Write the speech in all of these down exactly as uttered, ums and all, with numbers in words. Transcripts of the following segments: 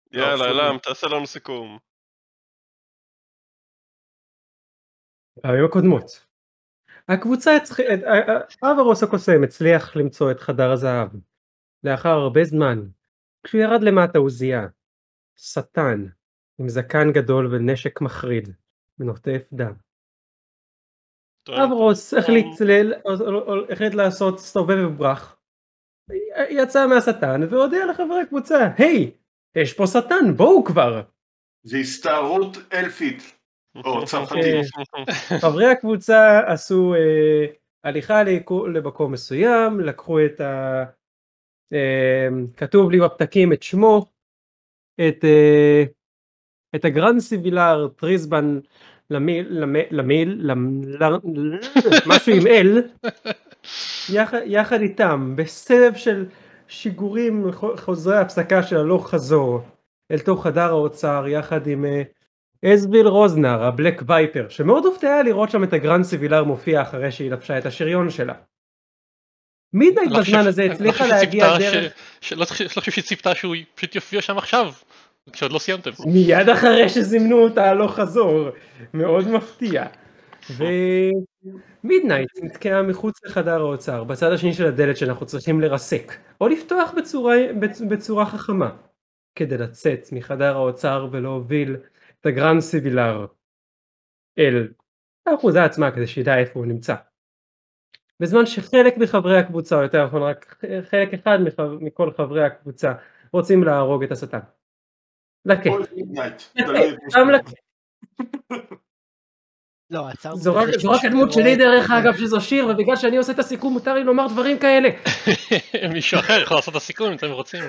יאללה, אלם, תעשה לנו סיכום. היו הקודמות. הקבוצה, אברוס הקוסם הצליח למצוא את חדר הזהב. לאחר הרבה זמן, כשהוא ירד למטה הוא זיהה שטן עם זקן גדול ונשק מחריד ונוטף דם. אברוס החליט לעשות סובב וברח. יצא מהשטן והודיע לחברי הקבוצה, היי, יש פה שטן, בואו כבר. זה הסתערות אלפית או צרפתית. חברי הקבוצה עשו אה, הליכה למקום מסוים, לקחו את ה... אה, כתוב לי בפתקים את שמו, את, אה, את הגרנד סיבילר טריזבן למיל, למיל, למיל, למיל, משהו עם אל, יחד, יחד איתם, בסבב של שיגורים חוזרי הפסקה של הלוך חזור, אל תוך חדר האוצר, יחד עם... אה, אזביל רוזנר, הבלק וייפר, שמאוד הופתעה לראות שם את הגרנד סיבילר מופיע אחרי שהיא לבשה את השריון שלה. מידנייט בזמן הזה הצליחה להגיע דרך... לא חושב שהיא ציפתה שהוא פשוט יופיע שם עכשיו, כשעוד לא סיימתם. מיד אחרי שזימנו אותה הלוך חזור, מאוד מפתיע. ומידנייט נתקעה מחוץ לחדר האוצר, בצד השני של הדלת שאנחנו צריכים לרסק, או לפתוח בצורה, בצורה חכמה, כדי לצאת מחדר האוצר ולהוביל את הגרנד סיבילר אל האחוזה עצמה כדי שידע איפה הוא נמצא. בזמן שחלק מחברי הקבוצה, או יותר נכון רק חלק אחד מכל חברי הקבוצה, רוצים להרוג את השטן. לקט. זו רק הדמות שלי דרך אגב שזו שיר, ובגלל שאני עושה את הסיכום מותר לי לומר דברים כאלה. מישהו אחר יכול לעשות את הסיכום אם אתם רוצים.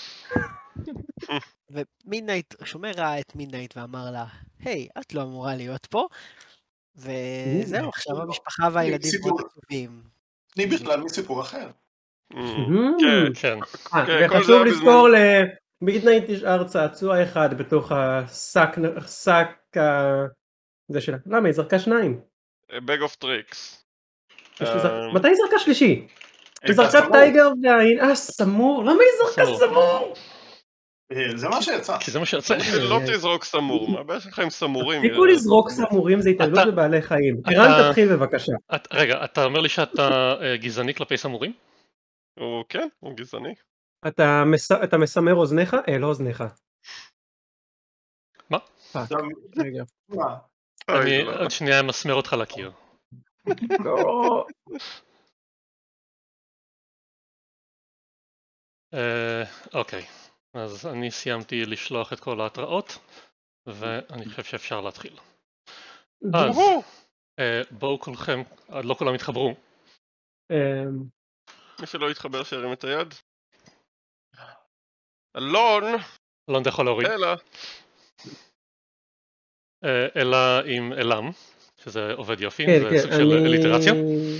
ומידנייט, שומר ראה את מידנייט ואמר לה, היי, את לא אמורה להיות פה, וזהו, עכשיו המשפחה והילדים מאוד עצובים. אני בכלל מסיפור אחר. כן, כן. וחשוב לזכור למידנייט נשאר צעצוע אחד בתוך השק, זה שלה. למה? היא זרקה שניים. bag of tricks. מתי היא זרקה שלישי? היא זרקה טייגר והעין, אה, סמור? למה היא זרקה סמור? זה מה שיצא. כי זה מה שיצא. לא תזרוק סמור, מה הבעיה שלך עם סמורים? תפסיקו לזרוק סמורים, זה התעללות בבעלי חיים. ערן תתחיל בבקשה. רגע, אתה אומר לי שאתה גזעני כלפי סמורים? כן, הוא גזעני. אתה מסמר אוזניך? אה, לא אוזניך. מה? רגע. אני עוד שנייה מסמר אותך לקיר. לא. אוקיי. אז אני סיימתי לשלוח את כל ההתראות, ואני חושב שאפשר להתחיל. אז בואו כולכם, לא כולם התחברו. מי שלא יתחבר שירים את היד. אלון! אלון אתה יכול להוריד. אלא. אלא עם אלם, שזה עובד יופי, זה סוג של ליטרציה.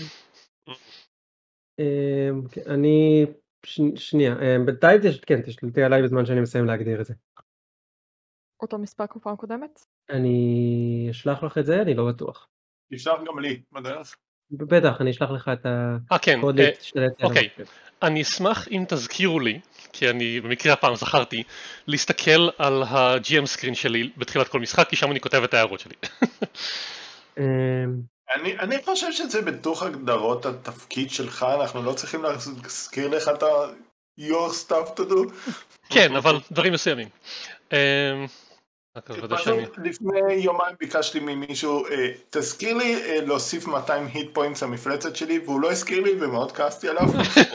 אני... שנייה, בינתיים כן, תשלטי עליי בזמן שאני מסיים להגדיר את זה. אותו מספר כמו פעם קודמת? אני אשלח לך את זה, אני לא בטוח. תשלח גם לי, בדרך. בטח, אני אשלח לך את הקוד להשתלט. אוקיי, אני אשמח אם תזכירו לי, כי אני במקרה הפעם זכרתי, להסתכל על ה-ג'י אם סקרין שלי בתחילת כל משחק, כי שם אני כותב את ההערות שלי. אני, אני חושב שזה בתוך הגדרות התפקיד שלך, אנחנו לא צריכים להזכיר לך את ה-your stuff to do. כן, אבל דברים מסוימים. פשוט לפני יומיים ביקשתי ממישהו, תזכיר לי להוסיף מאתיים היט פוינטס המפלצת שלי, והוא לא הזכיר לי ומאוד כעסתי עליו.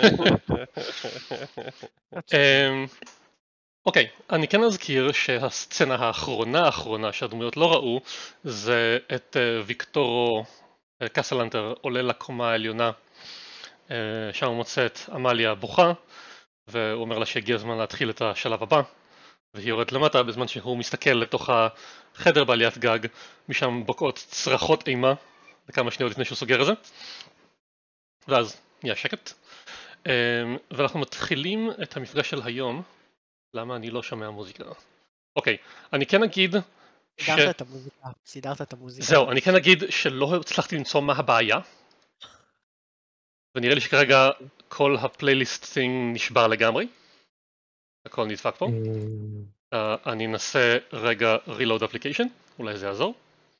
אוקיי, אני כן אזכיר שהסצנה האחרונה האחרונה שהדמויות לא ראו, זה את ויקטורו קסלנטר עולה לקומה העליונה, שם הוא מוצא את אמליה בוכה, והוא אומר לה שהגיע הזמן להתחיל את השלב הבא, והיא יורדת למטה בזמן שהוא מסתכל לתוך החדר בעליית גג, משם בוקעות צרחות אימה, לכמה שניות לפני שהוא סוגר את זה, ואז נהיה שקט. ואנחנו מתחילים את המפגש של היום. למה אני לא שומע מוזיקה? אוקיי, אני כן אגיד... סידרת את המוזיקה, סידרת את המוזיקה. זהו, אני כן אגיד שלא הצלחתי למצוא מה הבעיה, ונראה לי שכרגע כל הפלייליסט נשבר לגמרי. הכל נדפק פה. אני אנסה רגע reload application, אולי זה יעזור.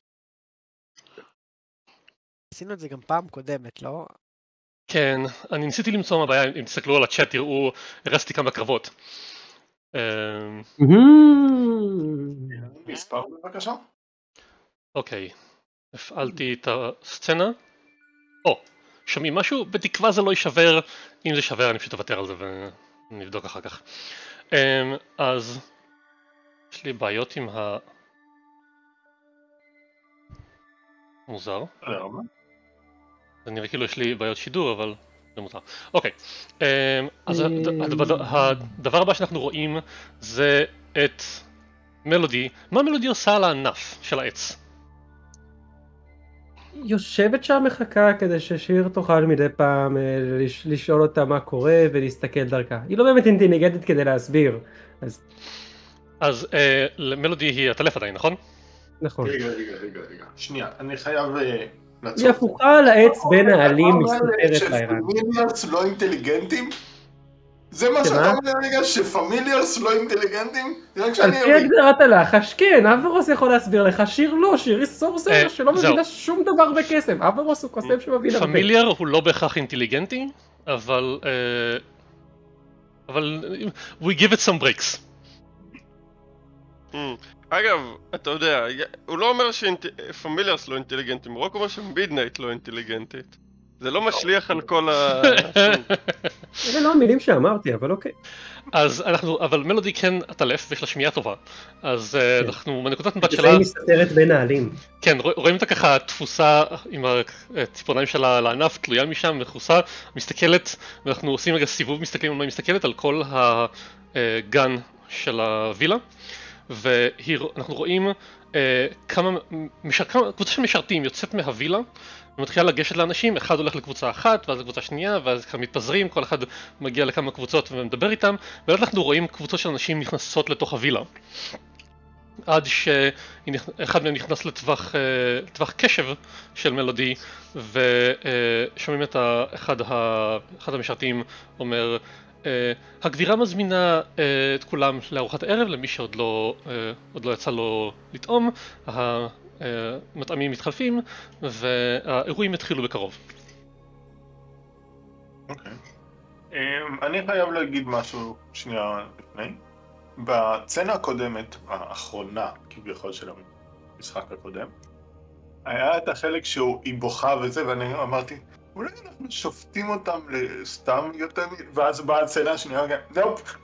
עשינו את זה גם פעם קודמת, לא? כן, אני ניסיתי למצוא מה הבעיה, אם תסתכלו על הצ'אט תראו, הרסתי כמה קרבות. מספר בבקשה. אוקיי, הפעלתי את הסצנה. או, שומעים משהו? בתקווה זה לא יישבר, אם זה שבר אני פשוט אוותר על זה ונבדוק אחר כך. אז יש לי בעיות עם ה... מוזר. זה נראה כאילו יש לי בעיות שידור, אבל זה מוזר. אוקיי, אז הדבר הבא שאנחנו רואים זה את מלודי. מה מלודי עושה על הענף של העץ? יושבת שם מחכה כדי ששיר תוכל מדי פעם לשאול אותה מה קורה ולהסתכל דרכה. היא לא באמת אינטליגנטית כדי להסביר. אז מלודי היא הטלף עדיין, נכון? נכון. רגע, רגע, רגע, רגע. שנייה, אני חייב לעצור. היא הפוכה על העץ בין העלים מסתתרת לאיראן. שפמיליארס לא אינטליגנטים? זה מה שאתה אומר רגע, שפמיליארס לא אינטליגנטים? על פי הגדרת הלחש, כן, אברוס יכול להסביר לך, שיר לא, שיר היא סורסר שלא מבינה שום דבר בקסם, אברוס הוא קוסם שמבין הרבה. פמיליאר הוא לא בהכרח אינטליגנטי, אבל... אבל... we give it some breaks. אגב, אתה יודע, הוא לא אומר שפמיליארס לא אינטליגנטים, הוא רק אומר שמידנייט לא אינטליגנטית. זה לא משליך על כל ה... אלה לא המילים שאמרתי, אבל אוקיי. אז אנחנו, אבל מלודי כן הטלף ויש לה שמיעה טובה. אז אנחנו, מנקודת מבט שלה... היא מסתתרת בין העלים. כן, רואים אותה ככה תפוסה עם הציפורניים שלה לענף, תלויה משם, מכוסה, מסתכלת, ואנחנו עושים רגע סיבוב, מסתכלים על מה היא מסתכלת, על כל הגן של הווילה. ואנחנו רואים כמה, קבוצה של משרתים יוצאת מהווילה ומתחילה לגשת לאנשים, אחד הולך לקבוצה אחת ואז לקבוצה שנייה ואז ככה מתפזרים, כל אחד מגיע לכמה קבוצות ומדבר איתם, ואז אנחנו רואים קבוצות של אנשים נכנסות לתוך הווילה עד שאחד מהם נכנס לטווח, לטווח קשב של מלודי, ושומעים את אחד, אחד המשרתים אומר הגבירה מזמינה את כולם לארוחת הערב, למי שעוד לא, עוד לא יצא לו לטעום, המטעמים מתחלפים והאירועים יתחילו בקרוב. אוקיי. אני חייב להגיד משהו שנייה לפני. בצנה הקודמת, האחרונה כביכול של המשחק הקודם, היה את החלק שהיא בוכה וזה, ואני אמרתי, אולי אנחנו שופטים אותם לסתם יותר, ואז באה הצנה השנייה, נופ.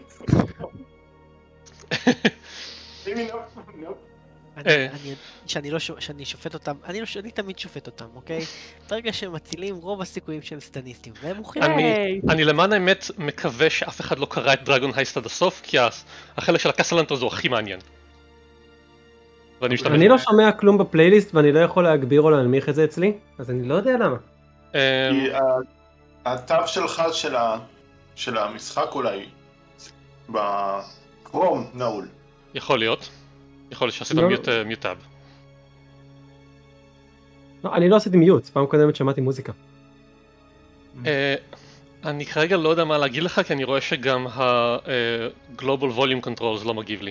שאני שופט אותם, אני תמיד שופט אותם, אוקיי? ברגע שהם מצילים, רוב הסיכויים שהם סטניסטים, והם מוכנים. אני למען האמת מקווה שאף אחד לא קרא את דרגון הייסט עד הסוף, כי החלק של הקסלנטר הוא הכי מעניין. אני לא שומע כלום בפלייליסט ואני לא יכול להגביר או להנמיך את זה אצלי, אז אני לא יודע למה. הטאב שלך של המשחק אולי בקרום נעול. יכול להיות. יכול להיות שעשית מיוט-טאב. אני לא עשיתי מיוט, פעם קודמת שמעתי מוזיקה. אני כרגע לא יודע מה להגיד לך, כי אני רואה שגם ה-Global Volume Controls לא מגיב לי.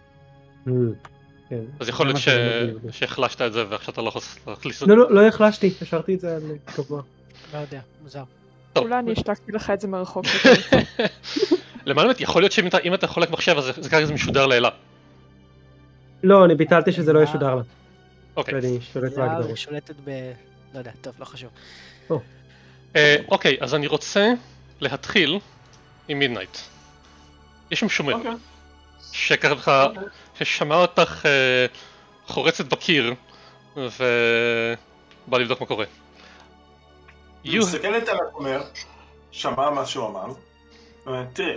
אז יכול להיות שהחלשת את זה ועכשיו אתה לא יכול להכניס את זה. לא, לא, לא החלשתי, השארתי את זה על קבוע. לא יודע, מוזר. אולי אני השתקתי לך את זה מרחוק. למען האמת, יכול להיות שאם אתה חולק מחשב, אז זה כרגע זה משודר לאלה. לא, אני ביטלתי שזה לא ישודר לה. אוקיי. ואני שולט להגדרות. היא שולטת ב... לא יודע, טוב, לא חשוב. אוקיי, אז אני רוצה להתחיל עם מידנייט. יש שם שומר. שככה, ששמע אותך חורצת בקיר, ובא לבדוק מה קורה. היא מסתכלת על הכומר, שמע מה שהוא אמר, תראה,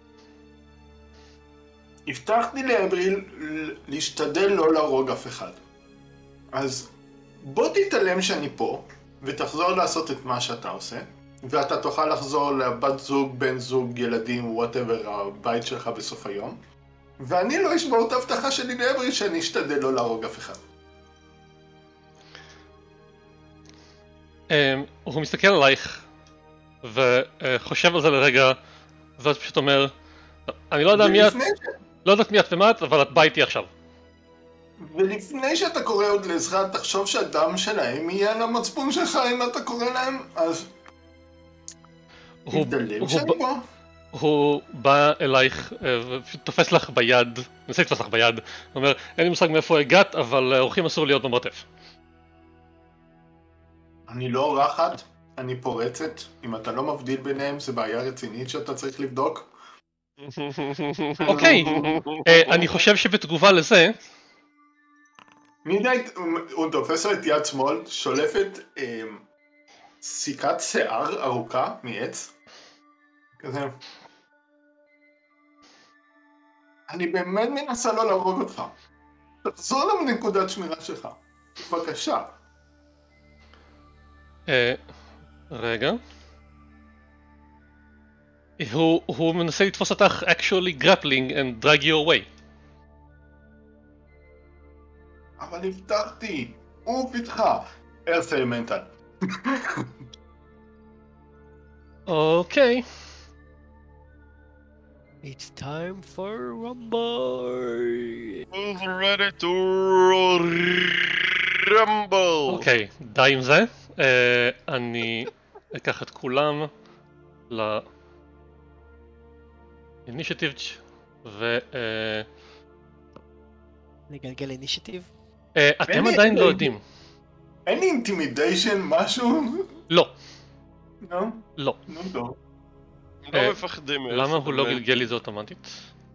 הבטחתי לאבריל להשתדל לא להרוג אף אחד. אז בוא תתעלם שאני פה, ותחזור לעשות את מה שאתה עושה, ואתה תוכל לחזור לבת זוג, בן זוג, ילדים, whatever, הבית שלך בסוף היום, ואני לא אשבור את ההבטחה שלי לאבריל שאני אשתדל לא להרוג אף אחד. הוא מסתכל עלייך, וחושב על זה לרגע, ואז פשוט אומר, אני לא יודע מי את... לא יודעת מי את ומה את, אבל את באה איתי עכשיו. ולפני שאתה קורא עוד לעזרה, תחשוב שהדם שלהם יהיה על המצפון שלך אם אתה קורא להם, אז... הוא- תדלג הוא שאני ב- בו. הוא בא אלייך ופשוט תופס לך ביד, מנסה לתפוס לך ביד, אומר אין לי מושג מאיפה הגעת, אבל אורחים אסור להיות במרתף. אני לא אורחת, אני פורצת. אם אתה לא מבדיל ביניהם, זה בעיה רצינית שאתה צריך לבדוק. אוקיי, אה, אני חושב שבתגובה לזה, מידייט, הוא תופס לו את יד שמאל, שולפת אה, סיכת שיער ארוכה מעץ. כזה. אני באמת מנסה לא להרוג אותך. תחזור לנקודת שמירה שלך. בבקשה. אה, רגע. הוא, הוא מנסה לתפוס אותך actually grappling and drag you away. אבל הבטחתי. הוא פיתחה. ארס אלמנטל. אוקיי. It's time for rumble. Who's ready to rumble? אוקיי, די עם זה. אה, אני אקח את כולם ל... אינישיטיב ו... אה, נגלגל אינישיטיב. אה, אתם עדיין לא יודעים. אין לי אינטימידיישן משהו? לא, לא? לא. נו לא. לא אה, מפחדים מארץ למה הוא לא אלמנטל. גלגל לי זה אוטומטית?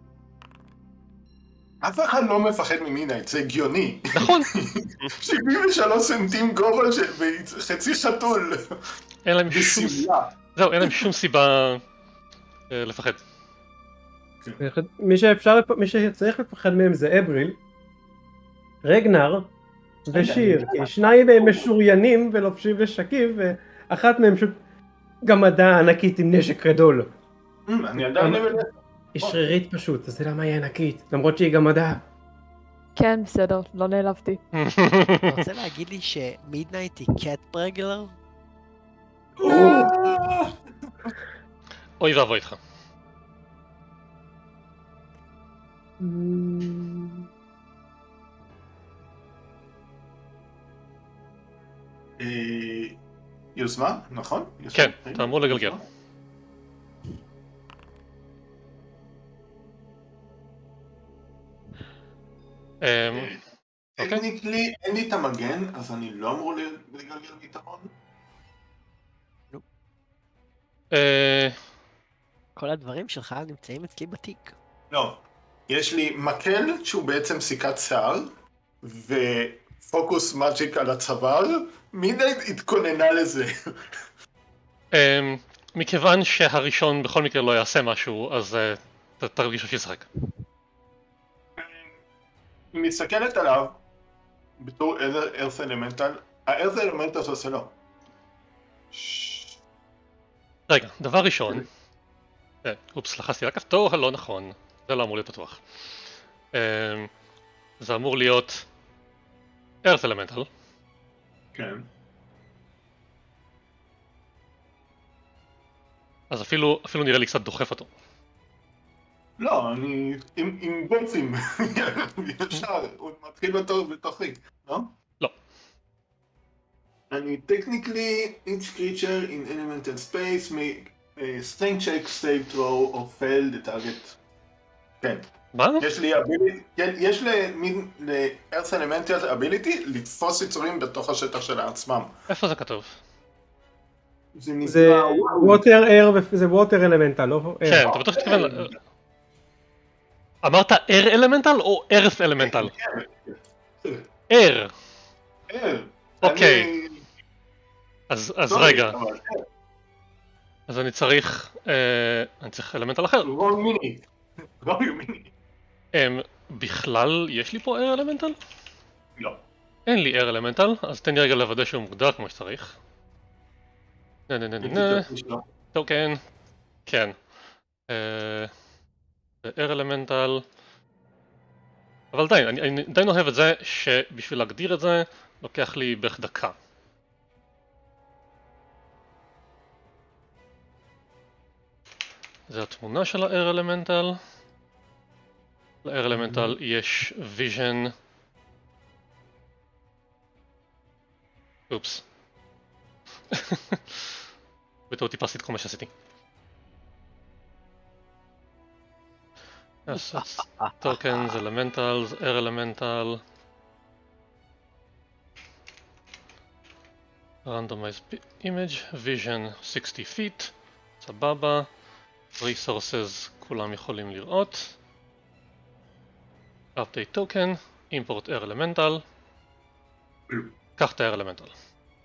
אף אחד לא מפחד ממינייט, זה הגיוני. נכון, שבעים ושלוש סנטים גובה של- וחצי חתול. אין להם שום... בשמלה. זהו, אין להם שום סיבה אה, לפחד. מי שאפשר, לפ- מי שצריך לפחד מהם זה אבריל, רגנר ושיר, כי שניים מהם משוריינים ולובשים נשקים, ואחת מהם פשוט גמדה ענקית עם נשק גדול. אמ, אני עדיין לא יודע. היא שרירית פשוט, אז זה למה היא ענקית, למרות שהיא גמדה. כן, בסדר, לא נעלבתי. אתה רוצה להגיד לי שמידנייט היא קאט ברגלר? אוי ואבוי איתך. אה, יוזמה, נכון? יוזמה? כן, רגע, אתה אמור לגלגל. יוזמה? אמ, אוקיי. טכניקלי אין לי את המגן, אז אני לא אמור לגלגל ביטחון. אה, כל הדברים שלך נמצאים אצלי בתיק. לא. יש לי מקל שהוא בעצם סיכת שיער, ופוקוס מג'יק על הצוואר. מינייט התכוננה לזה. אמ, מכיוון שהראשון בכל מקרה לא יעשה משהו, אז אה, ת- תרגישו שישחק. היא מסתכלת עליו בתור ארס אלמנטל, הארס אלמנטל עושה לו. רגע, דבר ראשון, אה, אופס, לחצתי על הכפתור הלא נכון, זה לא אמור להיות פתוח. אמ, זה אמור להיות ארת' אלמנטל, כן. אז אפילו אפילו נראה לי קצת דוחף אותו. לא, אני עם, עם בוצים, ישר, הוא מתחיל אותו בתוכי, לא? לא. אני technically, each creature in elemental space make a strength check, save throw or fail the target. כן. מה? יש לי ability, כן, יש למין, ל-Earth Elemental ability לתפוס יצורים בתוך השטח של עצמם. איפה זה כתוב? זה נקרא... זה ווטר אר, זה ווטר אלמנטל, לא air. כן, אתה בטוח שתתכוון... ל- אמרת אר אלמנטל או ארת' אלמנטל? אר. אר. אוקיי. אני- אז אז סורי, רגע, אבל אר. אז אני צריך... אה, אני צריך אלמנטל אחר. רון מיני. רון מיני. אמ, בכלל יש לי פה אר אלמנטל? לא. אין לי אר אלמנטל, אז תן לי רגע לוודא שהוא מוגדר כמו שצריך. נה נה נה נה נה, טוקן, כן. אר אלמנטל. אבל די, אני אני די אוהב את זה שבשביל להגדיר את זה לוקח לי בערך דקה. זה התמונה של האר אלמנטל. לאר אלמנטל יש ויז'ן. אופס. בטעות טיפסתי את כל מה שעשיתי. טוקנס, אלמנטלס, אר אלמנטל. randomize image, vision sixty feet, סבבה. resources כולם יכולים לראות. update token, import air elemental. קח את ה-air elemental.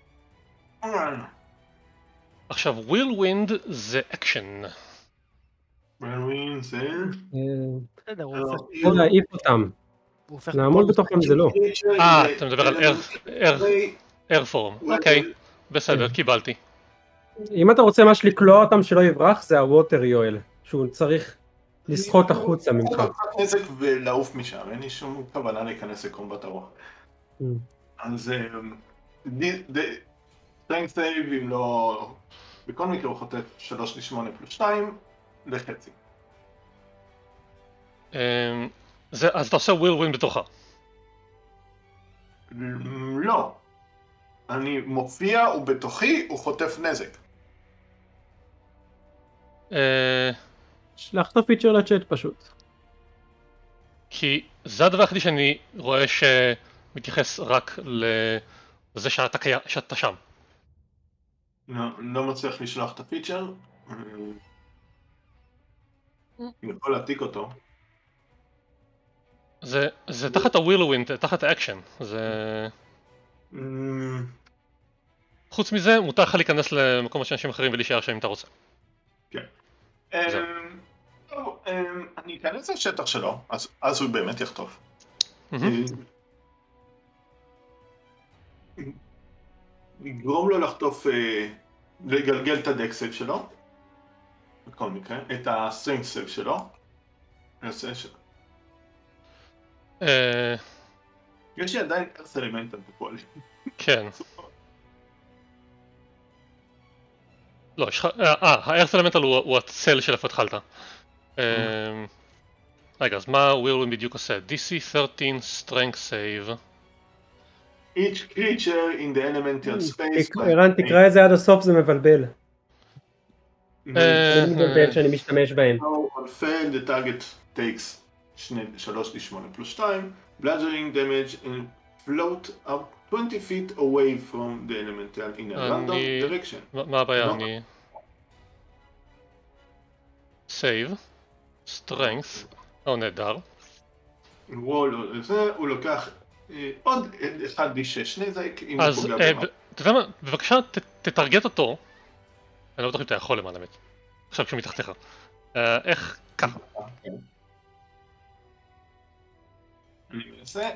עכשיו whirlwind זה action. whirlwind זה... בסדר, הוא לא הופך... להעיף אותם. הוא הופך... נעמוד בתוכם זה לא. אה, אתה מדבר על air form. אוקיי, בסדר, קיבלתי. אם אתה רוצה ממש לקלוע אותם שלא יברח זה הווטר יואל. שהוא צריך לשחות החוצה ממך. הוא צריך נזק ולעוף משם, אין לי שום כוונה להיכנס לקומבט הרוח. אז... סטרנג' סייב אם לא... בכל מקרה הוא חוטף שלוש די שמונה פלוס שתיים לחצי. אז אתה עושה whirlwind בתוכה? לא. אני מופיע ובתוכי הוא חוטף נזק. שלח את הפיצ'ר לצ'אט פשוט. כי זה הדבר היחידי שאני רואה שמתייחס רק לזה שאתה שם. לא מצליח לשלוח את הפיצ'ר. אני יכול להעתיק אותו. זה תחת ה-whirlwind, תחת האקשן. זה... חוץ מזה, מותר לך להיכנס למקום של אנשים אחרים ולהישאר שם אם אתה רוצה. כן. אני אכנס לשטח שלו, אז הוא באמת יחטוף. נגרום לו לחטוף, לגלגל את הדק סייב שלו. בכל מקרה, את הסטרינג סייב שלו. יש לי עדיין ארס אלמנטל בפועל. כן. לא, יש לך... אה, הארס אלמנטל הוא הצל של איפה התחלת. רגע, אז מה whirlwind בדיוק עושה? די סי שלוש עשרה strength save. Each creature in the elemental space... ערן, תקרא את זה עד הסוף, זה מבלבל. זה מבלבל שאני משתמש בהם. On fail, the target takes שלוש די שמונה פלוס שתיים, bludgeoning damage and float up twenty feet away from the elemental in a random direction. מה הבעיה? אני... save, strength, או נהדר. הוא לוקח עוד אחד די שש נזק אם הוא פוגע במה. אתה יודע מה? בבקשה תתרגט אותו. אני לא בטוח אם אתה יכול למען האמת. עכשיו כשהוא מתחתיך. איך? ככה. אני מנסה.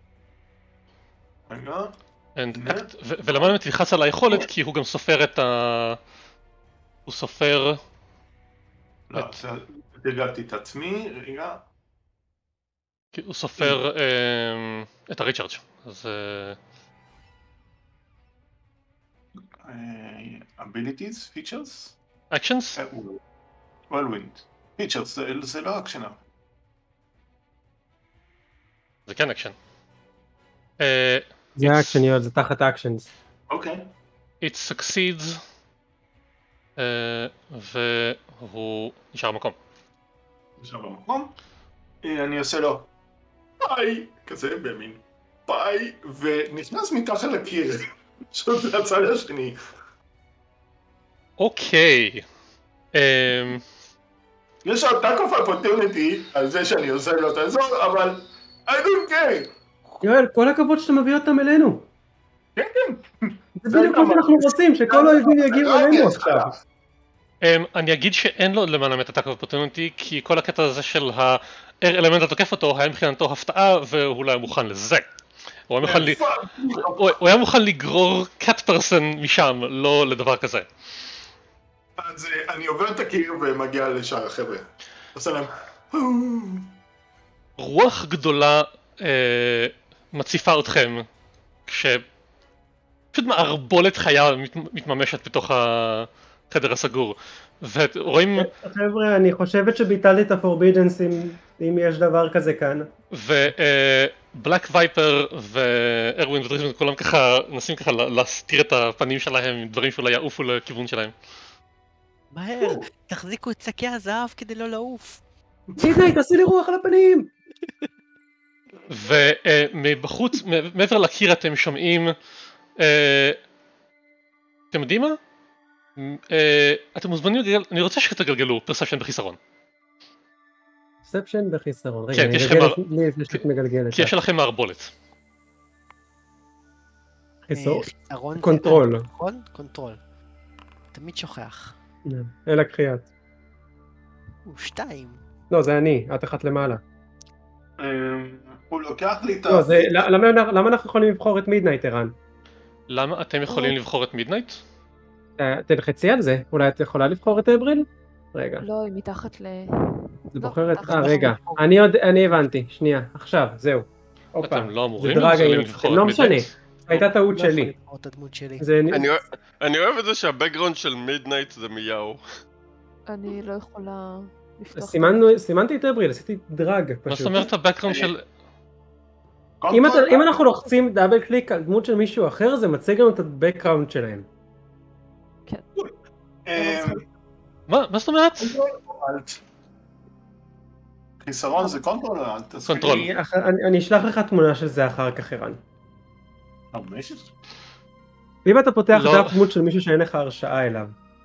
רגע. ולמה אני תלחץ על היכולת? כי הוא גם סופר את ה... הוא סופר... לא, תרגלתי את עצמי, רגע. כי הוא סופר את הריצ'ארג' אז... abilities, features? actions? whirlwind. features, זה לא אקשן. זה כן אקשן. זה אקשניות, זה תחת אקשנס. אוקיי. It succeeds והוא נשאר במקום. נשאר במקום. אני עושה לו ביי, כזה במין ביי, ונכנס מתחת לקיר. פשוט לצד השני. אוקיי. יש עוד טאק-אוף אופורטיוניטי על זה שאני עושה לו את האזור, אבל I don't care. יואל, כל הכבוד שאתה מביא אותם אלינו. כן, כן. זה בדיוק מה שאנחנו רוצים, שכל האויבים יגיעו אלינו עכשיו. אני אגיד שאין לו למען האמת הטאק-אוף אופורטיוניטי, כי כל הקטע הזה של האלמנט התוקף אותו היה מבחינתו הפתעה, והוא לא היה מוכן לזה. הוא היה מוכן לגרור קאט פרסן משם, לא לדבר כזה. אז אני עובר את הקיר ומגיע לשאר החבר'ה. עושה להם... רוח גדולה מציפה אתכם, כשפשוט מערבולת חיה מתממשת בתוך החדר הסגור. ורואים... חבר'ה, אני חושבת שביטלתי את הפורבידנס אם יש דבר כזה כאן. ובלק וייפר וארווין ודריזמן כולם ככה נסים ככה להסתיר את הפנים שלהם עם דברים שאולי יעופו לכיוון שלהם. מהר, תחזיקו את שקי הזהב כדי לא לעוף. מידנייט, תעשי לי רוח על הפנים! ומבחוץ, מעבר לקיר אתם שומעים, אתם יודעים מה? אתם מוזמנים לגלגל, אני רוצה שתגלגלו פרספשן בחיסרון. פרספשן בחיסרון, רגע, כן, אני יש אגלגל לכם לפני לפני שאת מגלגלת. כי יש לכם מערבולת. חיסרון? חיסרון זה קונטרול. א', נכון? קונטרול. תמיד שוכח. אלה קחיית. הוא שתיים. לא, זה אני, את אחת למעלה. הוא לוקח לי את ה... לא, זה, למה, למה אנחנו יכולים לבחור את מידנייט, ערן? למה אתם יכולים לבחור את מידנייט? תלחצי על זה, אולי את יכולה לבחור את אבריל? רגע. לא, היא מתחת ל... זה בוחרת... אה, רגע. אני עוד... אני הבנתי. שנייה. עכשיו, זהו. אתם לא אמורים לבחור את לא משנה. מידנייט? הייתה טעות שלי. אני אוהב את זה שהבקגראונד של מידנייט זה מיהו. אני לא יכולה לפתוח... סימנתי את אבריל, עשיתי דרג פשוט. מה זאת אומרת הבקגראונד של... אם אנחנו לוחצים דאבל קליק על דמות של מישהו אחר, זה מציג לנו את הבקגראונד שלהם. כן. מה? מה זאת אומרת? חיסרון זה קונטרול או אלט? קונטרול. אני אשלח לך תמונה של זה אחר כך, ערן. חמשת? ואם אתה פותח דף דמות של מישהו שאין לך הרשאה אליו.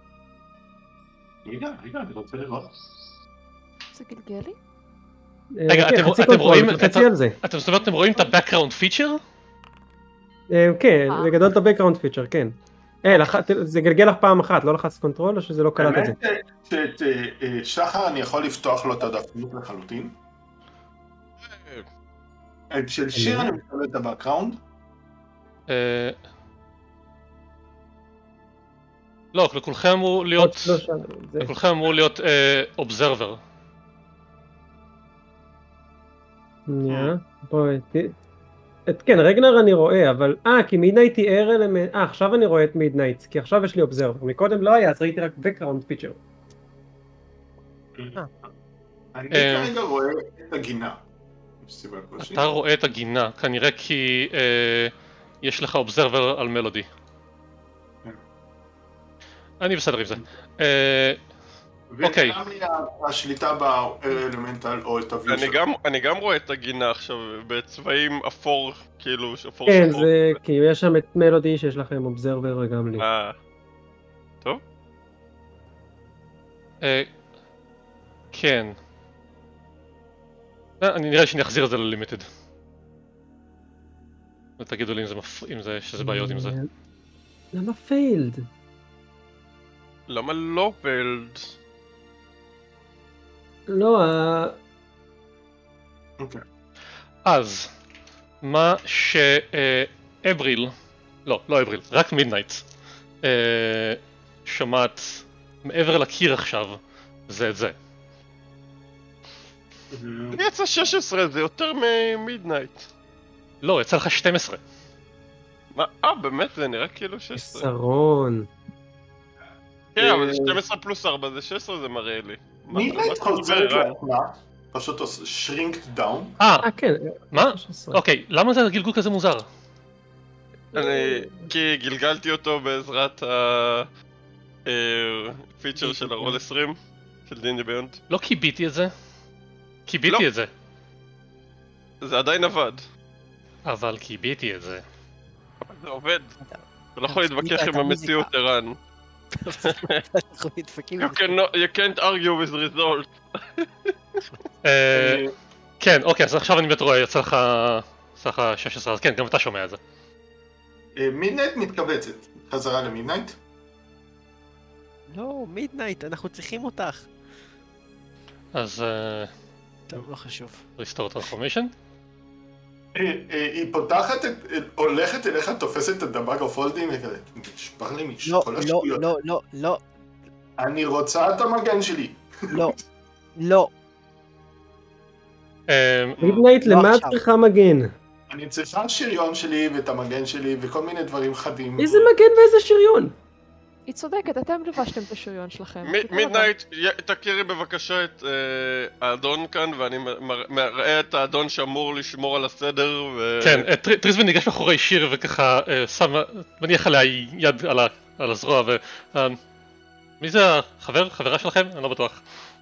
רגע, רגע, אני רוצה לראות. זה גלגלי? רגע, אתם רואים את אתם זאת אומרת, אתם רואים את ה-background feature? כן, בגדול את ה-background feature, כן. זה גלגל לך פעם אחת, לא לחץ קונטרול או שזה לא קלט את זה? האמת ששחר אני יכול לפתוח לו את הדפנות לחלוטין. של שיר אני מקבל את ה-background. לא, לכולכם אמור להיות... לכולכם אמור להיות אובזרבר. בואי, כן, רגנר אני רואה, אבל... אה, כי מידנייט היא ער אלמנט... אה, עכשיו אני רואה את מידנייט, כי עכשיו יש לי אובזרבר. מקודם לא היה, אז ראיתי רק background feature. אני כרגע רואה את הגינה. אתה רואה את הגינה, כנראה כי יש לך אובזרבר על מלודי. אני בסדר עם זה. אוקיי. וגם לי השליטה באלמנטל או את הוויז'ן. אני גם רואה את הגינה עכשיו בצבעים אפור, כאילו, אפור כן, זה כי יש שם את מלודי שיש לכם אובזרבר וגם לי. אה. טוב. כן. אני נראה שאני אחזיר את זה ללימיטד. ותגידו לי אם זה שזה בעיות עם זה. למה פיילד? למה לא פיילד? לא, ה... אוקיי. אז, מה שאבריל, לא, לא אבריל, רק מידנייט, שומעת מעבר לקיר עכשיו, זה את זה. לי יצא שש עשרה, זה יותר ממידנייט. לא, יצא לך שתים עשרה. מה? אה, באמת? זה נראה כאילו שש עשרה. חיסרון. כן, אבל זה שתים עשרה פלוס ארבע, זה שש עשרה, זה מראה לי. מידנייט חוזרת לעצמה, פשוט שרינקט דאון. אה, כן. מה? אוקיי, למה זה גלגול כזה מוזר? אני... כי גלגלתי אותו בעזרת הפיצ'ר של הרול עשרים של די אנד די ביונד. לא קיביתי את זה? קיביתי את זה. זה עדיין עבד. אבל קיביתי את זה. זה עובד. אתה לא יכול להתווכח עם המציאות, ערן. You can't argue with result. כן, אוקיי, אז עכשיו אני באמת רואה, יצא לך שש עשרה, אז כן, גם אתה שומע את זה. מידנייט מתכווצת. חזרה למידנייט? לא, מידנייט, אנחנו צריכים אותך. אז... טוב, לא חשוב. restore transformation? היא פותחת, הולכת אליך, תופסת את הדבאג הפולדים וכזה, נשבר לי מכל השטויות. לא, לא, לא, לא. אני רוצה את המגן שלי. לא, לא. מידנייט, למה את צריכה מגן? אני צריכה שריון שלי ואת המגן שלי וכל מיני דברים חדים. איזה מגן ואיזה שריון? היא צודקת, אתם לבשתם את השריון שלכם. מידנייט, תכירי בבקשה את האדון כאן, ואני מראה את האדון שאמור לשמור על הסדר ו... כן, טריזמן ניגש מאחורי שיר וככה שם, מניח עליה יד על הזרוע ו... מי זה החבר? חברה שלכם? אני לא בטוח.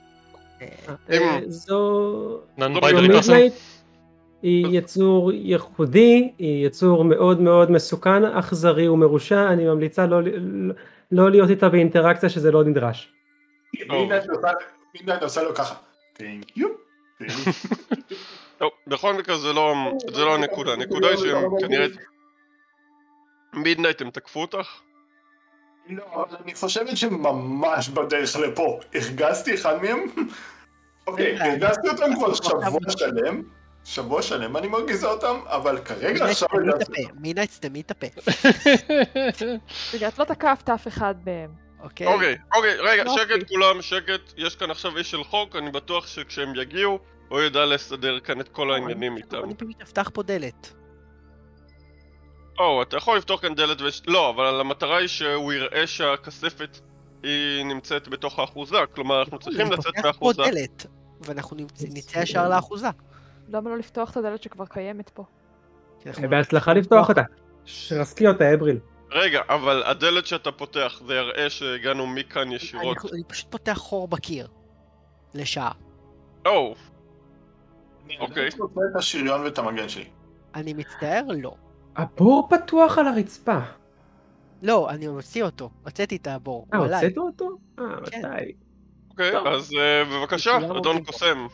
זו... מידנייט היא יצור ייחודי, היא יצור מאוד מאוד מסוכן, אכזרי ומרושע, אני ממליצה לא להיות איתה באינטראקציה שזה לא נדרש. מידנייט עושה לו ככה. Thank you. טוב, בכל מקרה זה לא הנקודה, הנקודה היא שהם כנראה... מידנייט הם תקפו אותך? לא, אבל אני חושבת שממש בדרך לפה. הרגזתי אחד מהם? אוקיי, הרגזתי אותם כבר שבוע שלם. שבוע שלם אני מרגיזה אותם, אבל כרגע עכשיו הרגזתי אותם. מידנייט סתמי את הפה. רגע, את לא תקפת אף אחד מהם. אוקיי. אוקיי, אוקיי, רגע, שקט כולם, שקט. יש כאן עכשיו איש של חוק, אני בטוח שכשהם יגיעו, הוא ידע לסדר כאן את כל העניינים איתם. אני פשוט אפתח פה דלת. או, אתה יכול לפתוח כאן דלת ו... לא, אבל המטרה היא שהוא יראה שהכספת היא נמצאת בתוך האחוזה, כלומר אנחנו צריכים לצאת מהאחוזה. אני פותח פה דלת, ואנחנו נצא ישר לאחוזה. למה לא לפתוח את הדלת שכבר קיימת פה? בהצלחה לפתוח אותה. שרסקי אותה, אבריל. רגע, אבל הדלת שאתה פותח זה יראה שהגענו מכאן ישירות. אני פשוט פותח חור בקיר. לשעה. או. אוקיי. אני רוצה את השריון ואת המגן שלי. אני מצטער? לא. הבור פתוח על הרצפה. לא, אני מוציא אותו. הוצאתי את הבור. אה, הוצאת אותו? אה, מתי? אוקיי, אז בבקשה, אדון קוסם.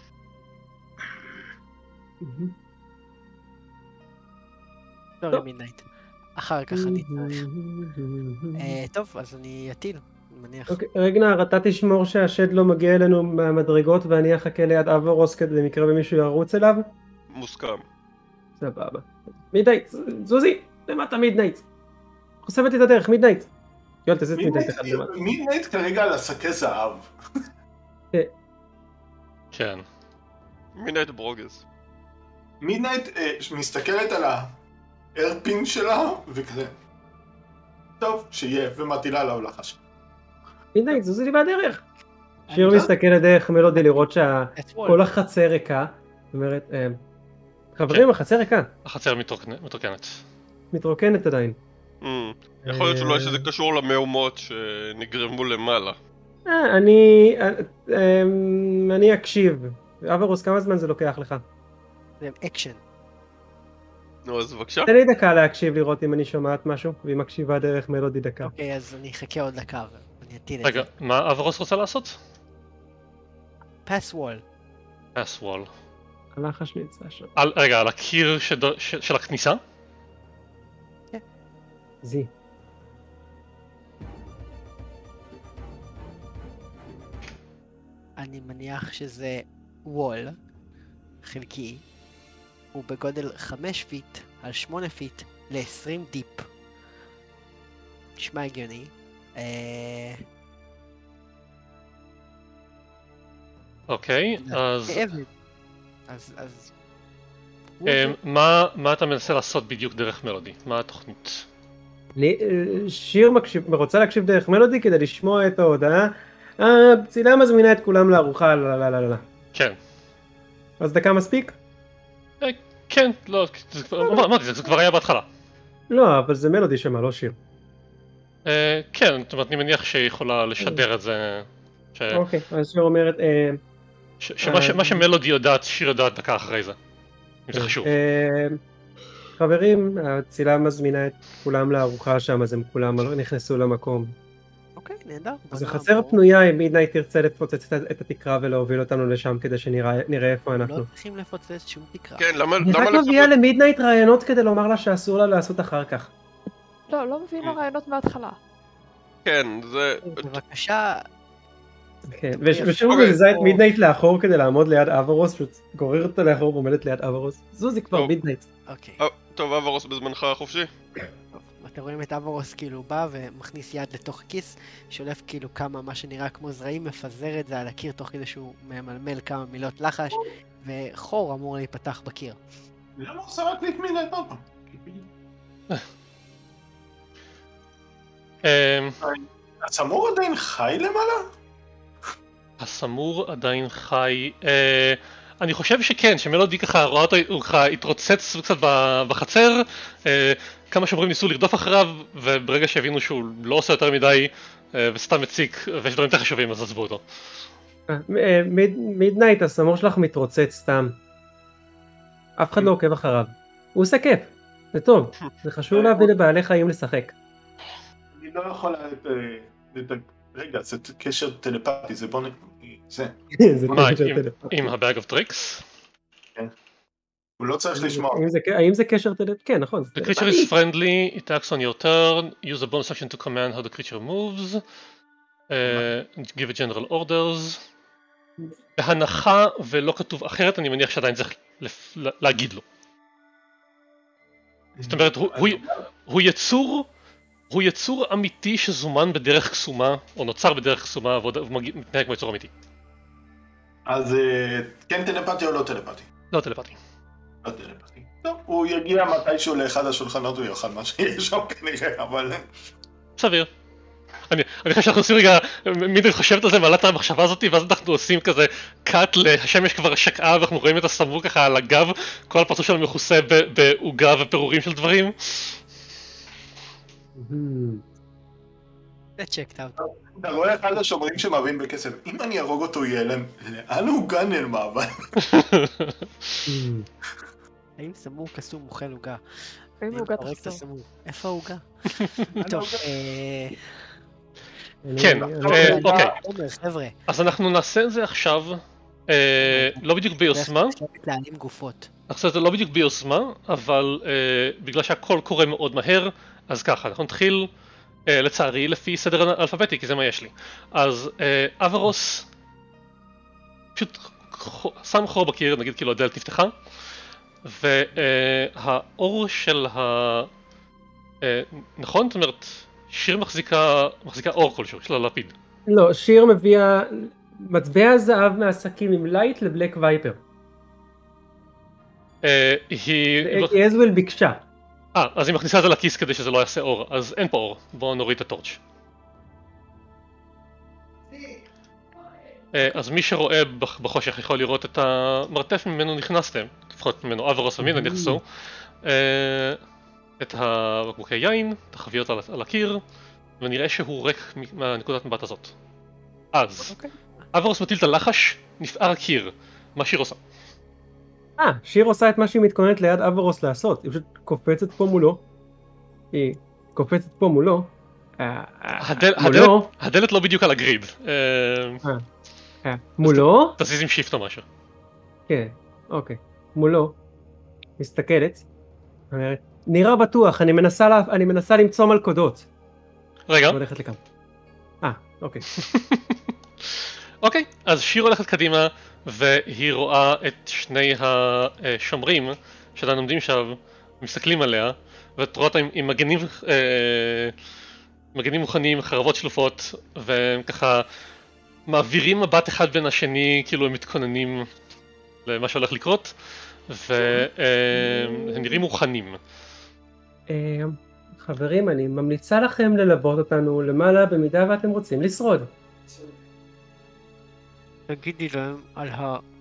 סורי מידנייט. אחר כך אני צריך. טוב, אז אני אטיל, אני מניח. רגנר, אתה תשמור שהשד לא מגיע אלינו מהמדרגות ואני אחכה ליד אברוס כדי מקרה ומישהו ירוץ אליו? מוסכם. סבבה. מידנייט, זוזי, למטה מידנייט. חוסמת את הדרך, מידנייט. יואל, תעשה את מידנייט אחד למטה. מידנייט כרגע על עסקי זהב. כן. מידנייט ברוגז. מידנייט מסתכלת על הארפין שלה וכזה. טוב, שיהיה, ומטילה עליו לחש. מידנייט, זוזי לי בדרך. שיר מסתכלת דרך מלודי לראות שכל החצר ריקה. זאת אומרת, חברים, החצר ריקה. החצר מתרוקנת. מתרוקנת עדיין. יכול להיות שאולי שזה קשור למהומות שנגרמו למעלה. אה, אני... אני אקשיב. אברוס, כמה זמן זה לוקח לך? זה אקשן. נו, אז בבקשה. תן לי דקה להקשיב לראות אם אני שומעת משהו, והיא מקשיבה דרך מלודי דקה. אוקיי, אז אני אחכה עוד דקה, ואני אטיל את זה. רגע, מה אברוס רוצה לעשות? פס וול. פס וול. הלחש נמצא שם. רגע, על הקיר של הכניסה? כן. זי. אני מניח שזה וול חלקי, הוא בגודל חמש פיט על שמונה פיט ל-עשרים דיפ. נשמע הגיוני. אוקיי, אז... אז... אז... מה אתה מנסה לעשות בדיוק דרך מלודי? מה התוכנית? שיר רוצה להקשיב דרך מלודי כדי לשמוע את ההודעה. הפצילה מזמינה את כולם לארוחה, לא, לא, לא, לא. כן. אז דקה מספיק? כן, לא, זה כבר היה בהתחלה. לא, אבל זה מלודי שמה, לא שיר. כן, זאת אומרת, אני מניח שהיא יכולה לשדר את זה. אוקיי, אז שיר אומרת... שמה שמלודי יודעת, שיר יודעת דקה אחרי זה. אם זה חשוב. חברים, הפצילה מזמינה את כולם לארוחה שם, אז הם כולם נכנסו למקום. אוקיי, נהדר. אז החצר פנויה, אם מידנייט תרצה לפוצץ את התקרה ולהוביל אותנו לשם כדי שנראה איפה אנחנו. לא צריכים לפוצץ שום תקרה. כן, למה... אני רק מביאה למידנייט רעיונות כדי לומר לה שאסור לה לעשות אחר כך. לא, לא מביאים לה רעיונות מההתחלה. כן, זה... בבקשה... ושוב מזיזה את מידנייט לאחור כדי לעמוד ליד אברוס, פשוט גורר אותה לאחור ועומדת ליד אברוס. זוזי כבר מידנייט. טוב, אברוס בזמנך החופשי. אתם רואים את אברוס כאילו בא ומכניס יד לתוך הכיס, שולף כאילו כמה מה שנראה כמו זרעים, מפזר את זה על הקיר תוך כדי שהוא ממלמל כמה מילות לחש, וחור אמור להיפתח בקיר. למה עושה רק לי את מידנייט עוד פעם? הסמור עדיין חי למעלה? הסמור עדיין חי, אה, אני חושב שכן, שמלודי ככה רואה אותו, הוא ככה התרוצץ קצת בחצר, אה, כמה שומרים ניסו לרדוף אחריו, וברגע שהבינו שהוא לא עושה יותר מדי, אה, וסתם מציק, ויש דברים יותר חשובים, אז עזבו אותו. מידנייט, הסמור שלך מתרוצץ סתם. אף אחד לא עוקב אחריו. הוא עושה כיף, זה טוב, זה חשוב להביא לבעלי חיים לשחק. אני לא יכול... רגע, זה קשר טלפתי, זה בוא נ... זה. מה, עם הבאג אוף טריקס? כן. הוא לא צריך לשמוע. האם זה קשר טלפתי? כן, נכון. The creature is friendly, it acts on your turn, use a bonus action to command how the creature moves, give it general orders. בהנחה ולא כתוב אחרת, אני מניח שעדיין צריך להגיד לו. זאת אומרת, הוא יצור, הוא יצור אמיתי שזומן בדרך קסומה, או נוצר בדרך קסומה, ומתנהג כמו יצור אמיתי. אז כן טלפתי או לא טלפתי? לא טלפתי. לא טלפתי. טוב, הוא יגיע מתישהו לאחד השולחנות, הוא יאכל מה שיש שם כנראה, אבל... סביר. אני חושב שאנחנו עושים רגע, מידי חושבת על זה, מעלה את המחשבה הזאת, ואז אנחנו עושים כזה קאט לשמש כבר שקעה, ואנחנו רואים את הסמור ככה על הגב, כל הפרצוף שלנו מכוסה בעוגה ופירורים של דברים. זה צ'קט אאוט. אתה רואה אחד השומרים שמבין בכסף, אם אני ארוג אותו יהיה להם, לאן העוגה נעלמה אבל? האם סמור קסום אוכל עוגה? האם עוגה תחסום? איפה העוגה? טוב, כן, אוקיי. חבר'ה. אז אנחנו נעשה את זה עכשיו, לא בדיוק ביוזמה. להעלים גופות. נעשה את זה לא בדיוק ביוזמה, אבל בגלל שהכל קורה מאוד מהר, אז ככה, אנחנו נתחיל לצערי לפי סדר אלפביתי, כי זה מה יש לי. אז אברוס פשוט שם חור בקיר, נגיד כאילו הדלת נפתחה, והאור של ה... נכון? זאת אומרת, שיר מחזיקה, מחזיקה אור כלשהו, של הלפיד. לא, שיר מביאה מטבע זהב מהעסקים עם לייט לבלק וייפר. היא... אזוויל ביקשה. אה, אז היא מכניסה את זה לכיס כדי שזה לא יעשה אור, אז אין פה אור, בואו נוריד את הטורץ'. אז מי שרואה בחושך יכול לראות את המרתף ממנו נכנסתם, לפחות ממנו אברוס ומינה נכנסו, את הבקבוקי יין, את החביות על הקיר, ונראה שהוא ריק מהנקודת מבט הזאת. אז, אברוס מטיל את הלחש, נפער קיר, מה שיר עושה? אה, שיר עושה את מה שהיא מתכוננת ליד אברוס לעשות, היא פשוט קופצת פה מולו, היא קופצת פה מולו, הדלת לא בדיוק על הגריד. מולו? תזיז עם שיפט או משהו. כן, אוקיי. מולו, מסתכלת, אומרת, נראה בטוח, אני מנסה, לה, אני מנסה למצוא מלכודות. רגע. הולכת לכאן. אה, אוקיי. אוקיי, אז שיר הולכת קדימה, והיא רואה את שני השומרים שעדיין עומדים שם, מסתכלים עליה, ואת רואה אותם עם מגנים, אה, מגנים מוכנים, חרבות שלופות, והם ככה מעבירים מבט אחד בין השני, כאילו הם מתכוננים למה שהולך לקרות, והם נראים מוכנים. חברים, אני ממליצה לכם ללוות אותנו למעלה במידה ואתם רוצים לשרוד. תגידי להם על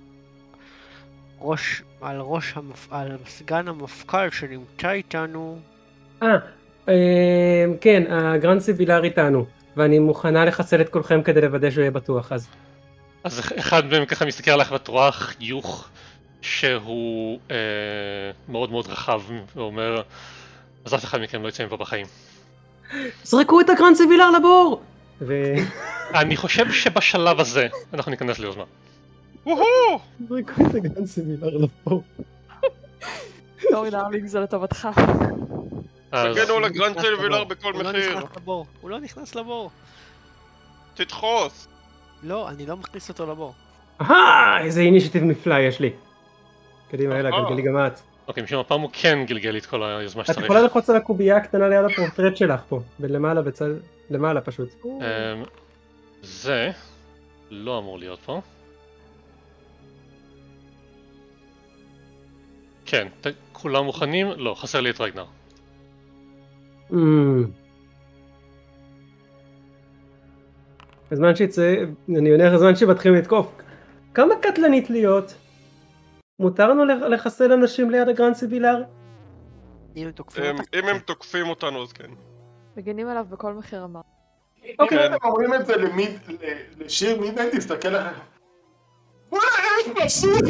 הראש, על ראש המפ... על סגן המפכ"ל שנמצא איתנו. אה, כן, הגרנד סיבילר איתנו, ואני מוכנה לחסל את כולכם כדי לוודא שהוא יהיה בטוח, אז... אז אחד מהם ככה מסתכל עליך ואת רואה חיוך שהוא אה, מאוד מאוד רחב, ואומר, אז אף אחד מכם לא יצא מפה בחיים. זרקו את הגרנד סיבילר לבור! ו... אני חושב שבשלב הזה אנחנו ניכנס ליוזמה. וואו! זרקו את הגרנד סיבילר לבור. לא מנהלים זה לטובתך. תגנו לגרנד סיבילר בכל מחיר. הוא לא נכנס לבור. תדחוס. לא, אני לא מכניס אותו לבור. אהה, איזה אינישיטיב נפלא יש לי. קדימה, יאללה, גלגלי גם את. אוקיי, משום הפעם הוא כן גלגל את כל היוזמה שצריך. את יכולה לחוץ על הקובייה הקטנה ליד הפורטרט שלך פה, בלמעלה, בצד... למעלה פשוט. זה לא אמור להיות פה. כן, כולם מוכנים? לא, חסר לי את רגנר. בזמן שיצא, אני מניח בזמן שמתחילים לתקוף. כמה קטלנית להיות? מותר לנו לחסל אנשים ליד הגרנד סיבילר? אם הם תוקפים הם- אותך. אם הם תוקפים אותנו אז כן. מגנים עליו בכל מחיר אמר. אם כן. אתם אומרים את זה למיד- ל- לשיר מידנייט, תסתכל עליך. וואלה, יש פשוט!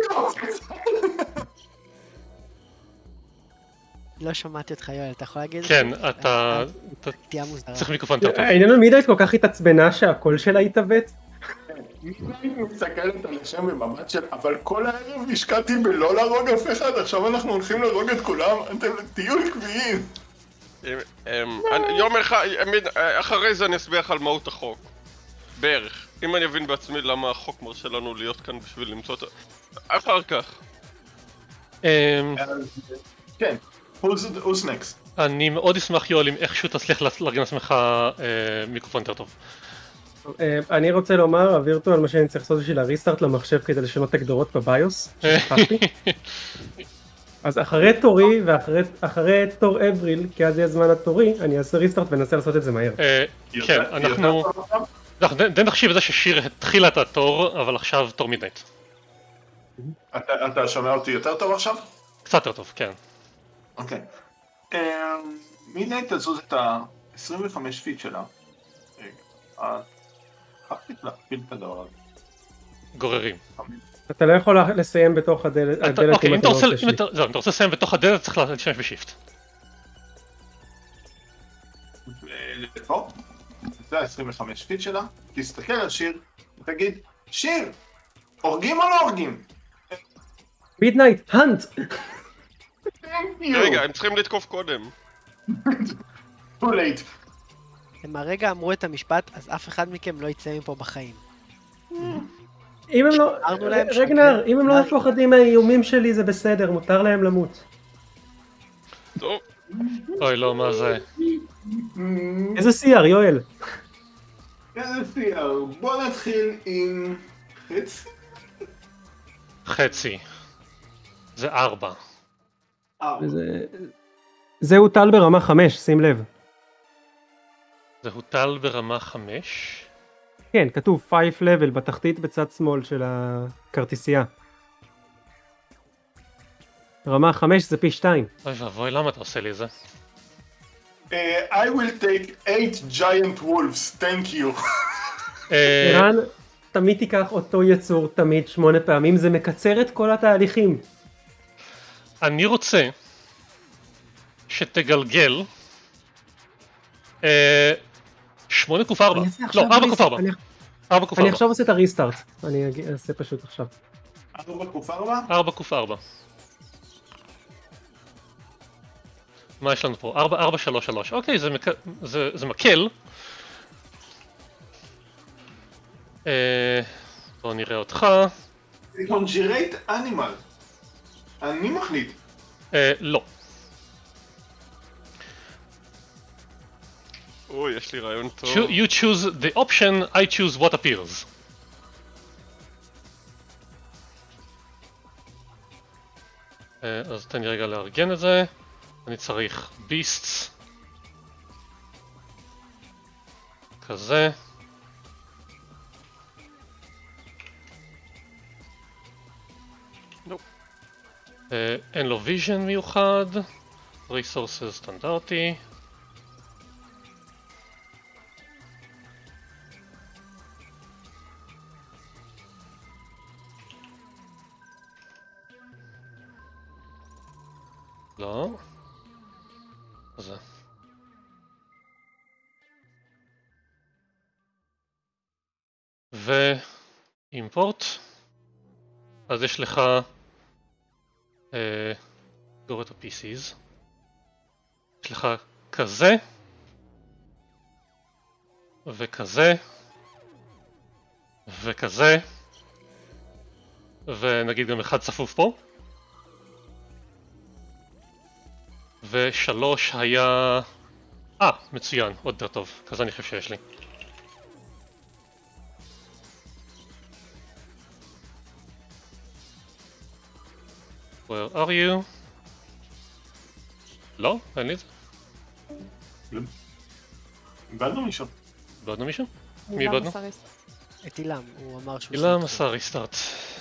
לא שמעתי אותך יואל, אתה יכול להגיד? כן, שוב? אתה... אה, אתה תהיה מוזרה. צריך מיקרופון יותר טוב. העניין מידייט כל כך התעצבנה שהקול שלה התעוות. מידנייט מסתכלת על השם במבט של אבל כל הערב השקעתי בלא להרוג אף אחד, עכשיו אנחנו הולכים להרוג את כולם, אתם תהיו עקביים. אם- אם- אני- יום אחד, אמין, אחרי זה אני אסביר לך על מהות החוק. בערך. אם אני אבין בעצמי למה החוק מרשה לנו להיות כאן בשביל למצוא את ה... אחר כך. אמ, כן, who's who's next? אני מאוד אשמח יואל אם איכשהו תצליח לארגן לעצמך אה, מיקרופון יותר טוב. אה, אני רוצה לומר, הווירטואל, מה שאני צריך לעשות בשביל הריסטארט למחשב כדי לשנות את הגדרות בביוס, ששכחתי. אז אחרי תורי ואחרי תור אבריל, כי אז יהיה זמן התורי, אני אעשה ריסטארט ואנסה לעשות את זה מהר. אה, כן, יותר- אנחנו... יותר טוב עכשיו? אנחנו די די נחשיב את זה ששיר התחילה את התור, אבל עכשיו תור מידנייט. אתה- אתה שומע אותי יותר טוב עכשיו? קצת יותר טוב, כן. אוקיי. אה, מידנייט תזוז את ה-עשרים וחמש פיט שלה. רגע, אה, חפתי להכפיל את הדבר הזה. גוררים. אתה לא יכול לסיים בתוך הדלת אתה- הדלת אוקיי, אם אם אתה אתה לא רוצה עושה אם שלי. אתה- זהו, אם אתה רוצה לסיים בתוך הדלת צריך להשתמש בשיפט. ופה, זה ה-עשרים וחמש פיט שלה, תסתכל על שיר, ותגיד, שיר, הורגים או לא הורגים? מידנייט, האנט! רגע, הם צריכים לתקוף קודם. too late. הם הרגע אמרו את המשפט, אז אף אחד מכם לא יצא מפה בחיים. אם הם לא... אמרנו להם רגנר, שהכלי- אם הם לא מפוחדים מהאיומים שלי זה בסדר, מותר להם למות. טוב, אוי לא, מה זה? איזה סי-אר, יואל? איזה פייר, בוא נתחיל עם חצי. חצי. זה ארבע. ארבע. זה- זה הוטל ברמה חמש, שים לב. זה הוטל ברמה חמש. כן, כתוב פייב לבל בתחתית בצד שמאל של הכרטיסייה. רמה חמש זה פי שתיים. אוי ואבוי, למה אתה עושה לי את זה? אה, I will take eight giant wolves, thank you. אה, ערן, תמיד תיקח אותו יצור תמיד שמונה פעמים, זה מקצר את כל התהליכים. אני רוצה שתגלגל אה, שמונה קוף ארבע. אני אעשה לא, עכשיו ארבע קוף ריסטארט, ארבע. אני- ארבע קוף אני ארבע. עכשיו עושה את הריסטארט. אני אג- אעשה פשוט עכשיו. ארבע קוף ארבע? ארבע קוף ארבע. מה יש לנו פה? ארבע, ארבע, שלוש, שלוש. אוקיי, זה מק- זה- זה מקל. אה, בואו נראה אותך. קונג'ירייט אנימל. אני מחליט. אה, לא. אוי, יש לי רעיון טוב. Choo- You choose the option, I choose what appears. אה, אז תן לי רגע לארגן את זה. אני צריך beasts. כזה. נופ. אה, אין לו vision מיוחד. resources סטנדרטי. לא. זה. ואימפורט. אז יש לך אה, גורת ה-פי סי'ז. יש לך כזה וכזה וכזה ונגיד גם אחד צפוף פה. ושלוש היה... אה, מצוין, עוד יותר טוב, כזה אני חושב שיש לי. Where are you? לא? אין לי את זה? איבדנו מישהו. איבדנו מישהו? מי איבדנו? עשה ריסטארט. את אילם, הוא אמר שהוא... אילם עשה ריסטארט.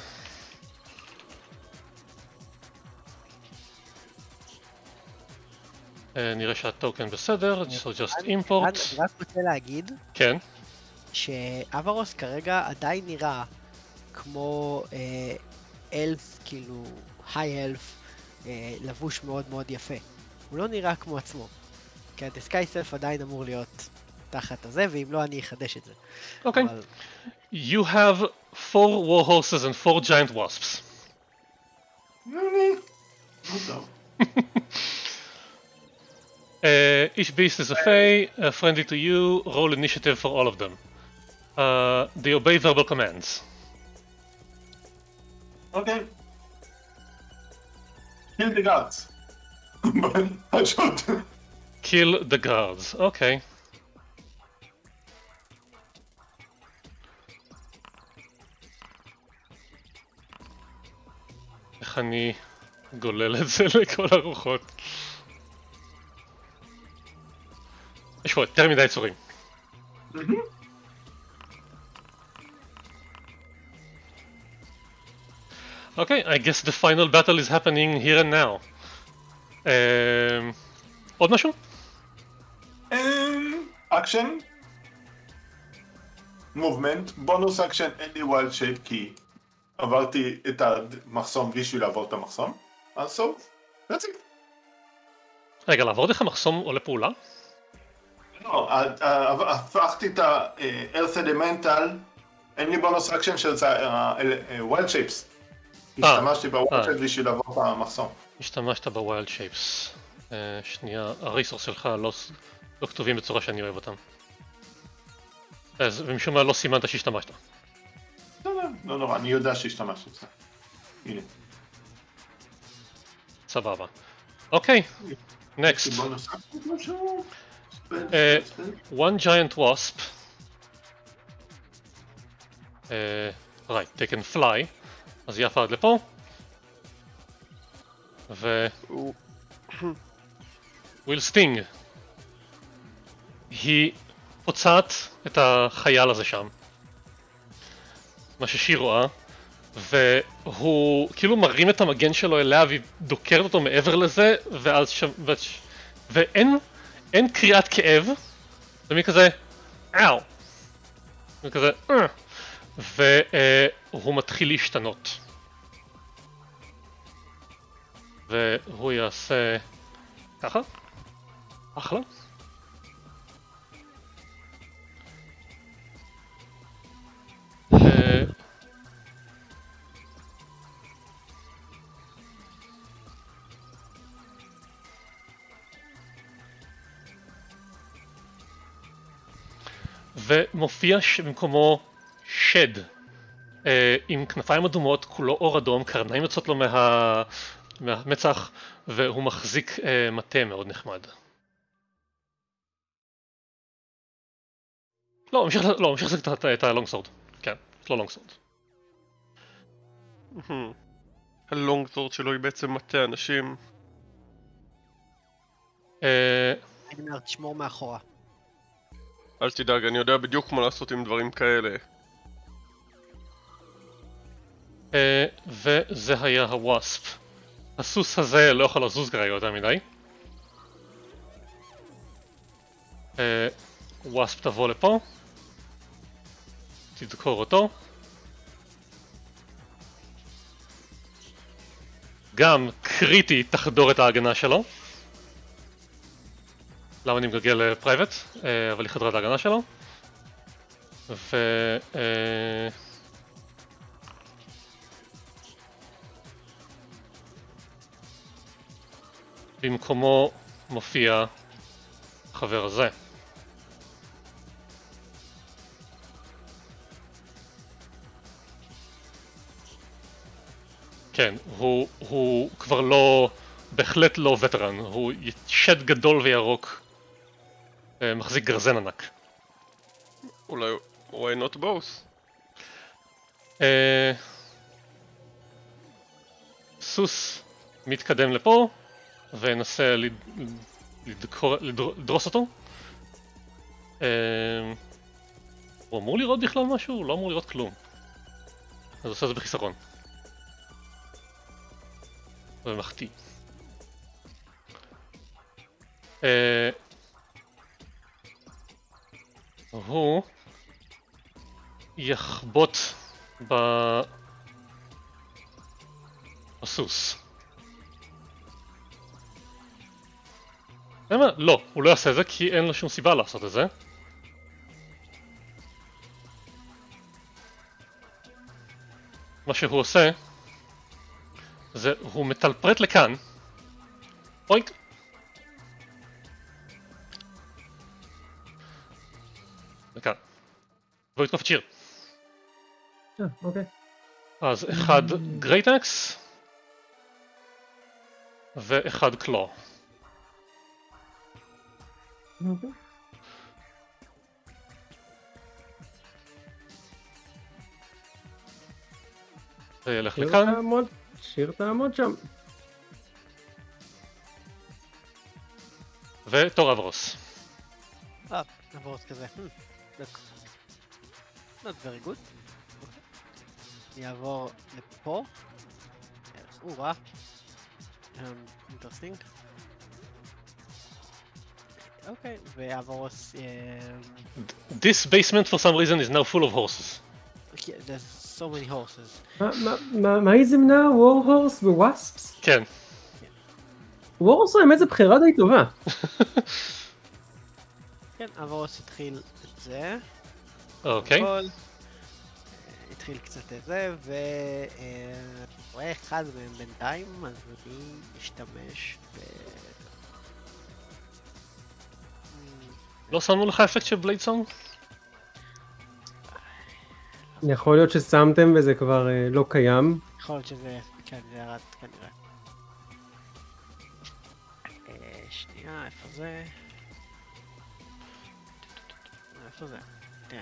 נראה שהטוקן בסדר, so just import. אני רק רוצה להגיד כן. שאברוס כרגע עדיין נראה כמו אלף, כאילו היי אלף, לבוש מאוד מאוד יפה. הוא לא נראה כמו עצמו. כי הדסקייסלף עדיין אמור להיות תחת הזה, ואם לא אני אחדש את זה. אוקיי. You have four war horses and four giant wasps. Uh, each beast is a fae, uh, friendly to you, roll initiative for all of them. Uh, they obey verbal commands. Okay. Kill the guards. But I should. Kill the guards, okay. איך אני גולל את זה לכל הרוחות? יש פה יותר מדי צורים. Okay, I guess the final battle is happening here and now. Um, עוד משהו? אקשן. מובמנט. בונוס אקשן, אין לי ווילד שייפ כי עברתי את המחסום בשביל לעבור את המחסום. אז so, that's it. רגע, לעבור דרך המחסום עולה פעולה? לא, הפכתי את ה-Earth Elemental, אין לי בונוס אקשן של ווילד שייפס. השתמשתי בווילד שייפס בשביל לעבור את המחסום. השתמשת בווילד שייפס. שנייה, הריסורס שלך לא כתובים בצורה שאני אוהב אותם. אז ומשום מה לא סימנת שהשתמשת. לא נורא, אני יודע שהשתמשתי בזה. הנה. סבבה. אוקיי, next. Uh, one giant wasp. Uh, right, they can fly. אז יפה עד לפה. ו... will sting. היא פוצעת את החייל הזה שם. מה ששי רואה. והוא כאילו מרים את המגן שלו אליה והיא דוקרת אותו מעבר לזה, ואז שם... ואין... אין קריאת כאב, זה מי כזה, אאו, וכזה, והוא מתחיל להשתנות. והוא יעשה ככה, אחלה. ומופיע במקומו שד אה, עם כנפיים אדומות, כולו אור אדום, קרניים יוצאות לו מה... מהמצח, והוא מחזיק אה, מטה מאוד נחמד. לא, ממשיך, לא, ממשיך להחזיק את, את הלונג סורד. כן, לא לונג סורד. הלונג סורד שלו היא בעצם מטה אנשים. אה... אני אומר, תשמור מאחורה. אל תדאג, אני יודע בדיוק מה לעשות עם דברים כאלה. Uh, וזה היה הווספ. הסוס הזה לא יכול לזוז כרגע יותר מדי. Uh, ווספ תבוא לפה. תדקור אותו. גם קריטי תחדור את ההגנה שלו. למה אני מגלגל לפרייבט, אבל היא חדרה את ההגנה שלו. ו... במקומו מופיע החבר הזה. כן, הוא, הוא כבר לא, בהחלט לא וטרן, הוא שד גדול וירוק. מחזיק גרזן ענק. אולי... why not both? אה... סוס מתקדם לפה ונסה לד... לדקור... לדרוס אותו. אה... הוא אמור לראות בכלל משהו? הוא לא אמור לראות כלום. אז עושה את זה בחיסרון. זה מחטיא. אה... הוא... יחבוט ב... בסוס. למה? לא, הוא לא יעשה את זה כי אין לו שום סיבה לעשות את זה. מה שהוא עושה זה הוא מטלפרט לכאן. אוינק. לכאן. והוא יתקוף את שיר. אה, אוקיי. אז אחד גרייט אקס ואחד קלו. אוקיי. זה ילך שיר לכאן. תעמוד, שיר תעמוד שם. ותור אברוס. אה, אברוס כזה. Look. Not very good. אני אעבור לפה. או, וואה. אינטרסטינג. אוקיי, ואברוס... This basement for some reason is now full of horses. Okay, there's so many horses. מה היא זמנה? וור הורס וווספס? כן. וור הורס האמת זה בחירה די טובה. כן, אברוס התחיל את זה. אוקיי. התחיל קצת את זה, ו... רואה אחד מהם בינתיים, אז אני אשתמש ב... לא שמנו לך אפקט של בלייד סונג? יכול להיות ששמתם וזה כבר לא קיים. יכול להיות שזה... כן, זה ירד כנראה. שנייה, איפה זה? איפה זה? כן.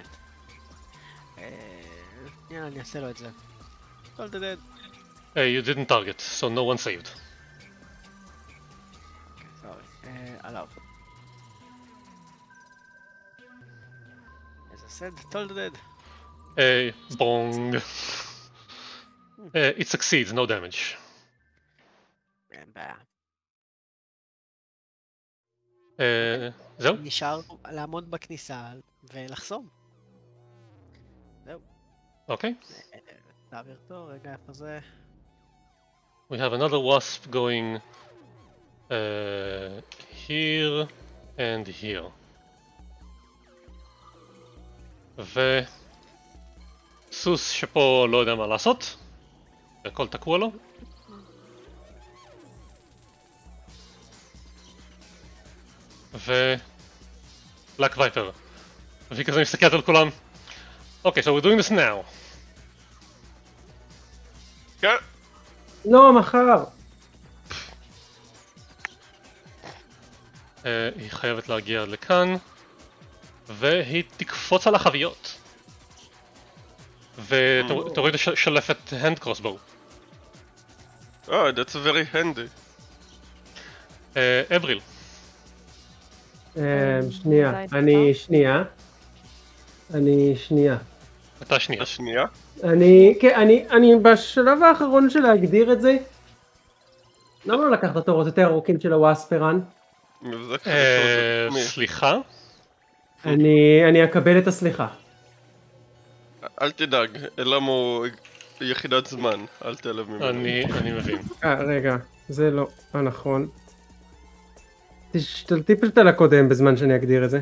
יאללה, אני אעשה לו את זה. All the dead. Hey, you didn't target, so no one saved. Okay, sorry. עליו. As I said, all the dead. Hey, bong. Uh, it succeeds, no damage. אין בעיה. Uh, זהו? נשאר לעמוד בכניסה ולחסום. זהו. אוקיי. תעביר אותו, רגע, איפה זה? We have another wasp going uh, here and here. וסוס שפה לא יודע מה לעשות. הכל תקוע לו. ו... בלק וייפר. והיא כזה מסתכלת על כולם. אוקיי, so we're doing this now. כן. לא, מחר. היא חייבת להגיע לכאן. והיא תקפוץ על החביות. ותוריד לשלף את hand crossbow. Oh, that's very handy. אבריל. שנייה, אני שנייה. אני שנייה. אתה שנייה. השנייה? אני, כן, אני, אני בשלב האחרון של להגדיר את זה. למה לא לקחת תורות יותר ארוכים של הווספרן? סליחה? אני, אני אקבל את הסליחה. אל תדאג, אלמו יחידת זמן, אל תעלב ממנו. אני, אני מבין. אה, רגע, זה לא הנכון. תשתלטי פשוט על הקודם בזמן שאני אגדיר את זה.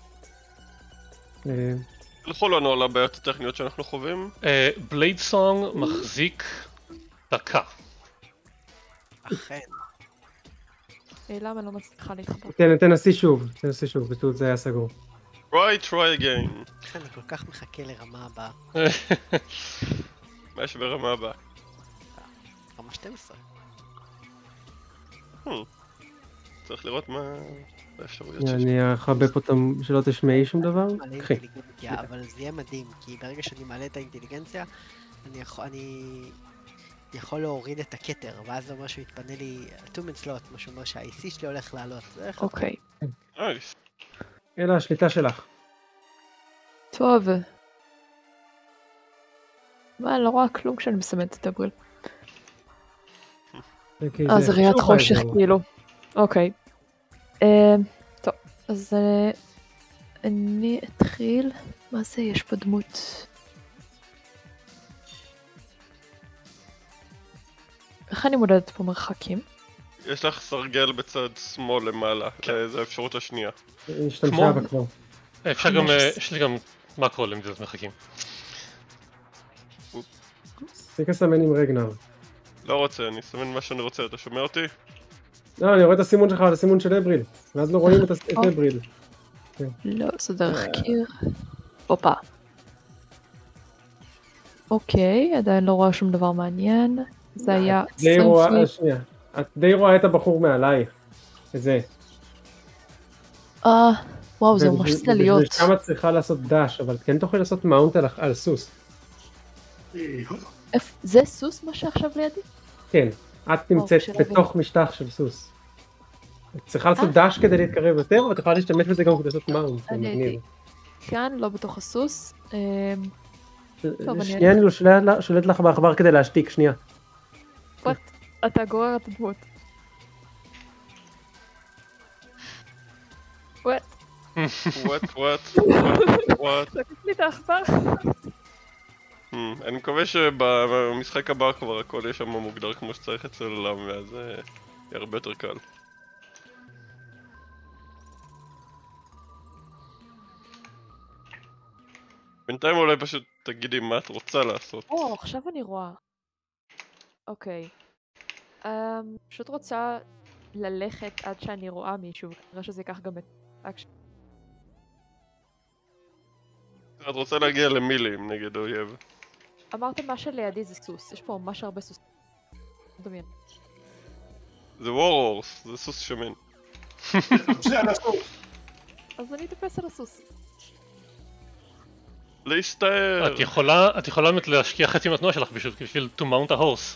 תלכו לנו על הבעיות הטכניות שאנחנו חווים. בלייד סונג מחזיק דקה. אכן. למה לא מצליחה להתחבר? תנסי שוב, תנסי שוב, בטעות זה היה סגור. try, try again. איך אני כל כך מחכה לרמה הבאה. מה יש ברמה הבאה? רמה שתים עשרה. צריך לראות מה האפשרויות שיש. אני אחבק אותם שלא תשמעי שום דבר. מעלה אינטליגנציה, אבל זה יהיה מדהים, כי ברגע שאני מעלה את האינטליגנציה, אני יכול, אני יכול להוריד את הכתר, ואז זה אומר שהוא יתפנה לי two-man slot, מה שאומר שה-איי סי שלי הולך לעלות. אוקיי. נייס. אלא השליטה שלך. טוב. מה, אני לא רואה כלום כשאני מסמנת את אבריל. אה, זה ראיית חושך כאילו. אוקיי. טוב, אז אני אתחיל. מה זה? יש פה דמות. איך אני מודדת פה מרחקים? יש לך סרגל בצד שמאל למעלה, זו האפשרות השנייה. השתמשה בה כבר. אפשר גם, יש לי גם מקרו למדידת מרחקים. תפסיק לסמן עם רגנר. לא רוצה, אני אסמן מה שאני רוצה, אתה שומע אותי? לא, אני רואה את הסימון שלך על הסימון של אבריל. ואז לא רואים את אבריל. לא, זה דרך קיר. הופה. אוקיי, עדיין לא רואה שום דבר מעניין. זה היה עשרים פיט. את די רואה את הבחור מעלייך. זה. אה, וואו, זה ממש צלליות. ובשביל כמה צריכה לעשות דש, אבל כן תוכל לעשות מאונט על סוס. זה סוס מה שעכשיו לידי? כן, את נמצאת בתוך משטח של סוס. את צריכה לעשות דש כדי להתקרב יותר, ואת יכולה להשתמש בזה גם כדי לעשות מאונט. אני הייתי כאן, לא בתוך הסוס. שנייה, אני שולט לך בעכבר כדי להשתיק, שנייה. וואט, אתה גורר את הדמות. וואט. וואט, וואט, וואט. לקח לי את העכבר. אני מקווה שבמשחק הבא כבר הכל יהיה שם מוגדר כמו שצריך אצל עולם, ואז יהיה הרבה יותר קל. בינתיים אולי פשוט תגידי מה את רוצה לעשות. או, עכשיו אני רואה. אוקיי. פשוט רוצה ללכת עד שאני רואה מישהו, וכנראה שזה ייקח גם את אקשן. את רוצה להגיע למילים נגד אויב. אמרת מה שלידי זה סוס, יש פה ממש הרבה סוס. דמיין. זה וורורס, זה סוס שמן. אז אני אתאפס על הסוס. להסתער. את יכולה, את יכולה באמת להשקיע חצי מהתנועה שלך בשביל to mount a horse.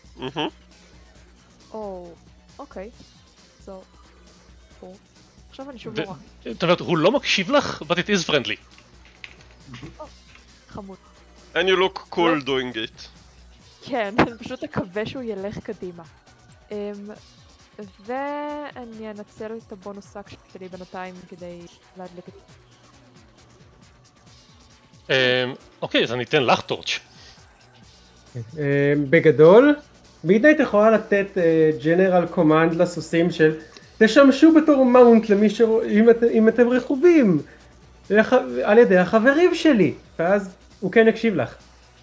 או, אוקיי. זו. עכשיו אני שוב לא רואה. זאת אומרת, הוא לא מקשיב לך, but it is friendly. חמוד. And you look cool doing it. כן, אני פשוט אקווה שהוא ילך קדימה. ואני אנצל את הבונוס אקשן שלי בינתיים כדי להדליק את זה. אוקיי, אז אני אתן לך טורץ'. בגדול, מידנייט יכולה לתת ג'נרל קומנד לסוסים של תשמשו בתור מאונט למי ש... אם אתם רכובים על ידי החברים שלי, ואז הוא כן יקשיב לך.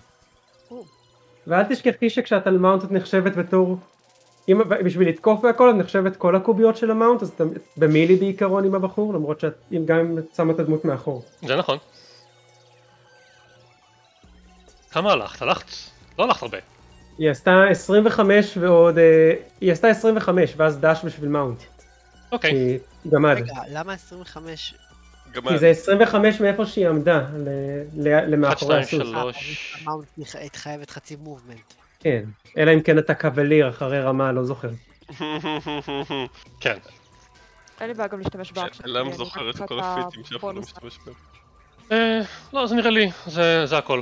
ואל תשכחי שכשאת על מאונט את נחשבת בתור, בשביל לתקוף והכל את נחשבת כל הקוביות של המאונט, אז את במילי בעיקרון עם הבחור, למרות שאת גם אם את שמה את הדמות מאחור. זה נכון. כמה הלכת? הלכת? לא הלכת הרבה. היא עשתה עשרים וחמש ועוד, היא עשתה עשרים וחמש ואז דש בשביל מאונט. אוקיי. גמד. רגע, למה עשרים וחמש? כי זה עשרים וחמש מאיפה שהיא עמדה, למאחורי הסוס. המאונט התחייבת חצי מובמנט. כן, אלא אם כן אתה קווליר אחרי רמה, לא זוכר. כן. אין לי בעיה גם להשתמש באקשן. למה זוכרת את כל הפיטים שאף אחד לא משתמש בהם? לא, זה נראה לי, זה הכל.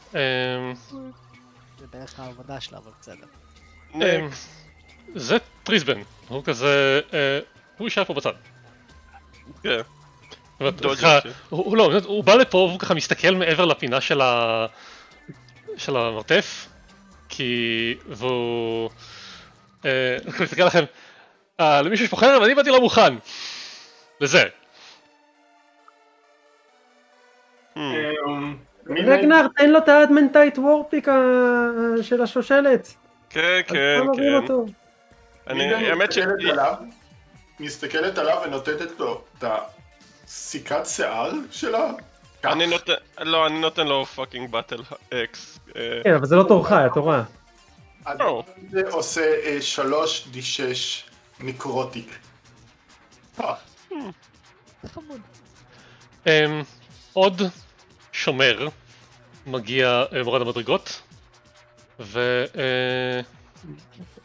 זה בערך העבודה שלה, אבל בסדר. זה טריסבן, הוא כזה, הוא יישאר פה בצד. כן. הוא בא לפה והוא ככה מסתכל מעבר לפינה של המרתף, כי והוא מסתכל לכם, למישהו יש פה חרב, אני באתי לא מוכן לזה. רגנר, תן לו את האדמנטייט וורפיק של השושלת. כן, כן, כן. אני האמת שהיא מסתכלת עליו ונותנת לו את הסיכת שיער שלה. אני נותן, לא, אני נותן לו פאקינג באטל אקס. כן, אבל זה לא תורך, היה תורה. זה עושה שלוש די שש ניקרוטיק. חמוד. עוד שומר מגיע מורד המדרגות והוא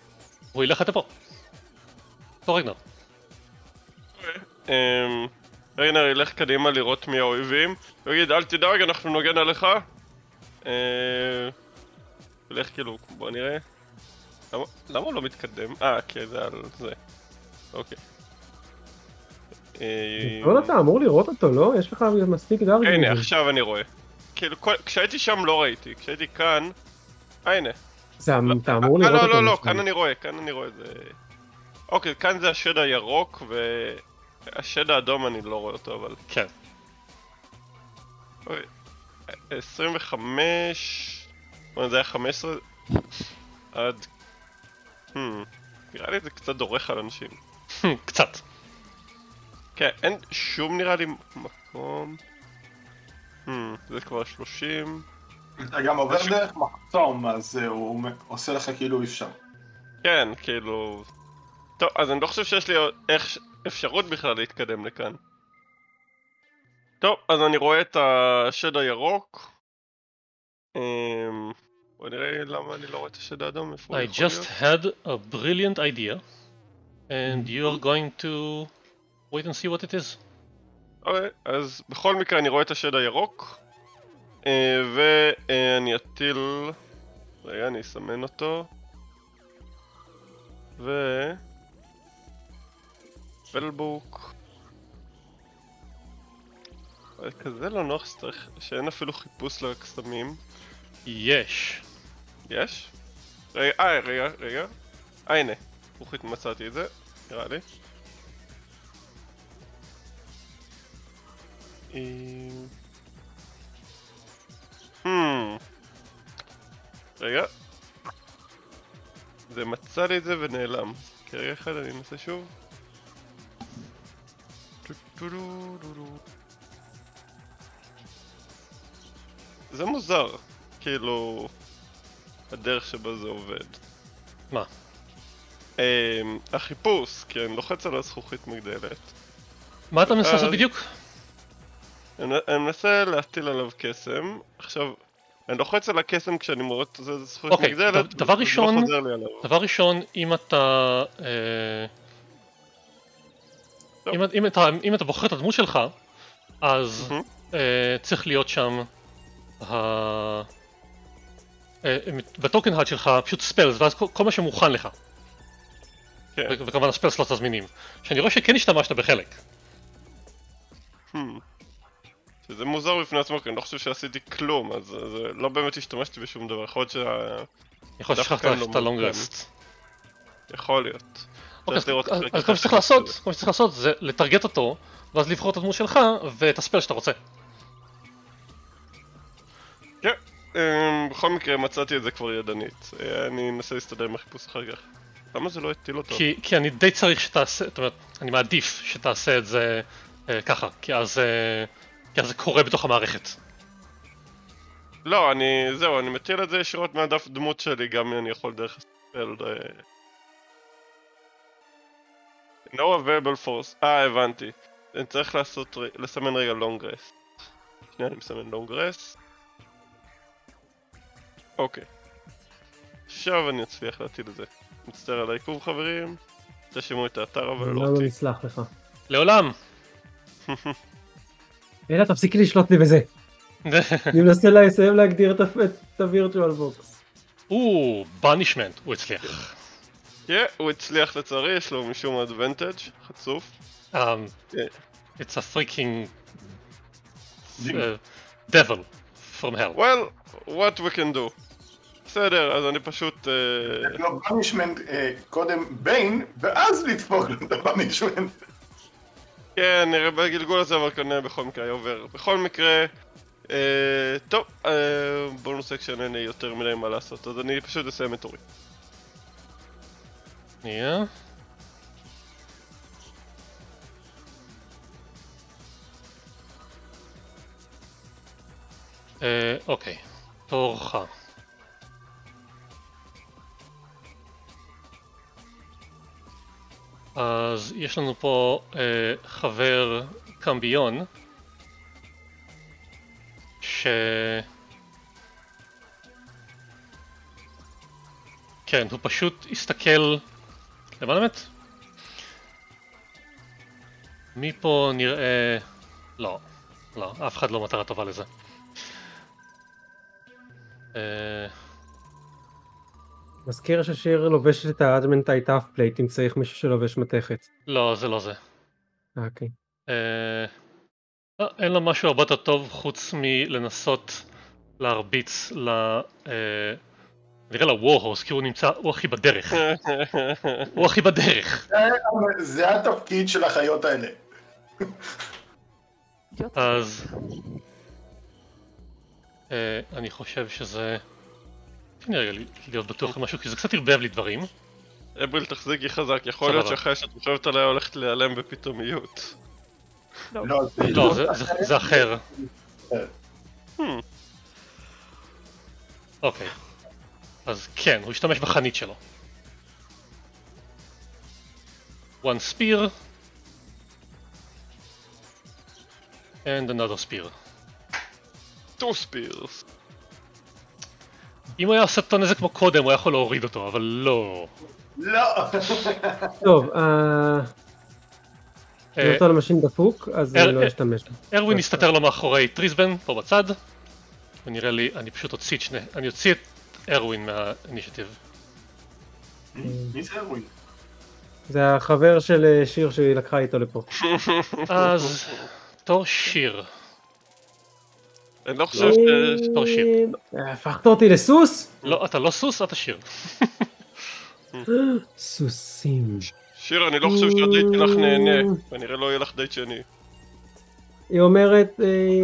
ילך לפה. תור רגנר. ריינר ילך קדימה לראות מי האויבים, הוא יגיד אל תדאג אנחנו נגן עליך. אה... ילך כאילו, בוא נראה. למה, למה הוא לא מתקדם? אה, כי זה על זה. אוקיי. לא, אתה אמור לראות אותו, לא? יש לך מספיק דארק ויז'ן. הנה, עכשיו אני רואה. כאילו, כשהייתי שם לא ראיתי, כשהייתי כאן... אה, הנה. אתה אמור לראות אותו. לא, לא, לא, כאן אני רואה, כאן אני רואה את זה... אוקיי, כאן זה השד הירוק, והשד האדום אני לא רואה אותו, אבל... כן. אוקיי. עשרים וחמש... זה היה חמש עשרה... עד... נראה לי זה קצת דורך על אנשים. קצת. כן, אין שום נראה לי מקום... זה כבר שלושים... אתה גם עובר דרך מחסום, אז הוא עושה לך כאילו אפשר. כן, כאילו... טוב, אז אני לא חושב שיש לי אפשרות בכלל להתקדם לכאן. טוב, אז אני רואה את השד הירוק. בוא נראה למה אני לא רואה את השד האדום. I just had a brilliant idea and you are going to wait and see what it is. אוקיי, אז בכל מקרה אני רואה את השד הירוק. ואני אטיל... רגע, אני אסמן אותו. ו... פלבוק. זה כזה לא נוח שצריך, שאין אפילו חיפוש לקסמים. יש. יש? רגע, אה, רגע, רגע. אה, הנה. רוחית מצאתי את זה, נראה לי. Hmm. רגע. זה מצא לי את זה ונעלם. כרגע אחד אני אנסה שוב. זה מוזר, כאילו... הדרך שבה זה עובד. מה? החיפוש, כי אני לוחץ על הזכוכית מגדלת. מה אתה מנסה לעשות בדיוק? אני מנסה להטיל עליו קסם. עכשיו, אני לוחץ על הקסם כשאני מורד את הזכוכית מגדלת. דבר ראשון, דבר ראשון, אם אתה... אם אתה בוחר את הדמות שלך, אז צריך להיות שם בטוקן האד שלך פשוט ספלס, ואז כל מה שמוכן לך. וכמובן הספלס לא תזמינים. שאני רואה שכן השתמשת בחלק. שזה מוזר בפני עצמו, כי אני לא חושב שעשיתי כלום, אז לא באמת השתמשתי בשום דבר. יכול להיות שה... יכול להיות ששכחת את הלונג רסט. יכול להיות. אז כל מה שצריך לעשות, כל מה שצריך לעשות זה לטרגט אותו, ואז לבחור את הדמות שלך ואת הספל שאתה רוצה. כן, בכל מקרה מצאתי את זה כבר ידנית. אני אנסה להסתדר עם החיפוש אחר כך. למה זה לא הטיל אותו? כי אני די צריך שתעשה, זאת אומרת, אני מעדיף שתעשה את זה ככה, כי אז זה קורה בתוך המערכת. לא, אני... זהו, אני מטיל את זה ישירות מהדף דמות שלי, גם אם אני יכול דרך הספל... No available force. אה, הבנתי. אני צריך לעשות... לסמן רגע long rest. שנייה, אני מסמן long rest. אוקיי. עכשיו אני אצליח להטיל את זה. מצטער על העיכוב, חברים. תשימו את האתר, אבל לא אותי. לא נסלח לך. לעולם! אלא, תפסיקי לשלוט לי בזה. אני מנסה לסיים להגדיר את הווירטואל בוקס. או, בנישמנט, הוא הצליח. כן, הוא הצליח לצערי, יש לו משום אדוונטג' חצוף. It's a freaking devil from hell. Well, what we can do. בסדר, אז אני פשוט... לא, בנישמנט קודם ביין, ואז לדפוק לו את הבנישמנט. כן, נראה בגלגול הזה, אבל כנראה בכל מקרה היה עובר. בכל מקרה... טוב, בונוס אקשן אין לי יותר מדי מה לעשות, אז אני פשוט אסיים את אורי. נהיה. אוקיי, תורך. אז יש לנו פה חבר קמביון ש... כן, הוא פשוט הסתכל... למען האמת? מפה נראה... לא, לא, אף אחד לא מטרה טובה לזה. מזכיר ששיר לובשת את האדמנטאי טאף פלייט אם צריך מישהו שלובש מתכת. לא, זה לא זה. אוקיי. אין לו משהו הרבה יותר טוב חוץ מלנסות להרביץ ל... נראה לה וורהורס, כי הוא נמצא, הוא הכי בדרך. הוא הכי בדרך. זה התפקיד של החיות האלה. אז... אני חושב שזה... תן לי רגע להיות בטוח במשהו, כי זה קצת ערבב לי דברים. אבריל תחזיקי חזק, יכול להיות שאחרי שאת חושבת עליה הולכת להיעלם בפתאומיות. לא, זה אחר. אוקיי. אז כן, הוא השתמש בחנית שלו. One spear. And another spear. Two spears. אם הוא היה עושה אותו נזק כמו קודם, הוא היה יכול להוריד אותו, אבל לא. לא! טוב, זה אותו למשין דפוק, אז אני לא אשתמש. ארווין הסתתר לו מאחורי טריסבן, פה בצד. ונראה לי, אני פשוט אוציא את שני... אני אוציא את ארווין מהאינישטיב. מי זה ארווין? זה החבר של שיר שהיא לקחה איתו לפה. אז... תור שיר. אני לא חושב ש... תור שיר. הפכת אותי לסוס? לא, אתה לא סוס, אתה שיר. סוסים. שיר, אני לא חושב שהדייט שלך נהנה, ונראה לא יהיה לך דייט שני. היא אומרת...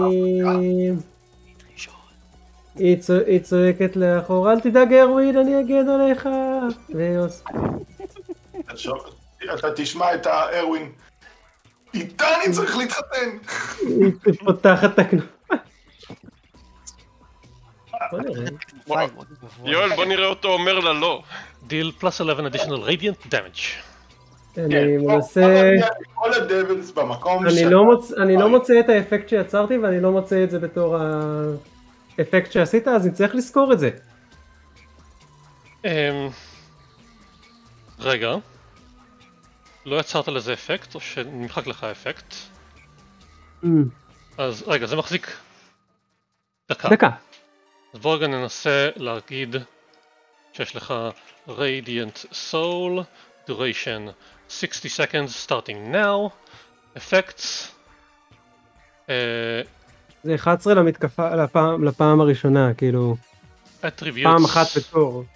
היא צועקת לאחור, אל תדאג ארווין, אני אגן עליך. אתה תשמע את הארווין. איתה אני צריך להתחתן. היא פותחת את הכנופיים. יואל, בוא נראה אותו אומר לה לא. דיל פלוס eleven additional radiant damage. אני מנסה... כל הדבלס במקום אני לא מוצא את האפקט שיצרתי ואני לא מוצא את זה בתור האפקט שעשית, אז אני צריך לזכור את זה. רגע. לא יצרת לזה אפקט או שנמחק לך אפקט? אז רגע, זה מחזיק דקה. דקה. אז בוא רגע ננסה להגיד שיש לך Radiant Soul, Duration sixty seconds starting now, Effects. זה אחת עשרה למתקפה, לפעם הראשונה, כאילו, פעם אחת בתור.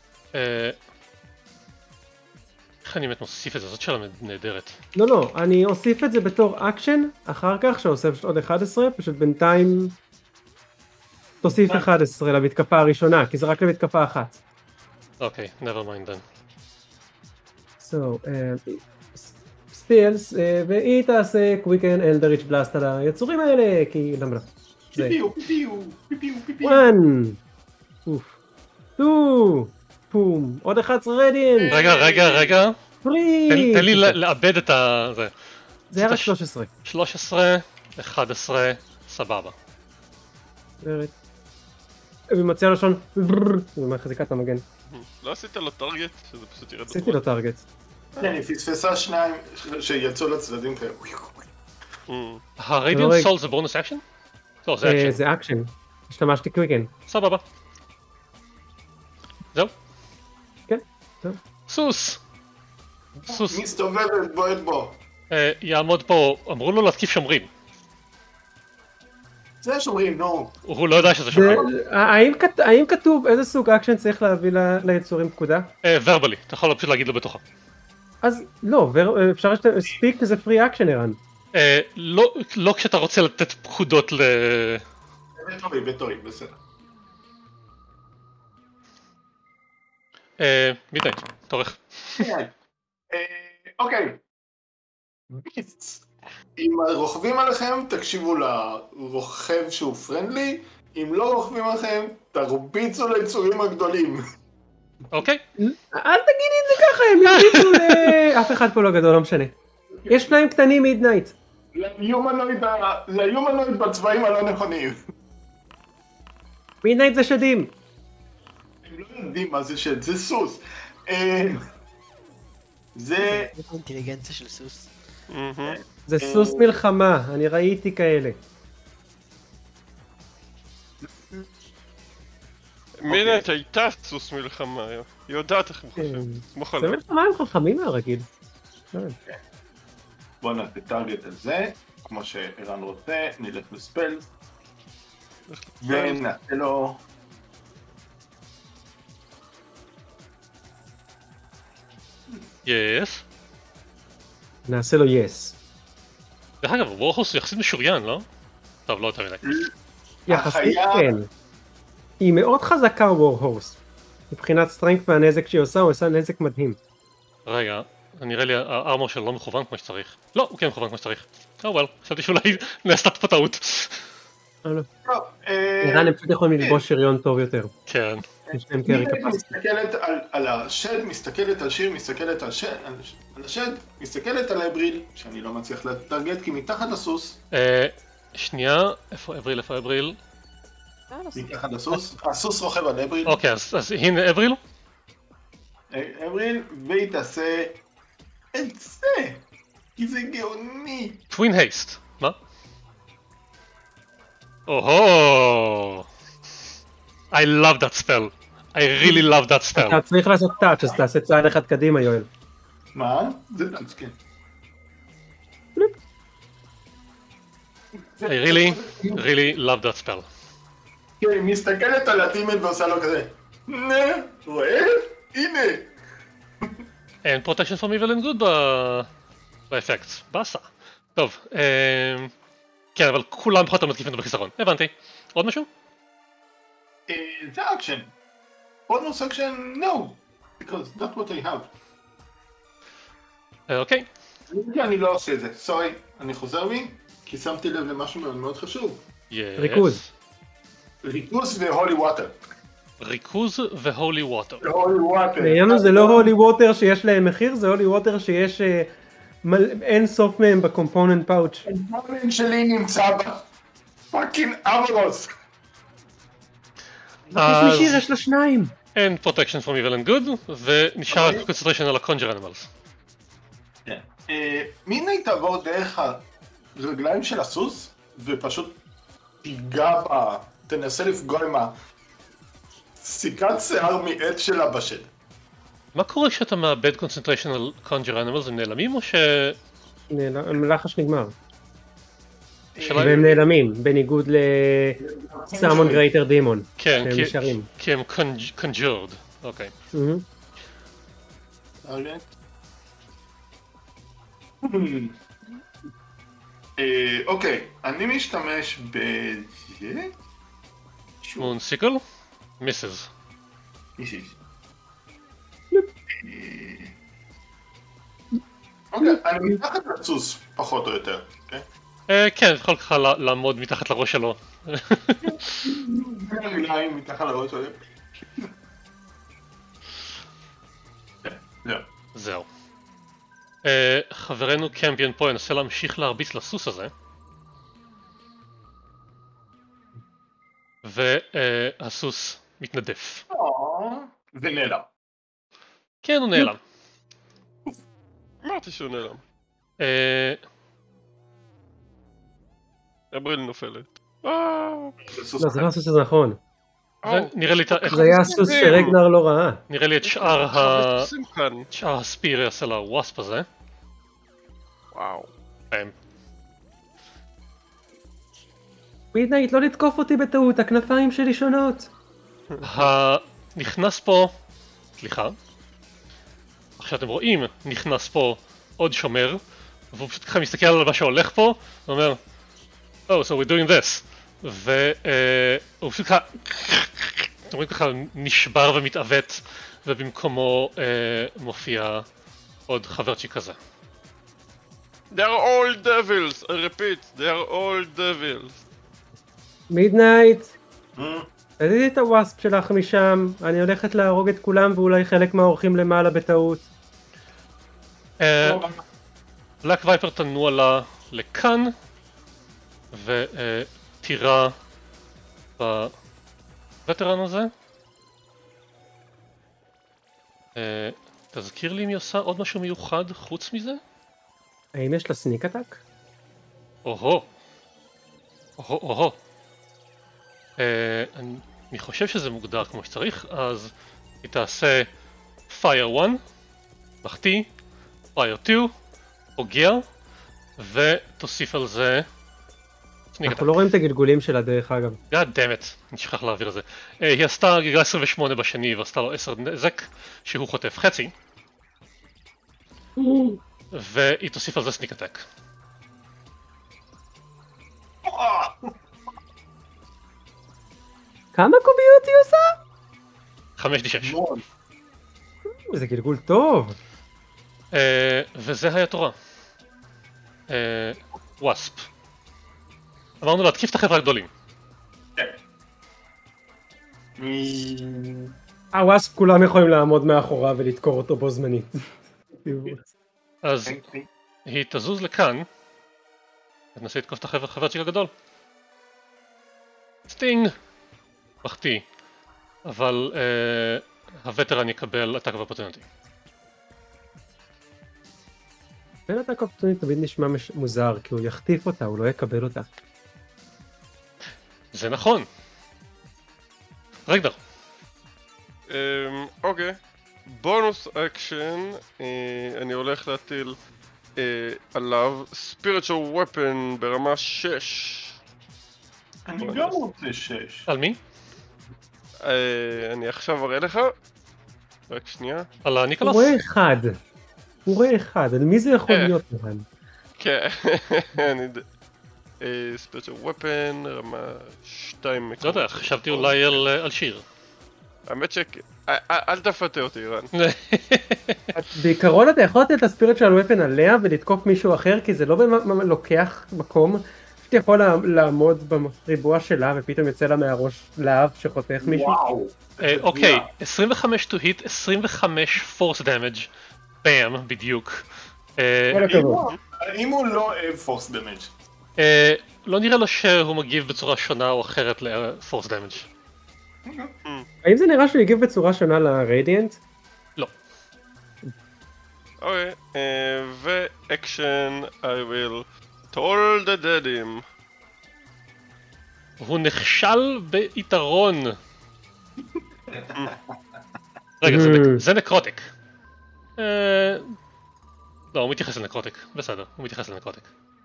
איך אני באמת מוסיף את זה? זאת שאלה נהדרת. לא, לא, אני אוסיף את זה בתור אקשן, אחר כך שאוסף עוד אחת עשרה, פשוט בינתיים תוסיף אחת עשרה למתקפה הראשונה, כי זה רק למתקפה אחת. אוקיי, never mind then. So, ספילס, והיא תעשה קוויקן אלדריץ' בלאסט על היצורים האלה, כי למה לא? פיפיו, פיפיו, פיפיו, פיפיו. one, two, פום, עוד אחת עשרה רדיאנט. רגע, רגע, רגע. פרי. תן לי לאבד את ה... זה היה רק שלוש עשרה. שלוש עשרה, אחת עשרה, סבבה. היא מציעה לשון, היא מחזיקה את המגן. לא עשית לו טארגט? שזה פשוט ירד... עשיתי לו טארגט. כן, היא פספסה שניים שיצאו לצדדים כאלה. הרדיאנט סול זה בונוס אקשן? לא, זה אקשן. זה אקשן. השתמשתי קוויקן. סבבה. זהו? כן, זהו. סוס! סוס. מסתובבת, בועט בו. יעמוד פה, אמרו לו להתקיף שומרים. זה שומרים, נו. הוא לא יודע שזה שומרים. האם כתוב איזה סוג אקשן צריך להביא ליצורים פקודה? ורבלי, אתה יכול פשוט להגיד לו בתוכה. אז לא, אפשר שספיק זה פרי אקשן ערן. לא כשאתה רוצה לתת פקודות ל... בטורי, בטורי, בסדר. מידנייט, תורך. אוקיי. ביסטס. אם רוכבים עליכם, תקשיבו לרוכב שהוא פרנדלי. אם לא רוכבים עליכם, תרביצו ליצורים הגדולים. אוקיי. אל תגידי את זה ככה, הם ירביצו ל... אף אחד פה לא גדול, לא משנה. יש שניים קטנים מידנייט. ליומנויד בצבעים הלא נכונים. מידנייט זה שדים. הם לא יודעים מה זה שד, זה סוס. זה... אינטליגנציה של סוס. מהמם. זה סוס מלחמה, אני ראיתי כאלה. מינט הייתה סוס מלחמה, היא יודעת איך מוחשים. סמוך זה עליה. מלחמה הם חכמים מהרגיל. לא יודע. בוא נעשה טארגט על זה, כמו שערן רוצה, נלך לספלס, ונעשה לו... יס. נעשה לו יס. דרך אגב, וורהוס הוא יחסית משוריין, לא? טוב, לא יותר מדי. יחסית החיה- כן. היא מאוד חזקה וור-הורס. מבחינת סטרנק והנזק שהיא עושה, הוא עושה נזק מדהים. רגע, נראה לי הארמור שלו לא מכוון כמו שצריך. לא, הוא כן מכוון כמו שצריך. או וואל, חשבתי שאולי נעשתה פה טעות. אה, לא. טוב, אה, נראה הם פשוט יכולים ללבוש שריון טוב יותר. כן. יש להם קרי מינט קפסטי. מסתכלת על, על השד, מסתכלת על שיר, מסתכלת על, שד, על, על השד, מסתכלת על אבריל, שאני לא מצליח לטרגט כי מתחת לסוס, אה, שנייה, איפה אבריל, איפה אבריל? מתחת לסוס, הסוס רוכב על אבריל, אוקיי, אז אז הנה אבריל. אה, אבריל, והיא תעשה את זה, כי זה גאוני. טווין הייסט. מה? או-הו! I love that spell. I really love that spell. אתה צריך לעשות טאץ' אז תעשה צעד אחד קדימה יואל. מה? זה טאץ', כן. I really, really love that spell. כן, היא מסתכלת על הדימן ועושה לו כזה, נה, רואה? הנה. אין פרוטקשן פור evil and good באפקט. באסה. טוב, אמ, כן, אבל כולם פחות או מתקיפים אותו בחיסרון. הבנתי. עוד משהו? אה, זה אקשן. בונוס אקשן, no. because that's what I have. אה, אוקיי. אני לא עושה את זה, סורי, אני חוזר בי, כי שמתי לב למשהו מאוד מאוד חשוב. Yes. ריכוז. ריכוז והולי ווטר. ריכוז והולי ווטר. הולי ווטר. העניין הוא זה לא הולי ווטר שיש להם מחיר, זה הולי ווטר שיש אה, מל- אין סוף מהם בקומפוננט פאוץ'. המון שלי נמצא בה. פאקינג אברוס. יש משיר, יש לו שניים. אין פרוטקשן פור evil and good, ונשאר רק קונצנטריישן על ה-conjure animals. מיני תעבור דרך הרגליים של הסוס, ופשוט תיגע בה, תנסה לפגוע עם הסיכת שיער מעט שלה בשד. מה קורה כשאתה מאבד קונצנטריישן על conjure animals? הם נעלמים או ש... המלחש נגמר. השאלה והם היא- נעלמים, בניגוד לסאמון גרייטר דימון. כן, שהם כי- נשארים. כי הם conj- conjured. אוקיי. מהמם. אה, אוקיי, אני משתמש ב... מון סיקל? מיסס. איש. אוקיי, אני מתחת לסוס, פחות או יותר. אוקיי? אה, כן, יכול ככה ל- לעמוד מתחת לראש שלו. רגליים מתחת לראש שלי. כן, זהו. זהו. אה, חברנו קמפיון פה ינסה להמשיך להרביץ לסוס הזה. והסוס מתנדף. ונעלם. כן, הוא נעלם. אמרתי שהוא נעלם. אה, אבריל נופלת. אה, לא, זה לא הסוס הזה נכון. ונראה לי את ה- איך- זה היה הסוס שרגנר לא ראה. נראה לי את שאר ה... חמש סוסים כאן. את שאר הספיר יעשה לווספ הזה. וואו. אה, מידנייט, לא לתקוף אותי בטעות, הכנפיים שלי שונות. ה- נכנס פה... סליחה. עכשיו אתם רואים, נכנס פה עוד שומר, והוא פשוט ככה מסתכל על מה שהולך פה, ואומר, Oh, so we're doing this. והוא פשוט ככה... אתם רואים ככה נשבר ומתעוות, ובמקומו אה, מופיע עוד חברצ'יק כזה. They are all devils, I repeat, they are all devils. מידנייט, תזיזי את הווספ שלך משם, אני הולכת להרוג את כולם ואולי חלק מהאורחים למעלה בטעות. בלק וייפר תנוע לה לכאן, ותירה בווטרן הזה. אה, תזכיר לי אם היא עושה עוד משהו מיוחד חוץ מזה? האם יש לה סניק אטאק? או-הו. או-הו, או-הו. אה, אני חושב שזה מוגדר כמו שצריך, אז היא תעשה Fire אחת, מחטיא, Fire שתיים, פוגע, ותוסיף על זה סניק אנחנו לא רואים את הגלגולים שלה דרך אגב. God damn it, אני שכח להעביר את זה. Uh, היא עשתה גיגה עשרים ושמונה בשני ועשתה לו עשר נזק, שהוא חוטף חצי. והיא תוסיף על זה סניק אטק. כמה קוביות היא עושה? חמש די שש. זה גלגול טוב. Uh, וזה היה תורה. Uh, ווספ. אמרנו להתקיף את החבר'ה הגדולים. הוואספ כולם יכולים לעמוד מאחוריו ולדקור אותו בו זמנית. אז היא תזוז לכאן. תנסה לתקוף את החבר'ה של הגדול. סטינג! מחטיא. אבל הווטרן יקבל אטאק ואופורטוניטי. בין אטאק ואופורטוניטי תמיד נשמע מוזר, כי הוא יחטיף אותה, הוא לא יקבל אותה. זה נכון. רגדר. אוקיי. בונוס אקשן, אני הולך להטיל עליו spiritual weapon ברמה שש. אני גם רוצה שש. על מי? אני עכשיו אראה לך. רק שנייה. על הוא הניקולוס? רואה אחד. הוא רואה אחד, על מי זה יכול להיות כאן? כן. אני יודע. spiritual weapon, רמה שתיים. לא יודע, חשבתי אולי על שיר. האמת שאל תפתה אותי, אירן. בעיקרון אתה יכול לתת לספיריט של הוופן עליה ולתקוף מישהו אחר, כי זה לא באמת לוקח מקום. אתה יכול לעמוד בריבוע שלה ופתאום יוצא לה מהראש להב שחותך מישהו. וואו. אוקיי, עשרים וחמש to hit, עשרים וחמש force damage. באם, בדיוק. כל הכבוד. אם הוא לא אוהב פורס דמג'. לא נראה לו שהוא מגיב בצורה שונה או אחרת לפורס דמג'. האם זה נראה שהוא יגיב בצורה שונה לרדיאנט? לא. אוקיי, ואקשן, I will toll the dead'ים. הוא נכשל ביתרון. רגע, זה נקרוטיק. לא, הוא מתייחס לנקרוטיק. בסדר, הוא מתייחס לנקרוטיק.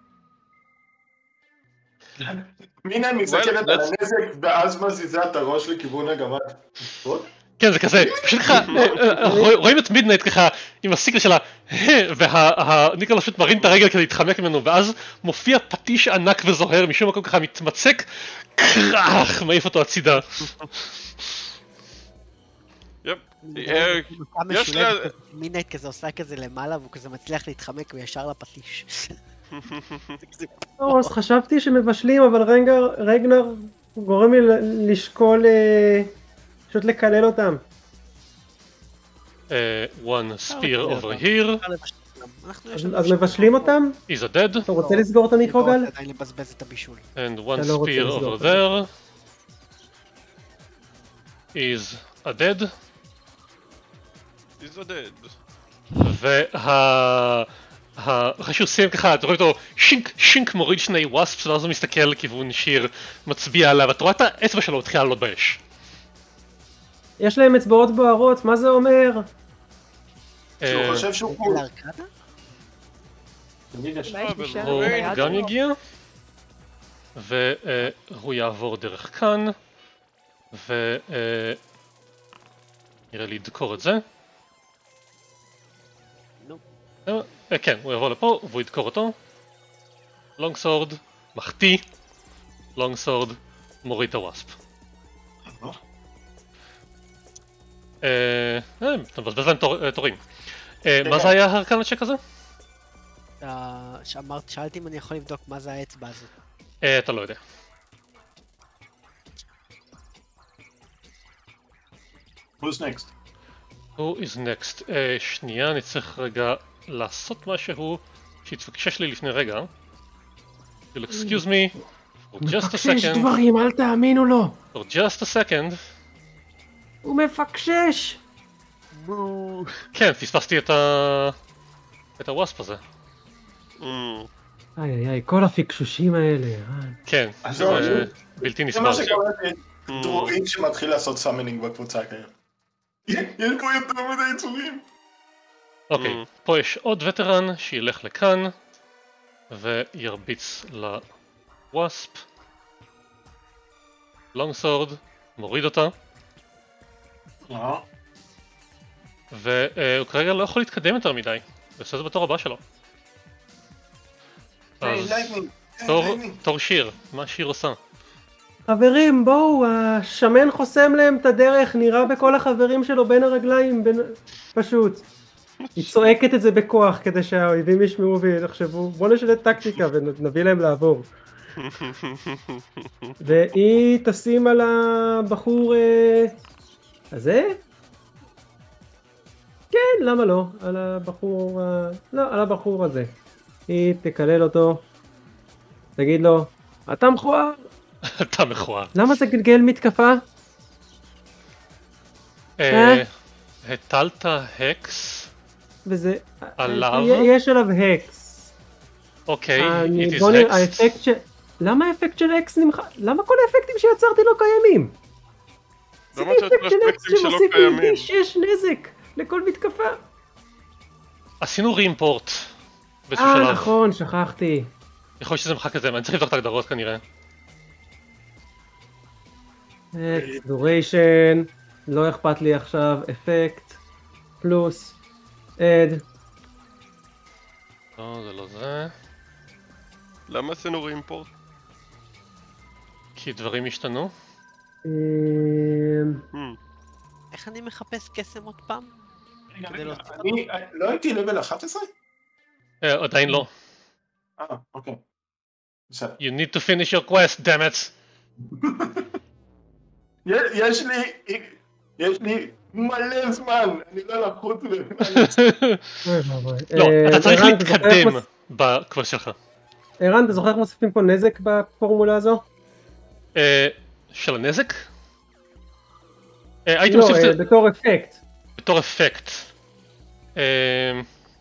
מינה מסתכלת על הנזק ואז מזיזה את הראש לכיוון הגמד. כן, זה כזה, פשוט ככה, רואים את מידנייט ככה עם הסיקל שלה, והניקולוס פשוט מרים את הרגל כדי להתחמק ממנו, ואז מופיע פטיש ענק וזוהר, משום מקום ככה מתמצק, קרח, מעיף אותו הצידה. יפ, יש לה... מידנייט כזה עושה כזה למעלה, והוא כזה מצליח להתחמק וישר לפטיש. אז חשבתי שמבשלים, אבל רגנר גורם לי לשקול פשוט לקלל אותם. one spear over here. אז מבשלים אותם? Is a dead. אתה רוצה לסגור את המיקרוגל? עדיין לבזבז את הבישול. And one spear over there. Is a dead. Is a dead. וה... אחרי שהוא סיים ככה, אתה רואה אותו שינק, שינק מוריד שני ווספס, ואז הוא מסתכל לכיוון שיר, מצביע עליו, אתה רואה את האצבע שלו התחילה לעלות באש. יש להם אצבעות בוערות, מה זה אומר? שהוא חושב שהוא קול. הוא גם יגיע, והוא יעבור דרך כאן, ונראה לי לדקור את זה. כן, הוא יבוא לפה והוא ידקור אותו. לונג סורד, מחטיא, לונג סורד, מוריד את הווספ. אה, אתה מבזבז להם תורים. מה זה היה הרקן צ'ק הזה? שאמרת, שאלתי אם אני יכול לבדוק מה זה האצבע הזאת. אתה לא יודע. Who's next? Who is next? שנייה, אני צריך רגע לעשות משהו שהתפקשש לי לפני רגע. You'll excuse me for just a מפקשש second. דברים, אל תאמינו לו. For just a second. הוא מפקשש. כן, פספסתי את ה... את הווספ הזה. איי איי איי, כל הפיקשושים האלה. כן, אז זה זהו, בלתי זה נסבל. מה שקורה דרואיד שמתחיל לעשות סאמנינג בקבוצה כיום. יש פה יותר מדי יצורים. אוקיי, פה יש עוד וטרן שילך לכאן וירביץ לווספ. לונגסורד, מוריד אותה. אה? והוא כרגע לא יכול להתקדם יותר מדי, ועושה את זה בתור הבא שלו. היי, אז לייטנינג. תור, תור שיר, מה שיר עושה? חברים, בואו, השמן חוסם להם את הדרך, נראה בכל החברים שלו בין הרגליים, בין... פשוט. היא צועקת את זה בכוח כדי שהאויבים ישמעו ויחשבו, בוא נשנה טקטיקה ונביא להם לעבור. והיא תשים על הבחור אה... הזה? כן, למה לא? על הבחור... אה... לא, על הבחור הזה. היא תקלל אותו, תגיד לו, אתה מכוער? אתה מכוער. למה זה גלגל מתקפה? אה, הטלת הקס וזה... עליו? יש עליו הקס. אוקיי, אני- it בוא is נראה, הקס. האפקט של... למה האפקט של אקס נמחק? למה כל האפקטים שיצרתי לא קיימים? למה עשיתי שיצרת אפקט של אקס אפקטים שלא שמוסיף לי קיימים? די שש נזק לכל מתקפה. עשינו רימפורט באיזשהו אה שלב. נכון, שכחתי. יכול להיות שזה מחק את זה, אני צריך לבדוק את ההגדרות כנראה. אקס, דוריישן, לא אכפת לי עכשיו, אפקט, פלוס, אד. לא, זה לא זה. למה עשינו רימפורט? כי דברים השתנו. אמ, איך אני מחפש קסם עוד פעם? כדי להוציא אותו? אני לא הייתי לבל אחת עשרה? אה, עדיין לא. אה, אוקיי. בסדר. You need to finish your quest, damn it. יש לי... יש לי מלא זמן, אני לא לחוץ ל... אוי ואבוי. לא, אה, אתה צריך ערן, אתה זוכר איך להתקדם מוס- בקווסט שלך. ערן, אתה זוכר איך מוסיפים פה נזק בפורמולה הזו? אה, של הנזק? אה, הייתי לא, מוסיף אה, את זה בתור אפקט. בתור אפקט. אה,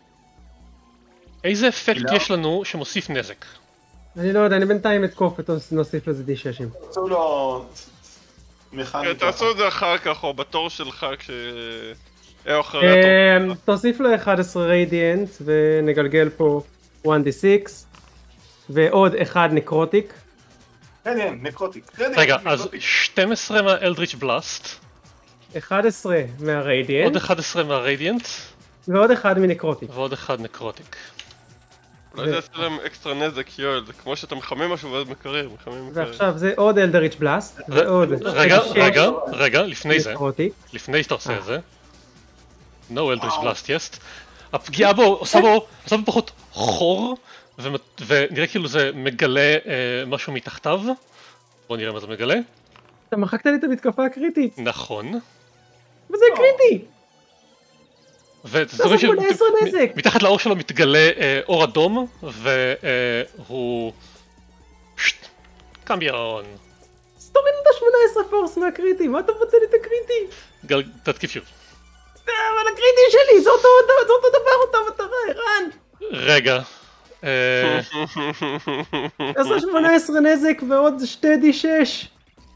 איזה אפקט לא. יש לנו שמוסיף נזק? אני לא יודע, אני בינתיים אתקוף ונוסיף לזה די ששים. עשו לו... מכניקה. תעשו את זה אחר כך, או בתור שלך כש... אה, אחרי התור. אה, תוסיף לו אחד עשר רדיאנט ונגלגל פה אחת די שש ועוד אחד נקרוטיק. כן, כן, נקרוטיק. כן, רגע, כן, אז נקרוטיק. שתים עשרה מהאלדריץ' בלאסט, אחד עשר מהרדיאנט עוד אחד עשרה מהרדיאנט, ועוד אחד מנקרוטיק. ועוד אחד נקרוטיק. אולי זה יעשה להם אקסטרה נזק, יואל, זה כמו שאתה מחמם משהו ואז מקרר, מחמם מקרר. ועכשיו זה עוד אלדריץ' בלאסט ועוד רגע, שש רגע, רגע, לפני זה, נקרוטיק. לפני שאתה עושה אה. את זה. No Eldritch Blast yes. הפגיעה בו עושה בו, עושה בו פחות חור, ומת- ונראה כאילו זה מגלה אה, משהו מתחתיו. בוא נראה מה זה מגלה. אתה מחקת לי את המתקפה הקריטית נכון. וזה קריטי. ואתה זה רואה שמונה עשרה נזק. מתחת לאור שלו מתגלה אה, אור אדום, והוא... פשט, קמביון. אז תוריד את ה-שמונה עשרה פורס מהקריטי, מה אתה מבטל את הקריטי? גל... תתקיף שוב. אה, אבל הקריטי שלי זה אותו זה אותו דבר, אותה מטרה, ערן. רגע. אה, עשה שמונה עשרה נזק ועוד שתי די שש.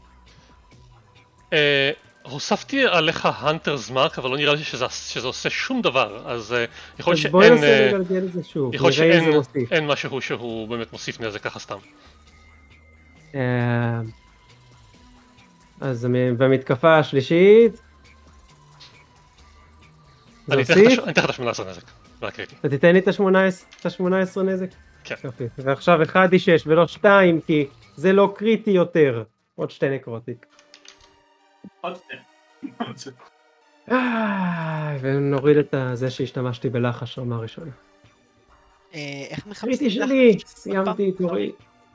אה, הוספתי עליך הנטרס מרק, אבל לא נראה לי שזה, שזה עושה שום דבר, אז אה, יכול להיות אז בואי שאין, ננסה אה, לגלגל את זה שוב, יכול להיות נראה אם זה שאין מוסיף. אין משהו שהוא באמת מוסיף נזק ככה סתם. אה, אז המ- במתקפה השלישית זה אני אתן לך את הוסיף? הש- אני אתן לך את ה-שמונה עשרה נזק, והקריטי. אתה תיתן לי את ה-שמונה עשרה נזק? כן. יופי, ועכשיו אחד די שש ולא שתיים כי זה לא קריטי יותר. עוד שתי נקרוטיק. עוד שתי. אה, ונוריד את זה שהשתמשתי בלחש רמה ראשונה. אה, איך מחפשים קריטי שלי, לחץ? סיימתי את אורי.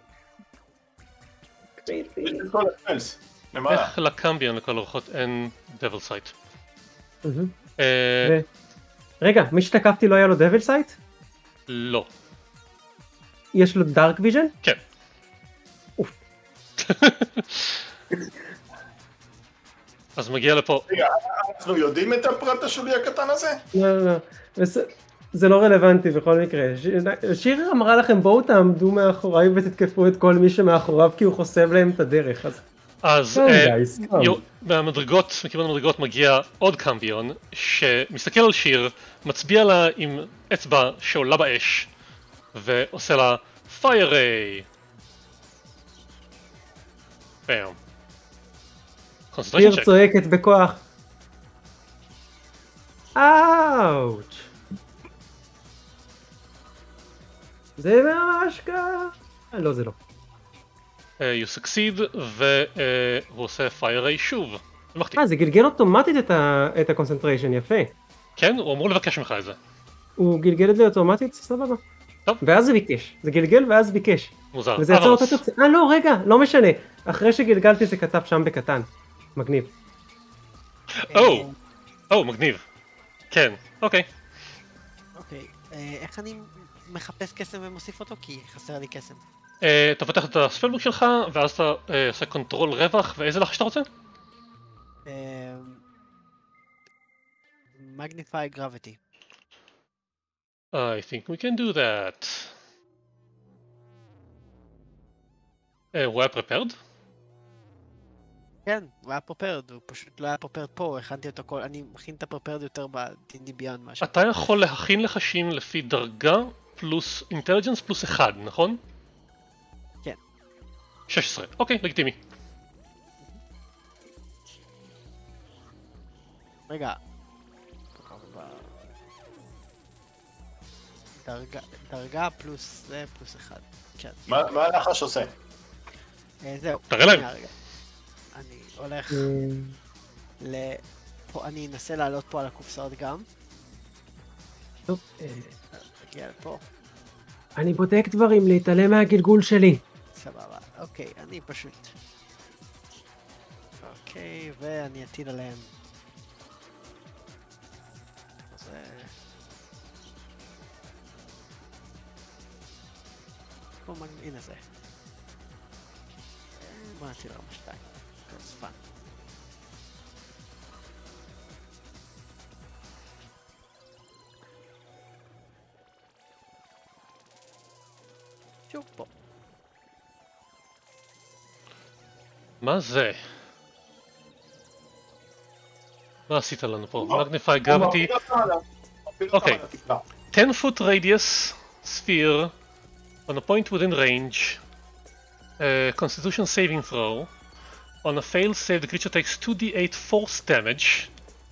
קריטי. יש את כל הספלס. למעלה. איך לקמביון לכל אורחות אין דבל סייט? מהמם. אה, ו- רגע, מי שתקפתי לא היה לו דבל סייט? לא. יש לו דארק ויז'ן? כן. אוף. אז מגיע לפה, רגע, אנחנו יודעים את הפרט השולי הקטן הזה? לא, לא, לא. בס- זה לא רלוונטי בכל מקרה. שיר אמרה לכם בואו תעמדו מאחוריי ותתקפו את כל מי שמאחוריו כי הוא חוסם להם את הדרך. אז מהמדרגות, מכיוון המדרגות מגיע עוד קמביון שמסתכל על שיר, מצביע לה עם אצבע שעולה באש ועושה לה פייר ריי. פעם. שיר צועקת בכוח. אאוץ'. זה ממש ככה. לא, זה לא. You succeed, והוא עושה fire ray שוב. אה, זה גלגל אוטומטית את ה-concentration, יפה. כן, הוא אמור לבקש ממך את זה. הוא גלגל את זה אוטומטית, סבבה. טוב. ואז זה ביקש. זה גלגל ואז ביקש. מוזר. וזה יצא אותה תוצאה. אה, לא, רגע, לא משנה. אחרי שגלגלתי זה כתב שם בקטן. מגניב. או, או, מגניב. כן, אוקיי. אוקיי, איך אני מחפש קסם ומוסיף אותו? כי חסר לי קסם. אתה פותח את הספלבוק שלך, ואז אתה עושה קונטרול רווח, ואיזה לחש אתה רוצה? Magnify Gravity. I think we can do that. הוא היה prepared? כן, הוא היה prepared, הוא פשוט לא היה prepared פה, הכנתי אותו כל... אני מכין את ה-prepared יותר ב-די אנד די Beyond משהו. אתה יכול להכין לחשים לפי דרגה פלוס אינטליג'נס פלוס אחד, נכון? כן. שש עשרה, אוקיי, לגיטימי. רגע. דרגה, דרגה פלוס זה פלוס אחד. כן. מה הלחש עושה? זהו. תראה להם. אני הולך ל... פה, אני אנסה לעלות פה על הקופסאות גם. טוב. נגיע לפה. אני בודק דברים, להתעלם מהגלגול שלי. סבבה, אוקיי, אני פשוט... אוקיי, ואני אטיל עליהם. זה... פה מגניב, הנה זה. בוא נטיל עליהם שתיים. כזה פאן. שוב פה. מה זה? מה עשית לנו פה? Magnify Gravity. אוקיי. ten foot radius sphere on a point within range. Uh, Constitution saving throw. On a fail save the creature takes two d eight force damage.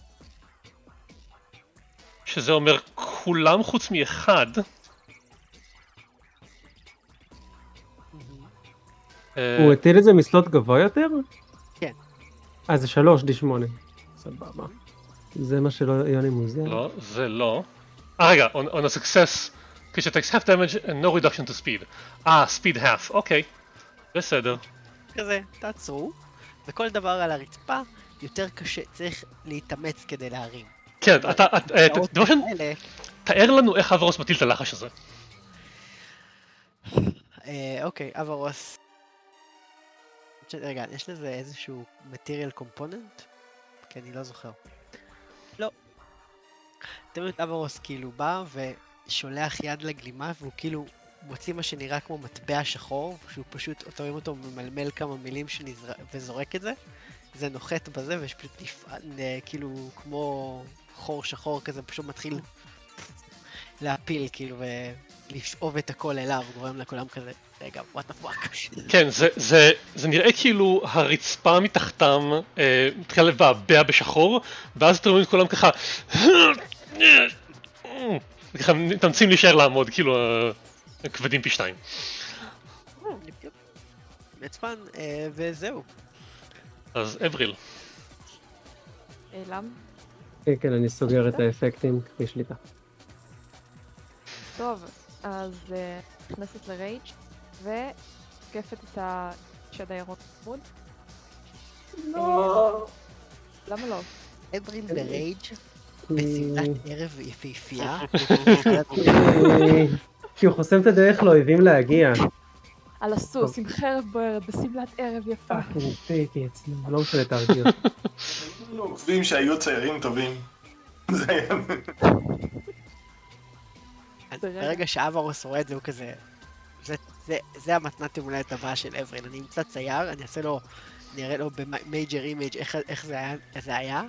שזה אומר כולם חוץ מאחד. הוא הטיל את זה מסלוט גבוה יותר? כן. אה, זה שלוש די שמונה. סבבה. זה מה שלא יוני מוזר. לא, זה לא. אה, רגע, on, on a success, creature takes half damage and no reduction to speed. אה, speed half, אוקיי. בסדר. כזה, תעצרו, וכל דבר על הרצפה יותר קשה, צריך להתאמץ כדי להרים. כן, אתה, דבר ראשון, תאר לנו איך אברוס מטיל את הלחש הזה. אוקיי, אברוס. רגע, יש לזה איזשהו material component? כי אני לא זוכר. לא. אתם יודעים, אברוס כאילו בא ושולח יד לגלימה והוא כאילו מוציא מה שנראה כמו מטבע שחור, שהוא פשוט, אתם רואים אותו ממלמל כמה מילים וזורק את זה. זה נוחת בזה ופשוט נפעל, כאילו כמו חור שחור כזה, פשוט מתחיל להפיל כאילו ולשאוב את הכל אליו, גורם לכולם כזה, רגע, what the fuck. כן, זה, זה, זה נראה כאילו הרצפה מתחתם אה, מתחילה לבעבע בשחור, ואז אתם רואים את כולם ככה, ככה מתאמצים להישאר לעמוד, כאילו כבדים פי שתיים. מצפן, וזהו. אז אבריל. למה? כן, כן, אני סוגר את האפקטים כפי שליטה. טוב, אז נכנסת לרייג' ותקפת את השד הירוק עמוד. לא. למה לא? אבריל ברייג' בסמלת ערב יפהפייה. כי הוא חוסם את הדרך לאויבים להגיע. על הסוס עם חרב בוערת בסמלת ערב יפה. נתתי אצלי, לא משנה תרגיל. היינו עוקבים שהיו ציירים טובים. זה היה... ברגע שאברוס רואה את זה הוא כזה, זה, זה, זה המתנת יום הולדת הבאה של אבריל, אני אמצא צייר, אני אעשה לו, אני אראה לו במייג'ר אימייג' איך, איך זה היה, זה היה.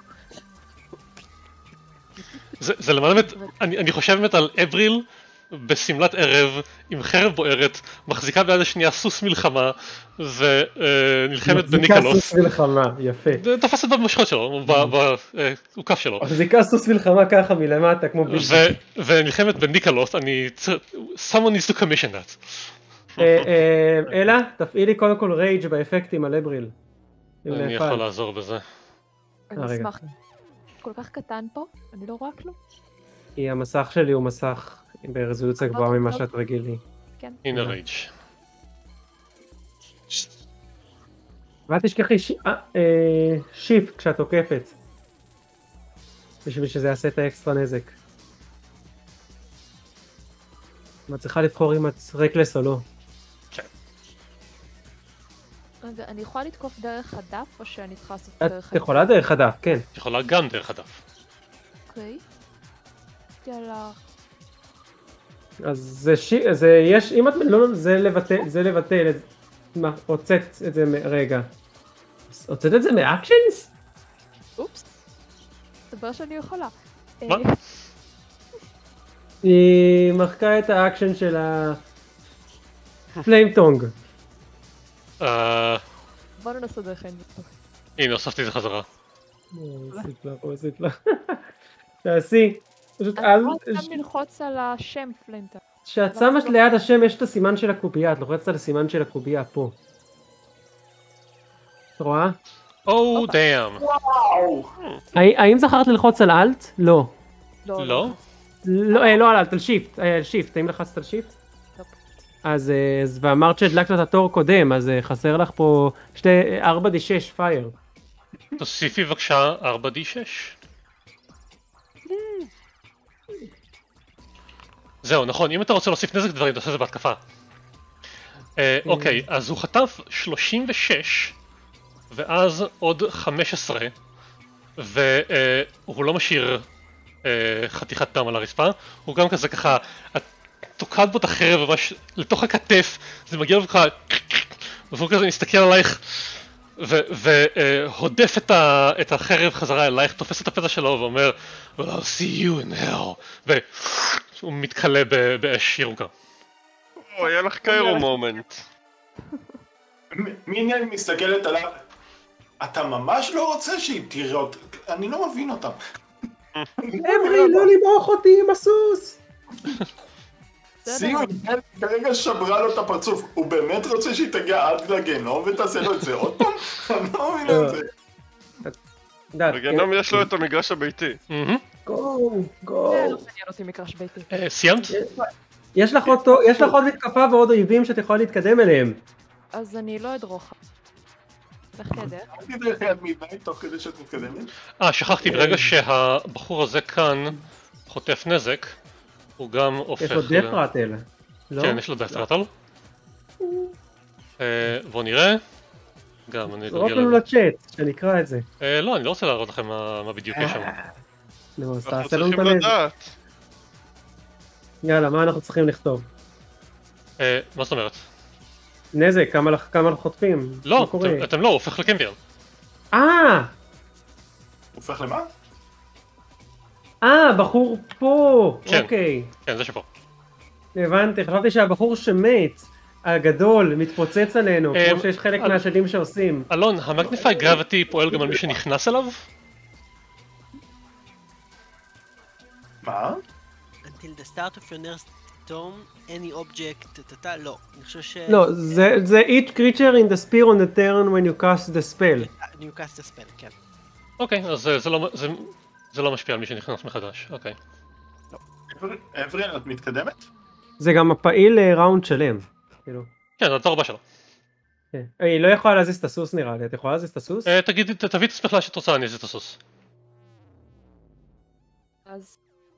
זה, זה למעלה באמת, אני, אני חושב באמת על אבריל בשמלת ערב עם חרב בוערת, מחזיקה ביד השנייה סוס מלחמה ונלחמת בניקלוס. מחזיקה סוס מלחמה, יפה. תופסת במושכות שלו, בעוקף שלו. מחזיקה סוס מלחמה ככה מלמטה כמו בישי. ונלחמת בניקלוס, אני... someone needs to commission that. אלה, תפעילי קודם כל רייג' באפקטים על אבריל. אני יכול לעזור בזה. אני אשמח. כל כך קטן פה, אני לא רואה כלום. כי המסך שלי הוא מסך ברזולוציה גבוהה ממה שאת רגילי. כן. הנה רייג'. ואל תשכחי שיפט כשאת תוקפת. בשביל שזה יעשה את האקסטרה נזק. את צריכה לבחור אם את רקלס או לא. כן. רגע, אני יכולה לתקוף דרך הדף או שאני צריכה לעשות את דרך הדף? יכולה דרך הדף, כן. את יכולה גם דרך הדף. אוקיי. יאללה. אז זה ש... זה יש... אם את... לא, לא, זה לבטל... זה לבטל... מה? הוצאת את זה מ... רגע. הוצאת את זה מאקשנס? אופס. מסתבר שאני יכולה. מה? היא מחקה את האקשן של ה... פליימטונג. בוא ננסה דרך אין. הנה, הוספתי את זה חזרה. אוסיף לך, אוסיף לך. תעשי. פשוט אל... אני רוצה ללחוץ על השם פליימטונג. כשאת שמת ליד השם יש את הסימן של הקובייה, את לוחצת על הסימן של הקובייה פה. את רואה? או דאם. וואו! האם זכרת ללחוץ על אלט? לא. לא? לא, לא על אלט, על שיפט. על שיפט, האם לחצת על שיפט? אז, ואמרת שהדלקת את התור קודם, אז חסר לך פה שתי, ארבע די שש פייר. תוסיפי בבקשה ארבע די שש. זהו, נכון, אם אתה רוצה להוסיף נזק דברים, תעשה את זה בהתקפה. אוקיי, אז הוא חטף שלושים ושש, ואז עוד חמש עשרה, והוא לא משאיר חתיכת דם על הרצפה, הוא גם כזה ככה, את תוקעת בו את החרב ממש לתוך הכתף, זה מגיע לו ככה, והוא כזה מסתכל עלייך, והודף את החרב חזרה אלייך, תופס את הפתע שלו ואומר, Well, I'll see you in hell, והוא מתקלה באש ירוקה. או, היה לך קיירו מומנט. מיניאן מסתכלת עליו, אתה ממש לא רוצה שהיא תראה אותה, אני לא מבין אותם. אברי, לא למרוח אותי עם הסוס! שימו, כרגע שברה לו את הפרצוף, הוא באמת רוצה שהיא תגיע עד לגנום ותעשה לו את זה עוד פעם? אני לא מבין את זה. בגנום יש לו את המגרש הביתי. גו, גו. זה לא מעניין אותי מגרש ביתי. סיימת? יש לך עוד מתקפה ועוד אויבים שאת יכולה להתקדם אליהם. אז אני לא אדרוך. לך תדע. הייתי דרך יד מידי תוך כדי שאת מתקדמת. אה, שכחתי, ברגע שהבחור הזה כאן חוטף נזק, הוא גם הופך... יש לו דף רטל. כן, יש לו דף רטל. בואו נראה. גם אני זרוק לנו לצ'אט, שנקרא את זה. לא, אני לא רוצה להראות לכם מה בדיוק יש שם. נו, אז אנחנו תעשה לנו את צריכים הנזק. לדעת. יאללה, מה אנחנו צריכים לכתוב? מה זאת אומרת? נזק, כמה אנחנו חוטפים? לא, אתם לא, הוא הופך לקמפיון. אה! הוא הופך למה? אה, בחור פה! כן. אוקיי. כן, זה שפה. הבנתי, חשבתי שהבחור שמת, הגדול, מתפוצץ עלינו, כמו שיש חלק מהשדים שעושים. אלון, המגניפיי גרביטי פועל גם על מי שנכנס אליו? מה? Until the start of your next turn, any object, טטטה, לא. אני חושב ש... לא, זה each creature in the spear on the turn when you cast the spell. You cast the spell, כן. אוקיי, אז זה לא משפיע על מי שנכנס מחדש, אוקיי. אבריאל, את מתקדמת? זה גם הפעיל ראונד שלם. כן, זה התור הבא שלו. היא לא יכולה להזיז את הסוס נראה לי, את יכולה להזיז את הסוס? תגידי, תביא את הספכלה שאת רוצה, אני אזיז את הסוס. אז...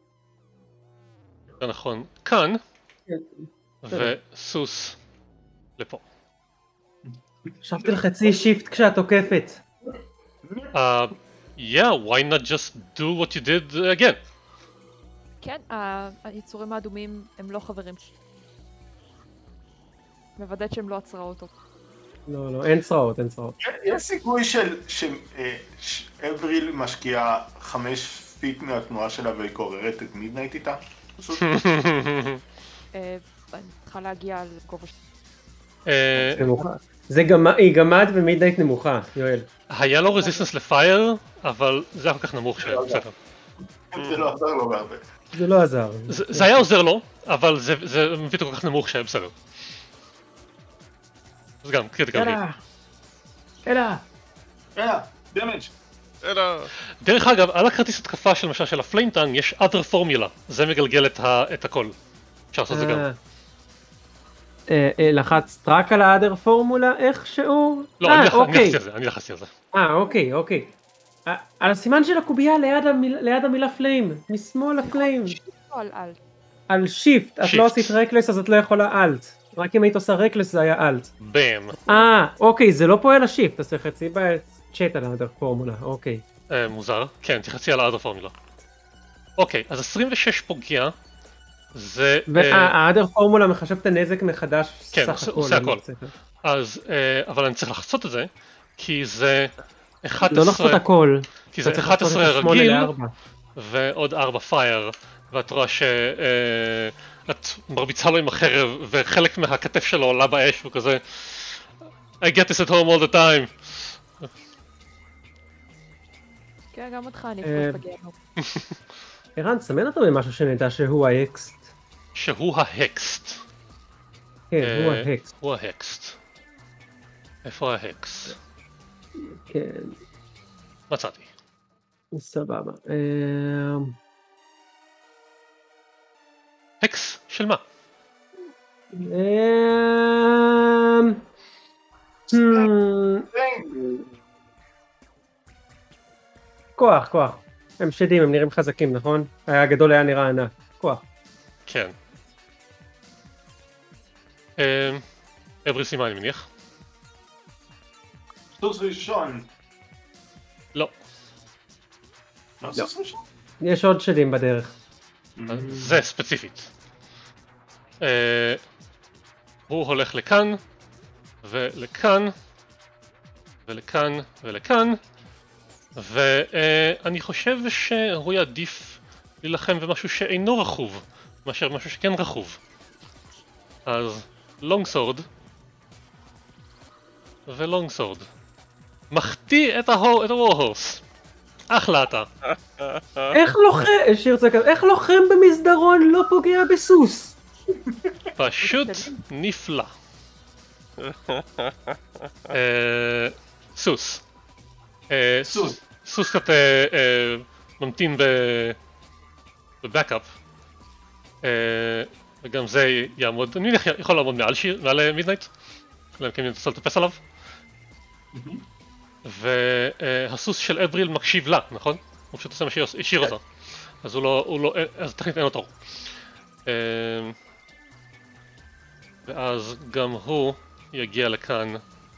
זה נכון, כאן, וסוס לפה. חשבתי לחצי שיפט כשאת תוקפת. Yeah, why not just do what you did again? כן, ה- היצורים האדומים הם לא חברים. מוודאת שהם לא עצרה אותו. לא, לא, אין צרעות, אין צרעות. יש סיכוי של שאבריל משקיעה חמש פיט מהתנועה שלה והיא קוררת את מידנייט איתה? פשוט. אה, אני צריכה להגיע לגובה ש... אה, נמוכה. זה גם, היא גמד ומידנייט נמוכה, יואל. היה לו רזיסטנס לפייר, אבל זה היה כל כך נמוך שבסדר. זה לא עזר לו בהרבה. זה לא עזר. זה זה היה עוזר לו, אבל זה זה מביא אותו כל כך נמוך שהיה בסדר. זה גם קריטיקל היט. יאללה! יאללה! יאללה, דמג'. אלא... דרך אגב, על הכרטיס התקפה של למשל של הפליימטנג יש other formula, זה מגלגל את ה- את הכל. אפשר לעשות את זה גם. אה, אה, אה, לחצת רק על האדר פורמולה איכשהו? לא, אה, אני לח- אני אוקיי. לחצתי על זה, אני לחצתי על זה. אה, אוקיי, אוקיי. אה, על הסימן של הקובייה ליד המיל- ליד המילה פליים, משמאל הפליים. או על אלט. על שיפט, את Shift. לא עשית רקלס אז את לא יכולה אלט. רק אם היית עושה רקלס זה היה אלט. באם. אה, אוקיי, זה לא פועל השיפט, אז תחצי בצ'אט על האדר פורמולה, אוקיי. אה, מוזר. כן, תחצי על ה-other formula. אוקיי, אז עשרים ושש פוגע, זה... אה, והאדר פורמולה מחשב את הנזק מחדש כן, סך עושה- הכל. עושה אני הכל. צריך- אז... אה, אבל אני צריך לחצות את זה, כי זה... אחת לא לחצות עשרה... הכל. כי זה אתה צריך אחת לחצות עשרה את השמונה רגיל, לארבע. ועוד ארבע פייר, ואת רואה שאת מרביצה לו עם החרב, וחלק מהכתף שלו עולה באש, והוא כזה I get this at home all the time. כן, גם אותך אני אה, אפגוש בגיהנום. ערן, סמן אותו במשהו שנדע שהוא האקסט. שהוא ההקסט. כן, הוא אה, ההקסט. הוא ההקסט. איפה ההקסט? כן, מצאתי. סבבה. אה, הקס של מה? אה, hmm, כוח, כוח. הם שדים, הם נראים חזקים, נכון? הגדול היה נראה ענק. כוח. כן. אה, אברי סימה אני מניח. סוס ראשון. לא. לא סוס ראשון? יש עוד שדים בדרך. זה ספציפית. אה, הוא הולך לכאן, ולכאן, ולכאן, ולכאן, ואני חושב שהוא יעדיף להילחם במשהו שאינו רכוב, מאשר משהו שכן רכוב. אז לונגסורד, ולונגסורד. מחטיא את הוורהורס. אחלה אתה. איך לוחם, שיר צועק, איך לוחם במסדרון לא פוגע בסוס? פשוט נפלא. אה, סוס. אה, סוס. סוס קצת אה, אה, ממתין בבקאפ. אה, וגם זה יעמוד, אני מניח יכול לעמוד מעל שיר, מעל מידנייט. אלא אם כן אני רוצה לטפס עליו. והסוס של אבריל מקשיב לה, נכון? הוא פשוט עושה מה שהשאיר אותה. אז הוא לא, הוא לא, אז טכנית אין לו תור. ואז גם הוא יגיע לכאן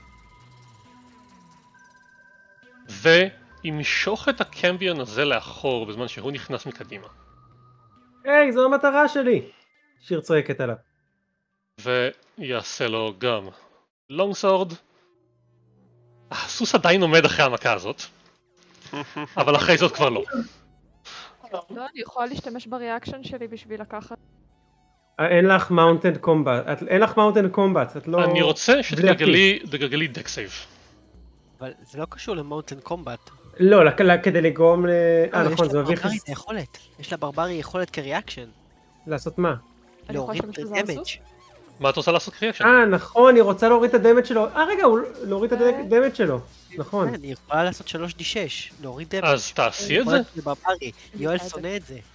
וימשוך את הקמביון הזה לאחור בזמן שהוא נכנס מקדימה. היי, זו המטרה שלי. שיר צועקת עליו. ויעשה לו גם לונגסורד. הסוס עדיין עומד אחרי המכה הזאת, אבל אחרי זאת כבר לא. לא, אני יכולה להשתמש בריאקשן שלי בשביל לקחת. אין לך מאונטד קומבט, אין לך מאונטד קומבט, את לא... אני רוצה שתגלגלי תגלגלי דק סייב. אבל זה לא קשור למאונטן קומבט. לא, לק- לק- כדי לגרום ל... אה נכון, זה מביא לך... לברברי יכולת. יש לברברי יכולת כריאקשן. לעשות מה? אני יכולה להוריד להשתמש את בזה על הדמג'. הסוס? מה את רוצה לעשות קריאקשן? אה נכון, היא רוצה להוריד את הדמג' שלו. אה רגע, הוא להוריד את הדמג' שלו. נכון. כן, היא יכולה לעשות שלוש די שש. להוריד דמג'. אז תעשי את זה. לברברי. יואל שונא את זה.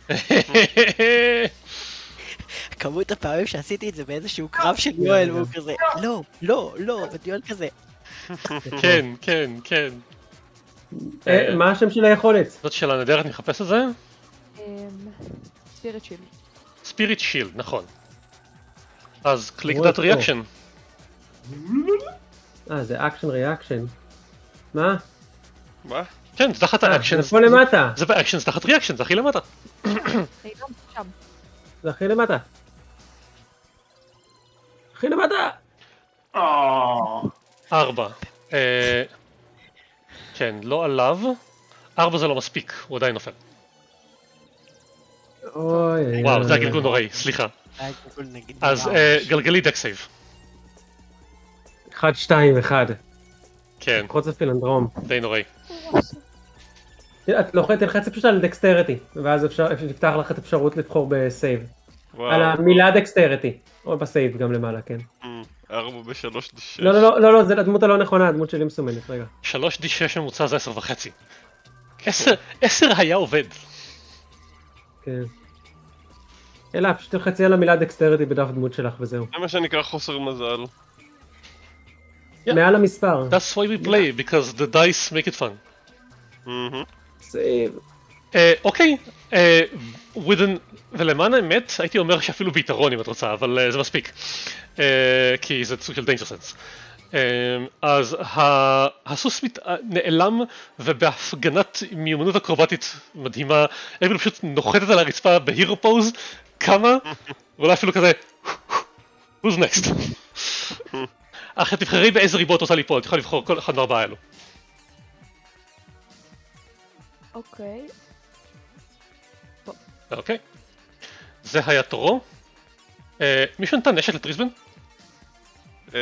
כמות הפעמים שעשיתי את זה באיזשהו קרב של יואל, והוא כזה, לא, לא, לא, ויואל כזה. כן, כן, כן. אה, מה השם של היכולת? זאת שאלה נהדרת, נחפש את זה. ספיריט שיל. ספיריט שילד, נכון. אז קליק רואה דאט פה. ריאקשן. אה, זה אקשן ריאקשן. מה? מה? כן, זה תחת אה, האקשן. זה פה למטה. זה באקשן, זה תחת ריאקשן, זה הכי למטה. אינם שם. זה הכי למטה. הכי למטה! אה, ארבע. אה, כן, לא עליו. ארבע זה לא מספיק, הוא עדיין נופל. אוי, וואו, זה אוי, הגלגול נוראי, סליחה. היה גלגול נגד אז נראה אה, ממש. גלגלי דק סייב. אחד, שתיים, אחד. כן, קרוץ הפילנדרום. די נוראי. את לוחצת, תלחצי פשוט על דקסטריטי, ואז אפשר, נפתח לך את אפשרות לבחור בסייב. וואו. על המילה דקסטריטי. או בסייב גם למעלה, כן. אמ, ארבע בשלוש די שש. לא, לא, לא, לא, לא, זה הדמות הלא נכונה, הדמות שלי מסומנת, רגע. שלוש די שש ממוצע זה עשר וחצי. עשר, עשר היה עובד. כן. אלא, פשוט תלחצי על המילה דקסטריטי בדף דמות שלך וזהו. זה מה שנקרא חוסר מזל. Yeah. מעל המספר. That's why we play, because the dice make it fun. מהמם. סייב. אה, אוקיי, אה, within, ולמען האמת הייתי אומר שאפילו ביתרון אם את רוצה, אבל אה, זה מספיק. אה, כי זה סוג של danger sense. אה, אז ה- הסוס מת- נעלם, ובהפגנת מיומנות אקרובטית מדהימה, אבריל פשוט נוחתת על הרצפה בהירו פוז, קמה, ואולי אפילו כזה, who's next? אחרי תבחרי באיזה ריבוע את רוצה ליפול, את יכולה לבחור כל אחד מארבעה האלו. אוקיי. אוקיי. זה היה תורו. אה, מישהו נתן נשק לטריסבן? אמ,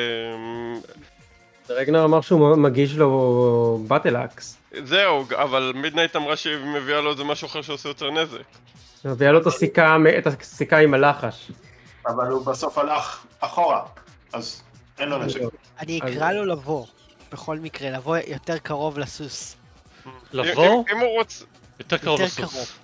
רגנר אמר שהוא מגיש לו באטל אקס. זהו, אבל מידנייט אמרה שהיא מביאה לו איזה משהו אחר שעושה יותר נזק. מביאה לו את הסיכה, את הסיכה עם הלחש. אבל הוא בסוף הלך אחורה, אז אין לו נשק. אני אז- אקרא לו לבוא, בכל מקרה, לבוא יותר קרוב לסוס. לבוא? אם- אם הוא רוצה... יותר קרוב יותר לסוס. קרוב.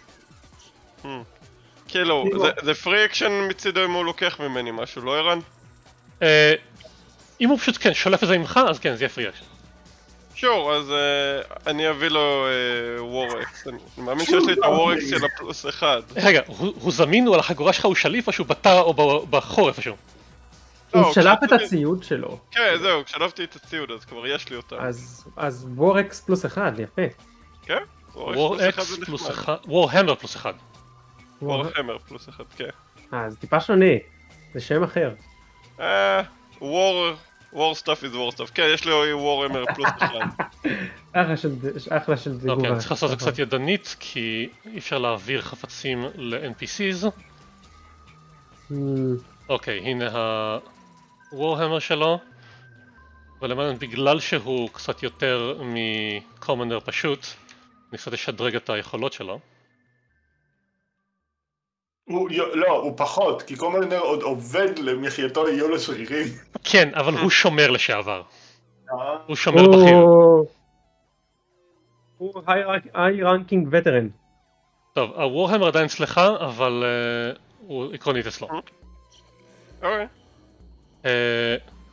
כאילו, כאילו- זה- זה פרי אקשן מצידו אם הוא לוקח ממני משהו, לא ערן? אה, אם הוא פשוט כן שולף את זה ממך, אז כן, זה יהיה פרי אקשן. שור, אז אה, אני אביא לו וורקס. אני מאמין שיש לי את הוורקס של הפלוס אחד. רגע, הוא הוא זמין, הוא על החגורה שלך, הוא שליף או שהוא בתא או ב- בחור איפשהו? לא, הוא שלף את כששמתי- הציוד שלו. כן, זהו, כשלפתי את הציוד אז כבר יש לי אותה. אז אז וורקס פלוס אחד, יפה. כן? וורקס וור פלוס אחד אקס זה פלוס נחמד. אחד, וור המר פלוס אחד. וורהמר פלוס אחד, כן. אה, זה טיפה שונה. זה שם אחר. אה, וור... וור סטאפ איז וור סטאפ. כן, יש לי וורהמר פלוס אחד. אחלה של אחלה של דיגורה. אוקיי, צריך לעשות את זה קצת ידנית, כי אי אפשר להעביר חפצים ל-אן פי סיז. Hmm, אוקיי, הנה ה-Warhammer שלו. ולמען בגלל שהוא קצת יותר מקומנדר פשוט, ניסה לשדרג את היכולות שלו. הוא- לא, הוא פחות, כי קומנדר עוד עובד למחייתו יהיו לו שרירים. כן, אבל הוא שומר לשעבר. אה, הוא שומר בכיר. הוא- הוא היי רנקינג וטרן. טוב, ה-Warhammer עדיין אצלך, אבל אה, הוא עקרונית אצלו. אוקיי. אה,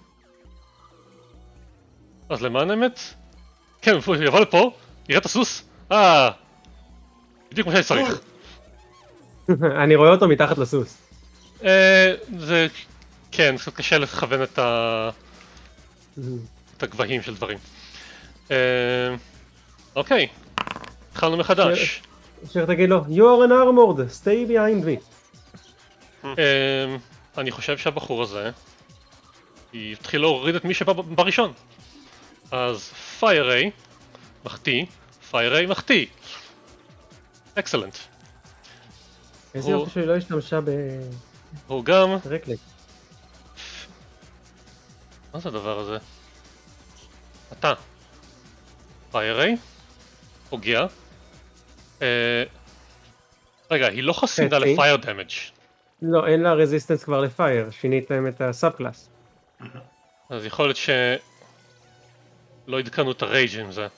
אז למען האמת? כן, הוא יבוא לפה, יראה את הסוס, אה, בדיוק כמו שאני צריך. אני רואה אותו מתחת לסוס. אה, זה, כן, קצת קשה לכוון את ה... את הגבהים של דברים. אה, אוקיי, התחלנו מחדש. אשר תגיד לו, you are an armored, stay behind me. אה, אני חושב שהבחור הזה יתחיל להוריד את מי שבא ב- בראשון. אז פיירי, מחטיא, פיירי, מחטיא. אקסלנט. איזה הוא- יופי שהיא לא השתמשה הוא גם... ברקלט. מה זה הדבר הזה? אתה. פיירי, פוגע. אה, רגע, היא לא חסינה חצי. לפייר דמג'. לא, אין לה רזיסטנס כבר לפייר, שיניתם את הסאב קלאס. אז יכול להיות ש... לא עדכנו את הרייג' עם זה.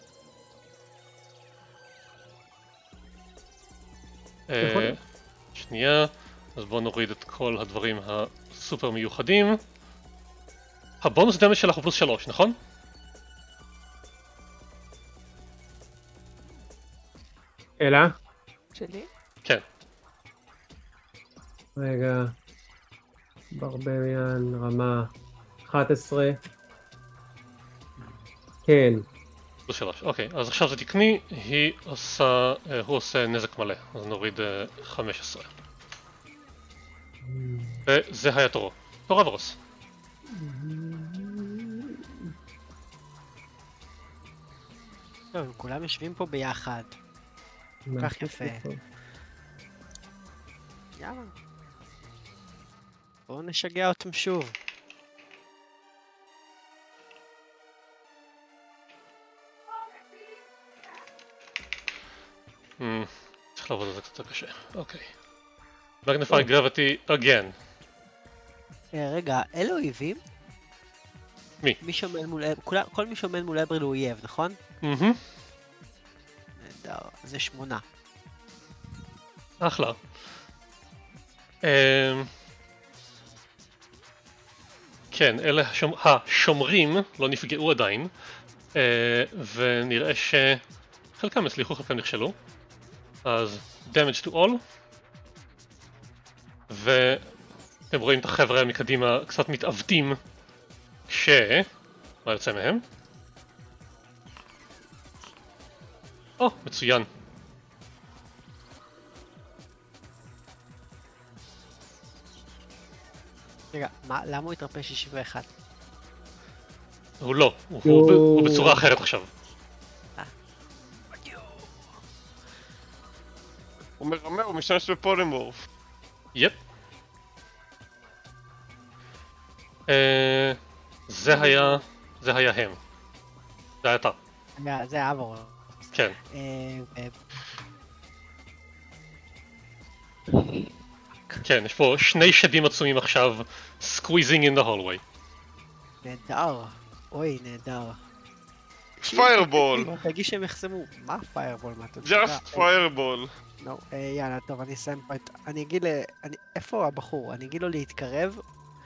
אה, יכול להיות. שנייה, אז בואו נוריד את כל הדברים הסופר מיוחדים. הבונוס דמג' שלך הוא פלוס שלוש, נכון? אלא? שלי? כן. רגע. ברבריאן, רמה אחת עשרה. כן. פלוס שלוש, אוקיי, אז עכשיו זה תקני, היא עושה, הוא עושה נזק מלא, אז נוריד חמש עשרה. וזה היה תורו. תור אברוס. טוב, הם כולם יושבים פה ביחד. כל כך יפה. יאללה. בואו נשגע אותם שוב. צריך לעבוד על זה קצת קשה. אוקיי. Magnify Gravity again. רגע, אלה אויבים? מי? מי שעומד מול... כל מי שעומד מול אבריל הוא אויב, נכון? אהה. נהדר, זה שמונה. אחלה. כן, אלה השומרים לא נפגעו עדיין, ונראה שחלקם הצליחו, חלקם נכשלו. אז damage to all. ואתם רואים את החבר'ה מקדימה קצת מתעוותים ש... מה יוצא מהם? או, מצוין. רגע, מה, למה הוא התרפא שישים ואחת? הוא לא, הוא, הוא, הוא בצורה אחרת עכשיו. הוא מרמה, הוא משתמש בפולימורף. יפ. אה, זה היה, זה היה הם. זה היה אתה. זה אברוס. כן. כן, יש פה שני שדים עצומים עכשיו, squeezing in the hallway. נהדר. אוי, נהדר. פיירבול! תרגיש שהם יחסמו. מה פיירבול? מה אתה יודע? ג'אסט פיירבול. נו, יאללה, טוב, אני אסיים פה את... אני אגיד ל... איפה הבחור? אני אגיד לו להתקרב,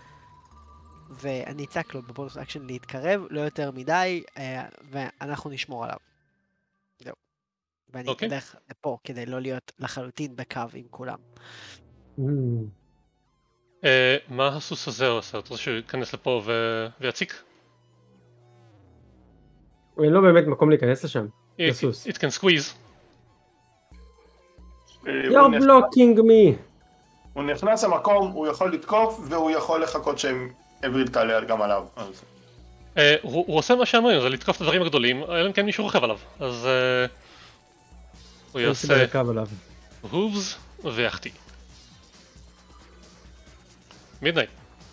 ואני אצעק לו בבונוס אקשן להתקרב, לא יותר מדי, ואנחנו נשמור עליו. זהו. ואני אלך לפה כדי לא להיות לחלוטין בקו עם כולם. מה הסוס הזה עושה? אתה רוצה שהוא ייכנס לפה ויציק? אין לו באמת מקום להיכנס לשם, לסוס. It can squeeze. You're blocking me. הוא נכנס למקום, הוא יכול לתקוף, והוא יכול לחכות שאבריל תעלה גם עליו. הוא עושה מה שאמרנו, זה לתקוף את הדברים הגדולים, אלא אם כן מישהו רוכב עליו. אז הוא יעשה הובס ויחטיא. מידנייט.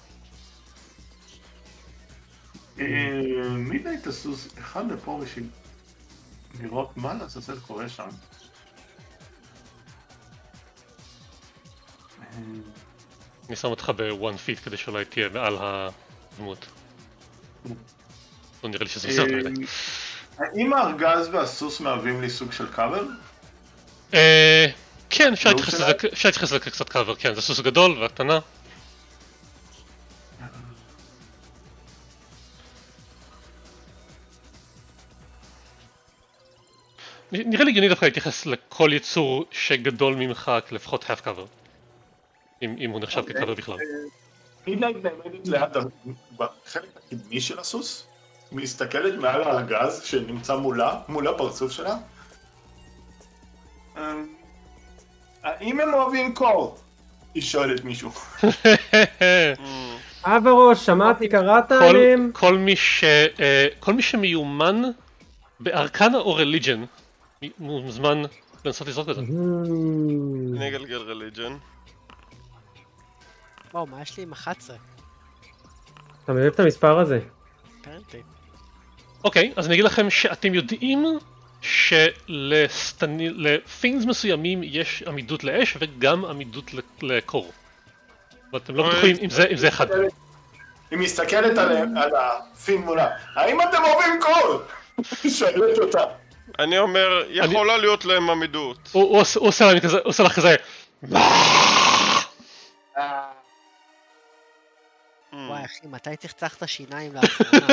מידנייט הסוס אחד לפה בשביל לראות מה לעזאזל קורה שם. אני שם אותך ב-one feet כדי שאולי תהיה מעל הדמות. לא נראה לי שזה עושה יותר מדי. האם הארגז והסוס מהווים לי סוג של קאבר? כן, אפשר להתייחס לזה קצת קאבר, כן, זה סוס גדול והקטנה. נראה לי הגיוני דווקא להתייחס לכל יצור שגדול ממך לפחות half cover. אם הוא נחשב כקאבר בכלל. מידנייט נעמדת ליד בחלק הקדמי של הסוס, מסתכלת מעל הארגז שנמצא מולה, מול הפרצוף שלה. האם הם אוהבים קור? היא שואלת מישהו. אברוס, שמעתי, קראת עליהם? כל מי שמיומן בארקנה או רליג'ן מוזמן לנסות לזרוק את זה. אני אגלגל רליג'ן. וואו, מה יש לי עם אחת עשרה? אתה מבין את המספר הזה? פרנטי. אוקיי, אז אני אגיד לכם שאתם יודעים שלפינגס מסוימים יש עמידות לאש וגם עמידות לקור. ואתם לא בטוחים אם זה אחד. היא מסתכלת על הפין מולה. האם אתם אוהבים קור? שואלת אותה. אני אומר, יכולה להיות להם עמידות. הוא עושה לך כזה... וואי אחי, מתי תחצחת שיניים לאחרונה?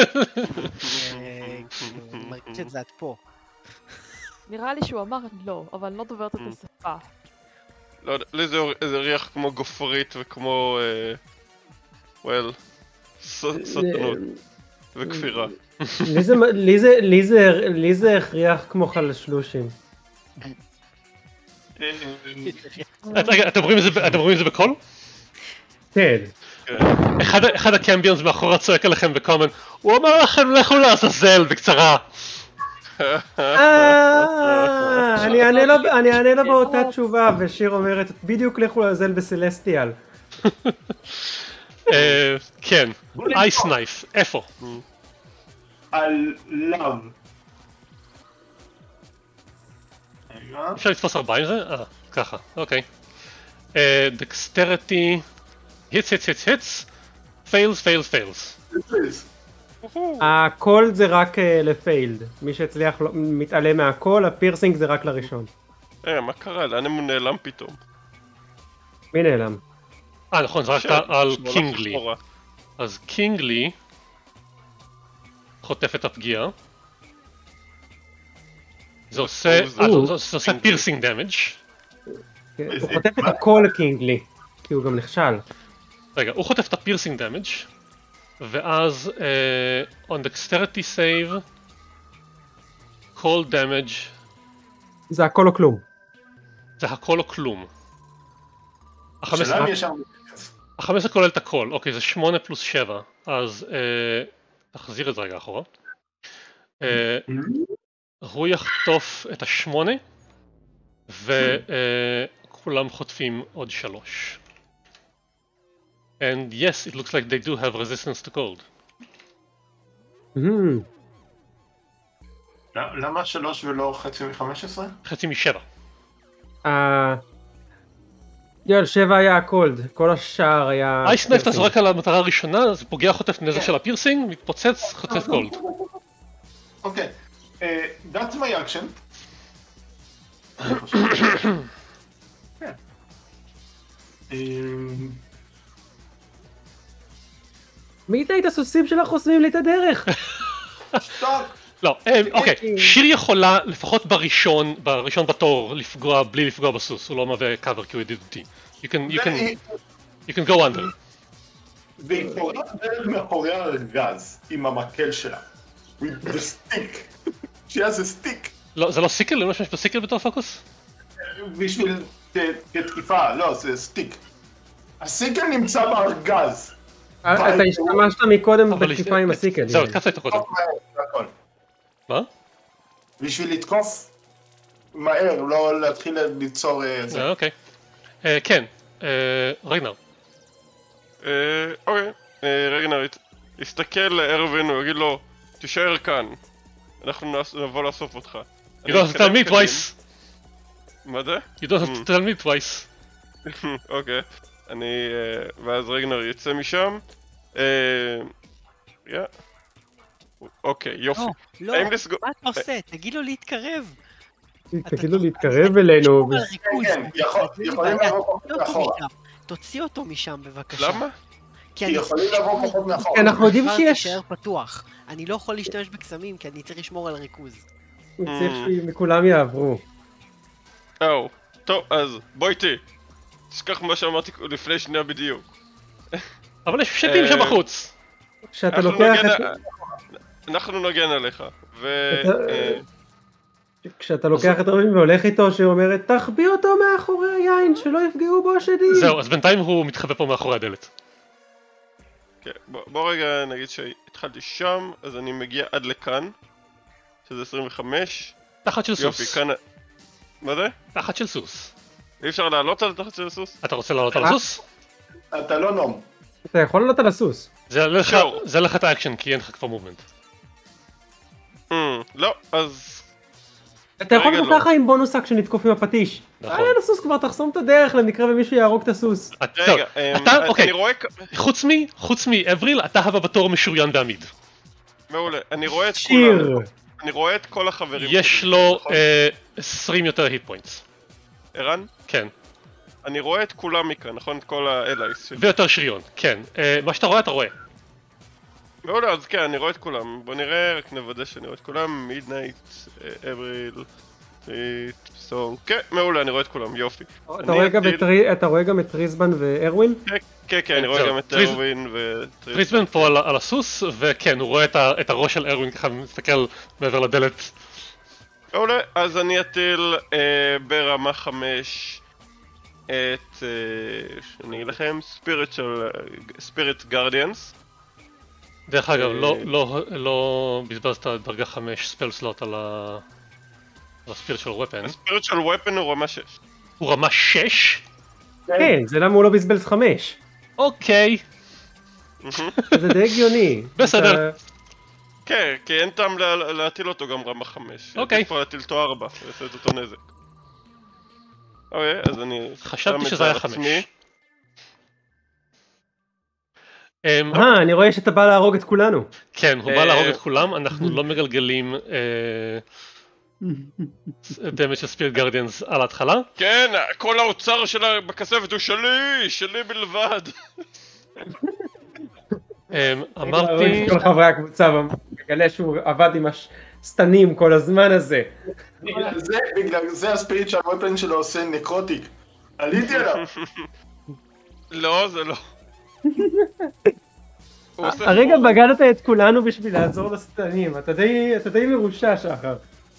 מרגיש את זה עד פה. נראה לי שהוא אמר לא, אבל אני לא דוברת את השפה. לא יודע, לי זה ריח כמו גופרית וכמו... וואל... סטנות. וכפירה. לי זה- לי זה- לי זה- לי זה הכריח כמו חלשלושים. רגע, אתם רואים את זה ב- אתם רואים את זה בקול? כן. אחד ה- אחד הקמביונס מאחורה צועק עליכם בקומן, הוא אמר לכם לכו לעזאזל בקצרה. אה, אני אענה לו- אני אענה לו באותה תשובה, ושיר אומרת בדיוק לכו לעזל בסלסטיאל. אה, כן, אייס נייף, איפה? על לאו. רגע. אפשר לתפוס ארבעה עם זה? אה, ככה, אוקיי. דקסטריטי, היטס היטס היטס היטס, פיילס פיילס פיילס. הקול זה רק אה, לפיילד. מי שהצליח לא- מתעלם מהקול, הפירסינג זה רק לראשון. אה, מה קרה? לאן הוא נעלם פתאום? מי נעלם? אה נכון, זרקת שם, על שהוא הלך קינגלי. אחורה. אז קינגלי חוטף את הפגיעה. זה עושה, אה, זה- זה זה עושה קינגלי. פירסינג דמג'. כן, הוא חוטף את הקול קינגלי, כי הוא גם נכשל. רגע, הוא חוטף את הפירסינג דמג' ואז uh, on dexterity save cold damage זה הכל או כלום. זה הכל או כלום. ה-חמש עשרה השאלה אם יש שם... ה-חמש עשרה כולל את הכל, אוקיי זה שמונה פלוס שבע, אז uh, תחזיר את זה רגע אחורה. Uh, הוא יחטוף את השמונה וכולם uh, חוטפים עוד שלוש. And yes, it looks like they do have resistance to cold. Hmm. למה שלוש ולא חצי מחמש עשרה? חצי משבע. אה, יואל, שבע היה הקולד, כל השאר היה... אייס נייף אתה פירסינג. זורק על המטרה הראשונה, זה פוגע חוטף נזק של הפירסינג, מתפוצץ, חוטף קולד. אוקיי. אה, That's my action. כן. אמ, מי די את הסוסים שלך חוסמים לי את הדרך? שטוק. לא, אה, אוקיי, שיר יכולה לפחות בראשון, בראשון בתור, לפגוע בלי לפגוע בסוס, הוא לא מהווה קאבר כי הוא ידידותי. You can, you can, והיא- you can go under. והיא קוראת דרך מאחורי הארגז עם המקל שלה. With the stick. She has a stick. לא, זה לא סיקל? לא משמש בסיקל בתור פוקוס? בשביל כ- כתקיפה, לא, זה סטיק. הסיקל נמצא בארגז. אתה השתמשת מקודם אבל בתקיפה עם הסיקל. זהו, התקפת איתו קודם. זה הכל. מה? בשביל לתקוף מהר, לא להתחיל ליצור אה, זה. אה, אוקיי. אה, כן, אה, רגנר. אה, אוקיי, אה, רגנר ית- יסתכל לערווין, הוא יגיד לו, תישאר כאן, אנחנו נס- נבוא לאסוף אותך. You don't have to tell me קדימה. twice. מה זה? You don't have to tell me twice. אוקיי, אני... אה, ואז רגנר יצא משם. אה, יא. אוקיי, יופי. לא, האם לא, לסגור... מה אתה עושה? תגיד לו להתקרב. תגידו להתקרב אלינו. תשמור על ריכוז. כן, יכול- יכולים לבוא תוציא אותו מאחורה. משם. תוציא אותו משם בבקשה. למה? כי כי אני יכולים לבוא פחות מאחורה. כי אנחנו יודעים כבר שיש... תישאר פתוח. אני לא יכול להשתמש בקסמים כי אני צריך לשמור על ריכוז. הוא צריך שכולם יעברו. או, טוב, אז בוא איתי. תשכח מה שאמרתי לפני שנייה בדיוק. אבל יש שתים שם אה, בחוץ. כשאתה אנחנו לוקח נגן את... ע- אנחנו נגן עליך. ו... אתה- אה, כשאתה לוקח את רבים והולך איתו, שאומרת, תחביא אותו מאחורי היין, שלא יפגעו בו השדים. זהו, אז בינתיים הוא מתחבא פה מאחורי הדלת. כן, בוא, בוא רגע נגיד שהתחלתי שם, אז אני מגיע עד לכאן, שזה עשרים וחמש. תחת של יופי, סוס. כאן... מה זה? תחת של סוס. אי אפשר לעלות על תחת של הסוס? אתה רוצה לעלות על הסוס? אתה לא נום. אתה יכול לעלות על הסוס. זה יעלה לך- שור. זה יעלה לך את האקשן כי אין לך כבר מובמנט. Hmm, לא, אז... אתה יכול כרגע גם לא. ככה עם בונוס אקשן לתקוף עם הפטיש. נכון. אה, לסוס כבר, תחסום את הדרך למקרה ומישהו יהרוג את הסוס. אתה- רגע, טוב, אמ, אתה, אני אוקיי, רואה... כ- חוץ מי, חוץ מאבריל, אתה הבא בתור משוריין בעמיד. מעולה, אני רואה את שיר. כולם. אני רואה את כל החברים יש שלי, לו נכון? אה, עשרים יותר היט פוינטס. ערן? כן. אני רואה את כולם מכאן, נכון? את כל האלייס שלי. ויותר שריון, כן. אה, מה שאתה רואה, אתה רואה. מעולה, אז כן, אני רואה את כולם. בוא נראה, רק נוודא שאני רואה את כולם. מידנייט, אבריל, סונג, כן, מעולה, אני רואה את כולם, יופי. אתה רואה גם את ריזבן וארווין? כן, כן, אני רואה גם את ארווין וטריזבן. טריזבן פה על הסוס, וכן, הוא רואה את הראש של ארווין ככה מסתכל מעבר לדלת. מעולה, אז אני אטיל ברמה חמש את, אני אגיד לכם, ספיריט גרדיאנס. דרך אגב, לא בזבזת דרגה חמש ספל סלוט על הספיריט של וופן. הספיריט של וופן הוא רמה שש. הוא רמה שש? כן, זה למה הוא לא בזבז חמש. אוקיי. זה די הגיוני. בסדר. כן, כי אין טעם להטיל אותו גם רמה חמש. אוקיי. איפה להטיל אותו ארבע, ויעשה את אותו נזק. אוקיי, אז אני... חשבתי שזה היה חמש. אה, אני רואה שאתה בא להרוג את כולנו. כן, הוא בא להרוג את כולם, אנחנו לא מגלגלים דמג' של ספיריט גרדיאנס על ההתחלה. כן, כל האוצר שלה בכספת הוא שלי, שלי בלבד. אמרתי... כל חברי הקבוצה מגלה שהוא עבד עם השטנים כל הזמן הזה. בגלל זה הספיריט שהוופן שלו עושה נקרוטיק. עליתי עליו. לא, זה לא. הרגע בגדת את כולנו בשביל לעזור לשטנים, אתה די מרושע שחר.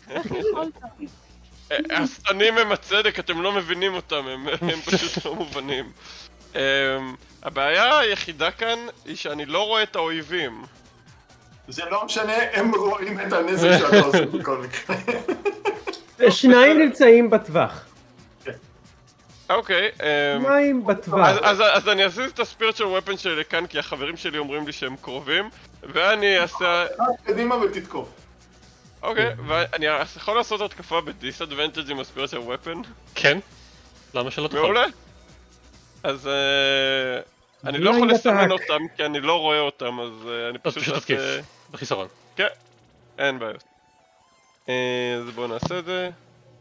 השטנים הם הצדק, אתם לא מבינים אותם, הם פשוט לא מובנים. הבעיה היחידה כאן היא שאני לא רואה את האויבים. זה לא משנה, הם רואים את הנזק שאתה עושה בכל מקרה. שניים נמצאים בטווח. אוקיי. שניים בטווח. אז אני אזיז את הספירט של וופן שלי כאן, כי החברים שלי אומרים לי שהם קרובים, ואני אעשה... קדימה ותתקוף. אוקיי, ואני יכול לעשות התקפה בדיסאדוונטג' עם הספירט של וופן? כן. למה שלא תוכל? מעולה. אז אני לא יכול לסמן אותם כי אני לא רואה אותם, אז אני פשוט תתקיף, בחיסרון. כן, אין בעיות. אז בואו נעשה את זה.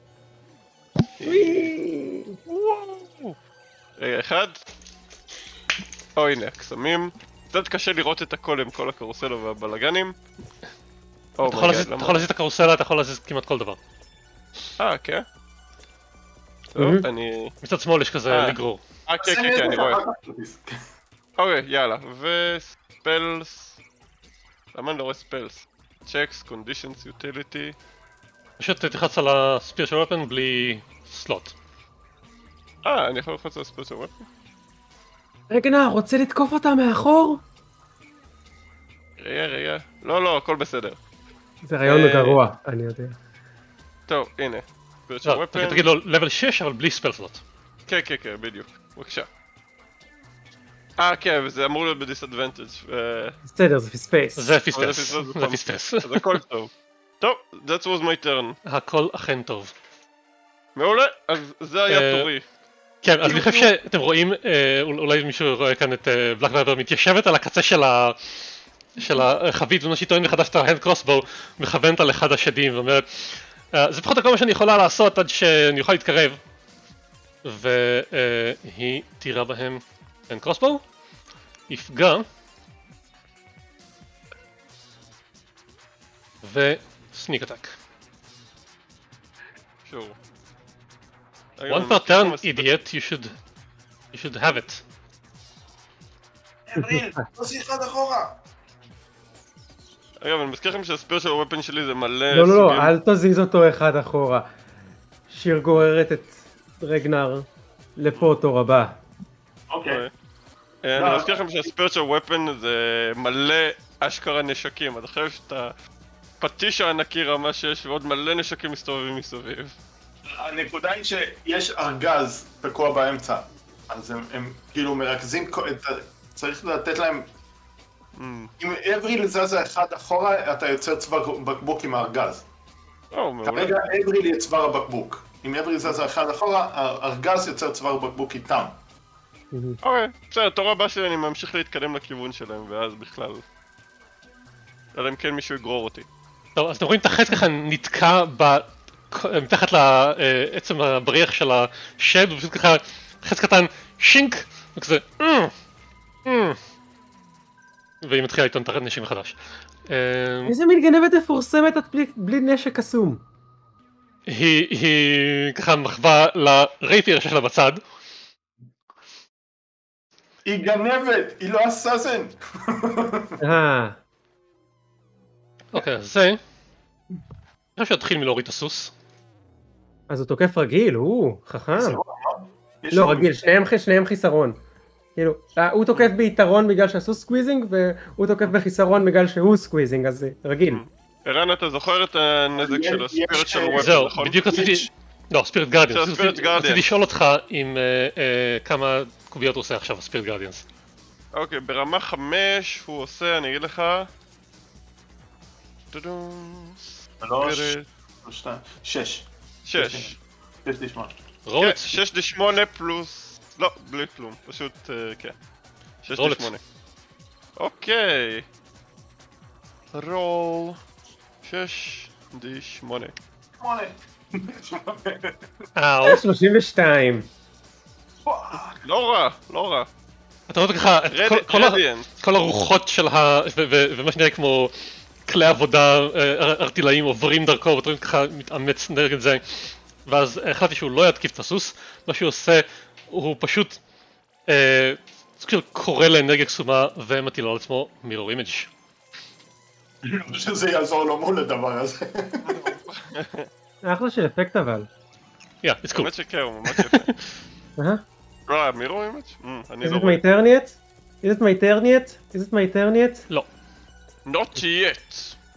רגע אחד. או הנה, הקסמים. קצת קשה לראות את הכל עם כל הקרוסלה והבלגנים. אתה יכול להזיז את הקרוסלה, אתה יכול להזיז כמעט כל דבר. אה, כן? טוב, אני... מצד שמאל יש כזה לגרור. אה, כן, כן, כן, אני רואה. אוקיי, יאללה, וספלס... למה אני לא רואה ספלס? צ'קס, קונדישנס, יוטיליטי... פשוט תלחץ על הספיר של וופן בלי סלוט. אה, אני יכול ללחץ על הספיר של וופן? רגע, נע, רוצה לתקוף אותה מאחור? רגע, רגע. לא, לא, הכל בסדר. זה רעיון גרוע, אני יודע. טוב, הנה. ספיר של וופן. תגיד לו לבל שש אבל בלי ספל סלוט. כן, כן, כן, בדיוק. בבקשה. אה, כן, וזה אמור להיות בדיסאדוונטג'. בסדר, זה פספס. זה פספס. זה פספס. אז הכל טוב. טוב, that was my turn. הכל אכן טוב. מעולה, אז זה היה תורי. כן, אז אני חושב שאתם רואים, אולי מישהו רואה כאן את בלק וייבר מתיישבת על הקצה של החבית, ומה שהיא טוענת מחדש את ההנד קרוסבו, מכוונת על אחד השדים ואומרת, זה פחות הכל מה שאני יכולה לעשות עד שאני אוכל להתקרב. והיא תירה בהם הנד קרוסבו, יפגע, וסניק אטאק. Sure. One per turn, idiot, you should... you should have it. אבריל, תוסיף אחד אחורה! אגב, אני מזכיר לכם שהספיר של הוופן שלי זה מלא... לא, לא, לא, אל תזיז אותו אחד אחורה. שיר גוררת את רגנר לפה תור הבא. אוקיי. אני מזכיר לכם שהספיר של הוופן זה מלא אשכרה נשקים. אז עכשיו יש את הפטיש הענקי רמה שיש ועוד מלא נשקים מסתובבים מסביב. הנקודה היא שיש ארגז תקוע באמצע, אז הם, הם כאילו מרכזים, צריך לתת להם, אם אבריל זזה אחד אחורה, אתה יוצר צוואר בקבוק עם הארגז. כרגע אבריל יהיה צוואר הבקבוק, אם אבריל זזה אחד אחורה, הארגז יוצר צוואר בקבוק איתם. אוקיי, בסדר, תור הבא שלי אני ממשיך להתקדם לכיוון שלהם, ואז בכלל, אלא אם כן מישהו יגרור אותי. טוב, אז אתם רואים את החץ ככה נתקע ב... מתחת לעצם הבריח של השד, ופשוט ככה חץ קטן שינק, וכזה והיא מתחילה לטעון תחת נשק מחדש. איזה מין גנבת מפורסמת את בלי נשק קסום? היא, היא ככה מחווה לרייפייר שיש לה בצד. היא גנבת, היא לא אסאסן. אה, אוקיי, אז זה... אני חושב שיתחיל מלהוריד את הסוס. אז הוא תוקף רגיל, הוא חכם. יש לא, לו- רגיל, שניהם שניהם חיסרון. כאילו, אה, הוא תוקף ביתרון בגלל שהסוס סקוויזינג, והוא תוקף בחיסרון בגלל שהוא סקוויזינג, אז זה רגיל. ערן, אתה זוכר את הנזק של הספירט של וופן, זהו, נכון? בדיוק רציתי... לא, ספיריט גרדיאנס. של הספיריט גרדיאנס. רציתי לשאול אותך עם אה, אה, כמה קוביות הוא עושה עכשיו, הספיריט גרדיאנס. אוקיי, ברמה חמש הוא עושה, אני אגיד לך... טודום... שלוש, ספירט... שתיים, שש. שש. שש תשמע. רול כן, את שש די שמונה פלוס... לא, בלי כלום, פשוט, אה, כן. שש די רולט. שמונה. אוקיי. רול... שש די שמונה. שמונה. אאו. שלושים ושתיים. לא רע, לא רע. אתה רואה ככה, את כל- כל ה- רדיאנט. כל הרוחות של ה... ו- ו- ומה שנראה כמו כלי עבודה אה, ארטילאיים עוברים דרכו, ואתה רואה ככה מתאמץ נגד זה. ואז החלטתי שהוא לא יתקיף את הסוס, מה שהוא עושה הוא פשוט אה, סוג של קורא לאנרגיה קסומה ומטיל על עצמו מירור אימג'. שזה יעזור לו מול הדבר הזה. אחלה של אפקט אבל. Yeah, it's cool. באמת שכן, הוא ממש יפה. אהה. לא, מירו אימג'? אני Is לא it רואה. my turn yet? Is it my turn yet? Is it my turn yet? לא. Not yet.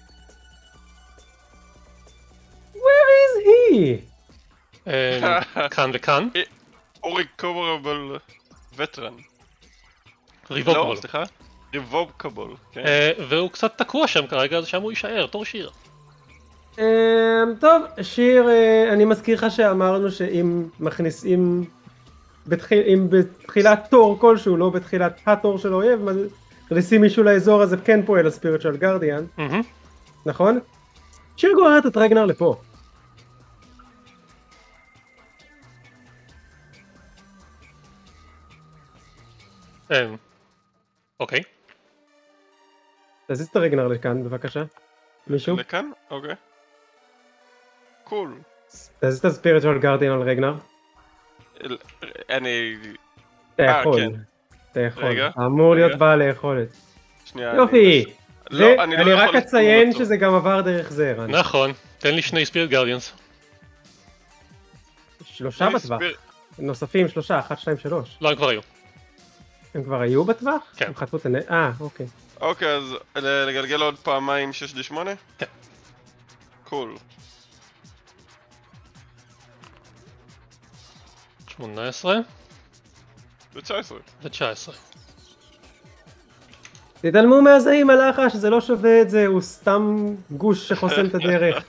Where is he? אה, כאן וכאן. אורי קוברבל וטרן. לא, ריבוקבול. סליחה. ריבוקבול, כן. אה, והוא קצת תקוע שם כרגע, אז שם הוא יישאר, תור שיר. אמ, טוב, שיר, אה, אני מזכיר לך שאמרנו שאם מכניסים, בתחיל, אם בתחילת תור כלשהו, לא בתחילת התור של האויב, מכניסים מישהו לאזור הזה כן פועל הספיריט של גרדיאן, מהמם. נכון? שיר גוררת את רגנר לפה. אה, אוקיי. תזיז את הרגנר לכאן בבקשה. מישהו? לכאן? אוקיי. קול. תזיז את הספיריט של גרדיאן על רגנר. אל- אני... אתה אה, יכול. כן. אתה יכול. רגע, אמור רגע. להיות בעל היכולת. שנייה. אני- יופי! לא, אני לא אני רק יכול אציין לסתום אותו. שזה גם עבר דרך זה, רן. נכון, תן לי שני ספיריט גרדיאנס. שלושה אני בטווח. ספיר- נוספים שלושה, אחת, שתיים, שלוש. לא, הם כבר היו. הם כבר היו בטווח? כן. הם חטפו את הנ... אה, אוקיי. אוקיי, אז ל- לגלגל עוד פעמיים שש די שמונה? כן. קול. שמונה עשרה ו-תשע עשרה. ו-תשע עשרה. תתעלמו מהזעים הלחש, זה לא שווה את זה, הוא סתם גוש שחוסם את הדרך.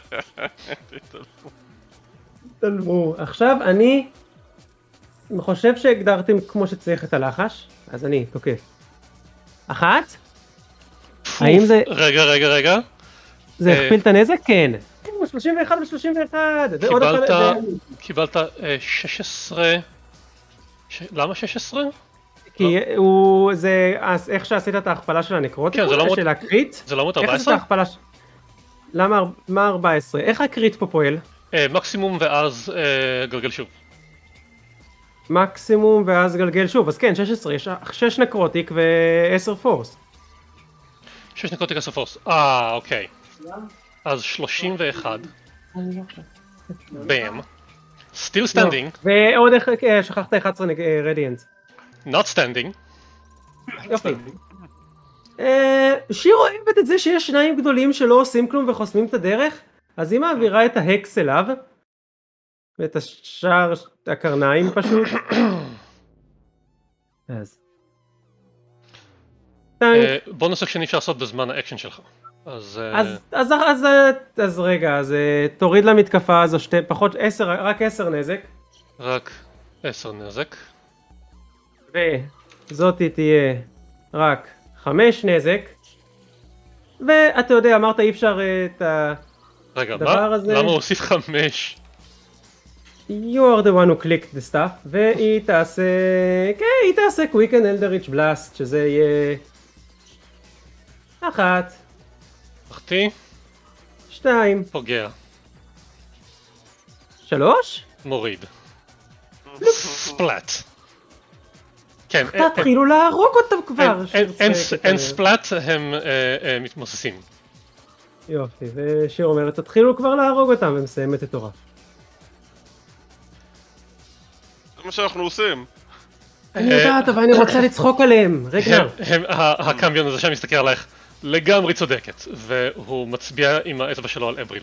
תתעלמו. עכשיו אני חושב שהגדרתם כמו שצריך את הלחש, אז אני תוקף. אחת? האם זה... רגע, רגע, רגע. זה אה, הכפיל את הנזק? כן. כן, שלושים ואחת ו-שלושים ואחת. ועוד אחד- קיבלת, זה- קיבלת אה, שש עשרה. ש- למה שש עשרה? כי הוא... זה... אז איך שעשית את ההכפלה של הנקרוטיקוס? כן, זה לא מות- של הקריט? זה לא מאות איך ארבע עשית עשרה? ההכפלה ש... למה... מה ארבע עשרה? איך הקריט פה פועל? אה, מקסימום ואז אה, גלגל שוב. מקסימום ואז גלגל שוב, אז כן, שש עשרה, יש שש נקרוטיק ו-עשר פורס. שש נקודות כסף פורס. אה, אוקיי. אז שלושים ואחת. באם. Still standing. ועוד איך, אה, שכחת אחת עשרה רדיאנט. Not standing. יופי. אה, שיר אוהבת את זה שיש שניים גדולים שלא עושים כלום וחוסמים את הדרך, אז היא מעבירה את ההקס אליו, ואת השאר הקרניים פשוט. אז. טנק. אה, בונוס אקשן אי אפשר לעשות בזמן האקשן שלך. אז... אה, אז, אז, אז, אז, אז רגע, אז אה, תוריד למתקפה הזו שתי, פחות עשר, רק עשר נזק, רק עשר נזק. וזאתי תהיה רק חמש נזק, ואתה יודע, אמרת אי אפשר אה, את ה... רגע, הדבר מה? הזה- למה הוא הוסיף חמש? You are the one who clicked the stuff, והיא תעשה, כן, היא תעשה quick and eldritch blast, שזה יהיה... אחת, אחתי, שתיים, פוגע. שלוש? מוריד. ספלאט. כן, תתחילו להרוג אותם כבר. אין ספלאט, הם מתמוססים. יופי, ושיר אומרת, תתחילו כבר להרוג אותם, ומסיימת את תורה. זה מה שאנחנו עושים. אני יודעת, אבל אני רוצה לצחוק עליהם. רגע. הקמביון הזה שם מסתכל עלייך, לגמרי צודקת, והוא מצביע עם האצבע שלו על אבריל.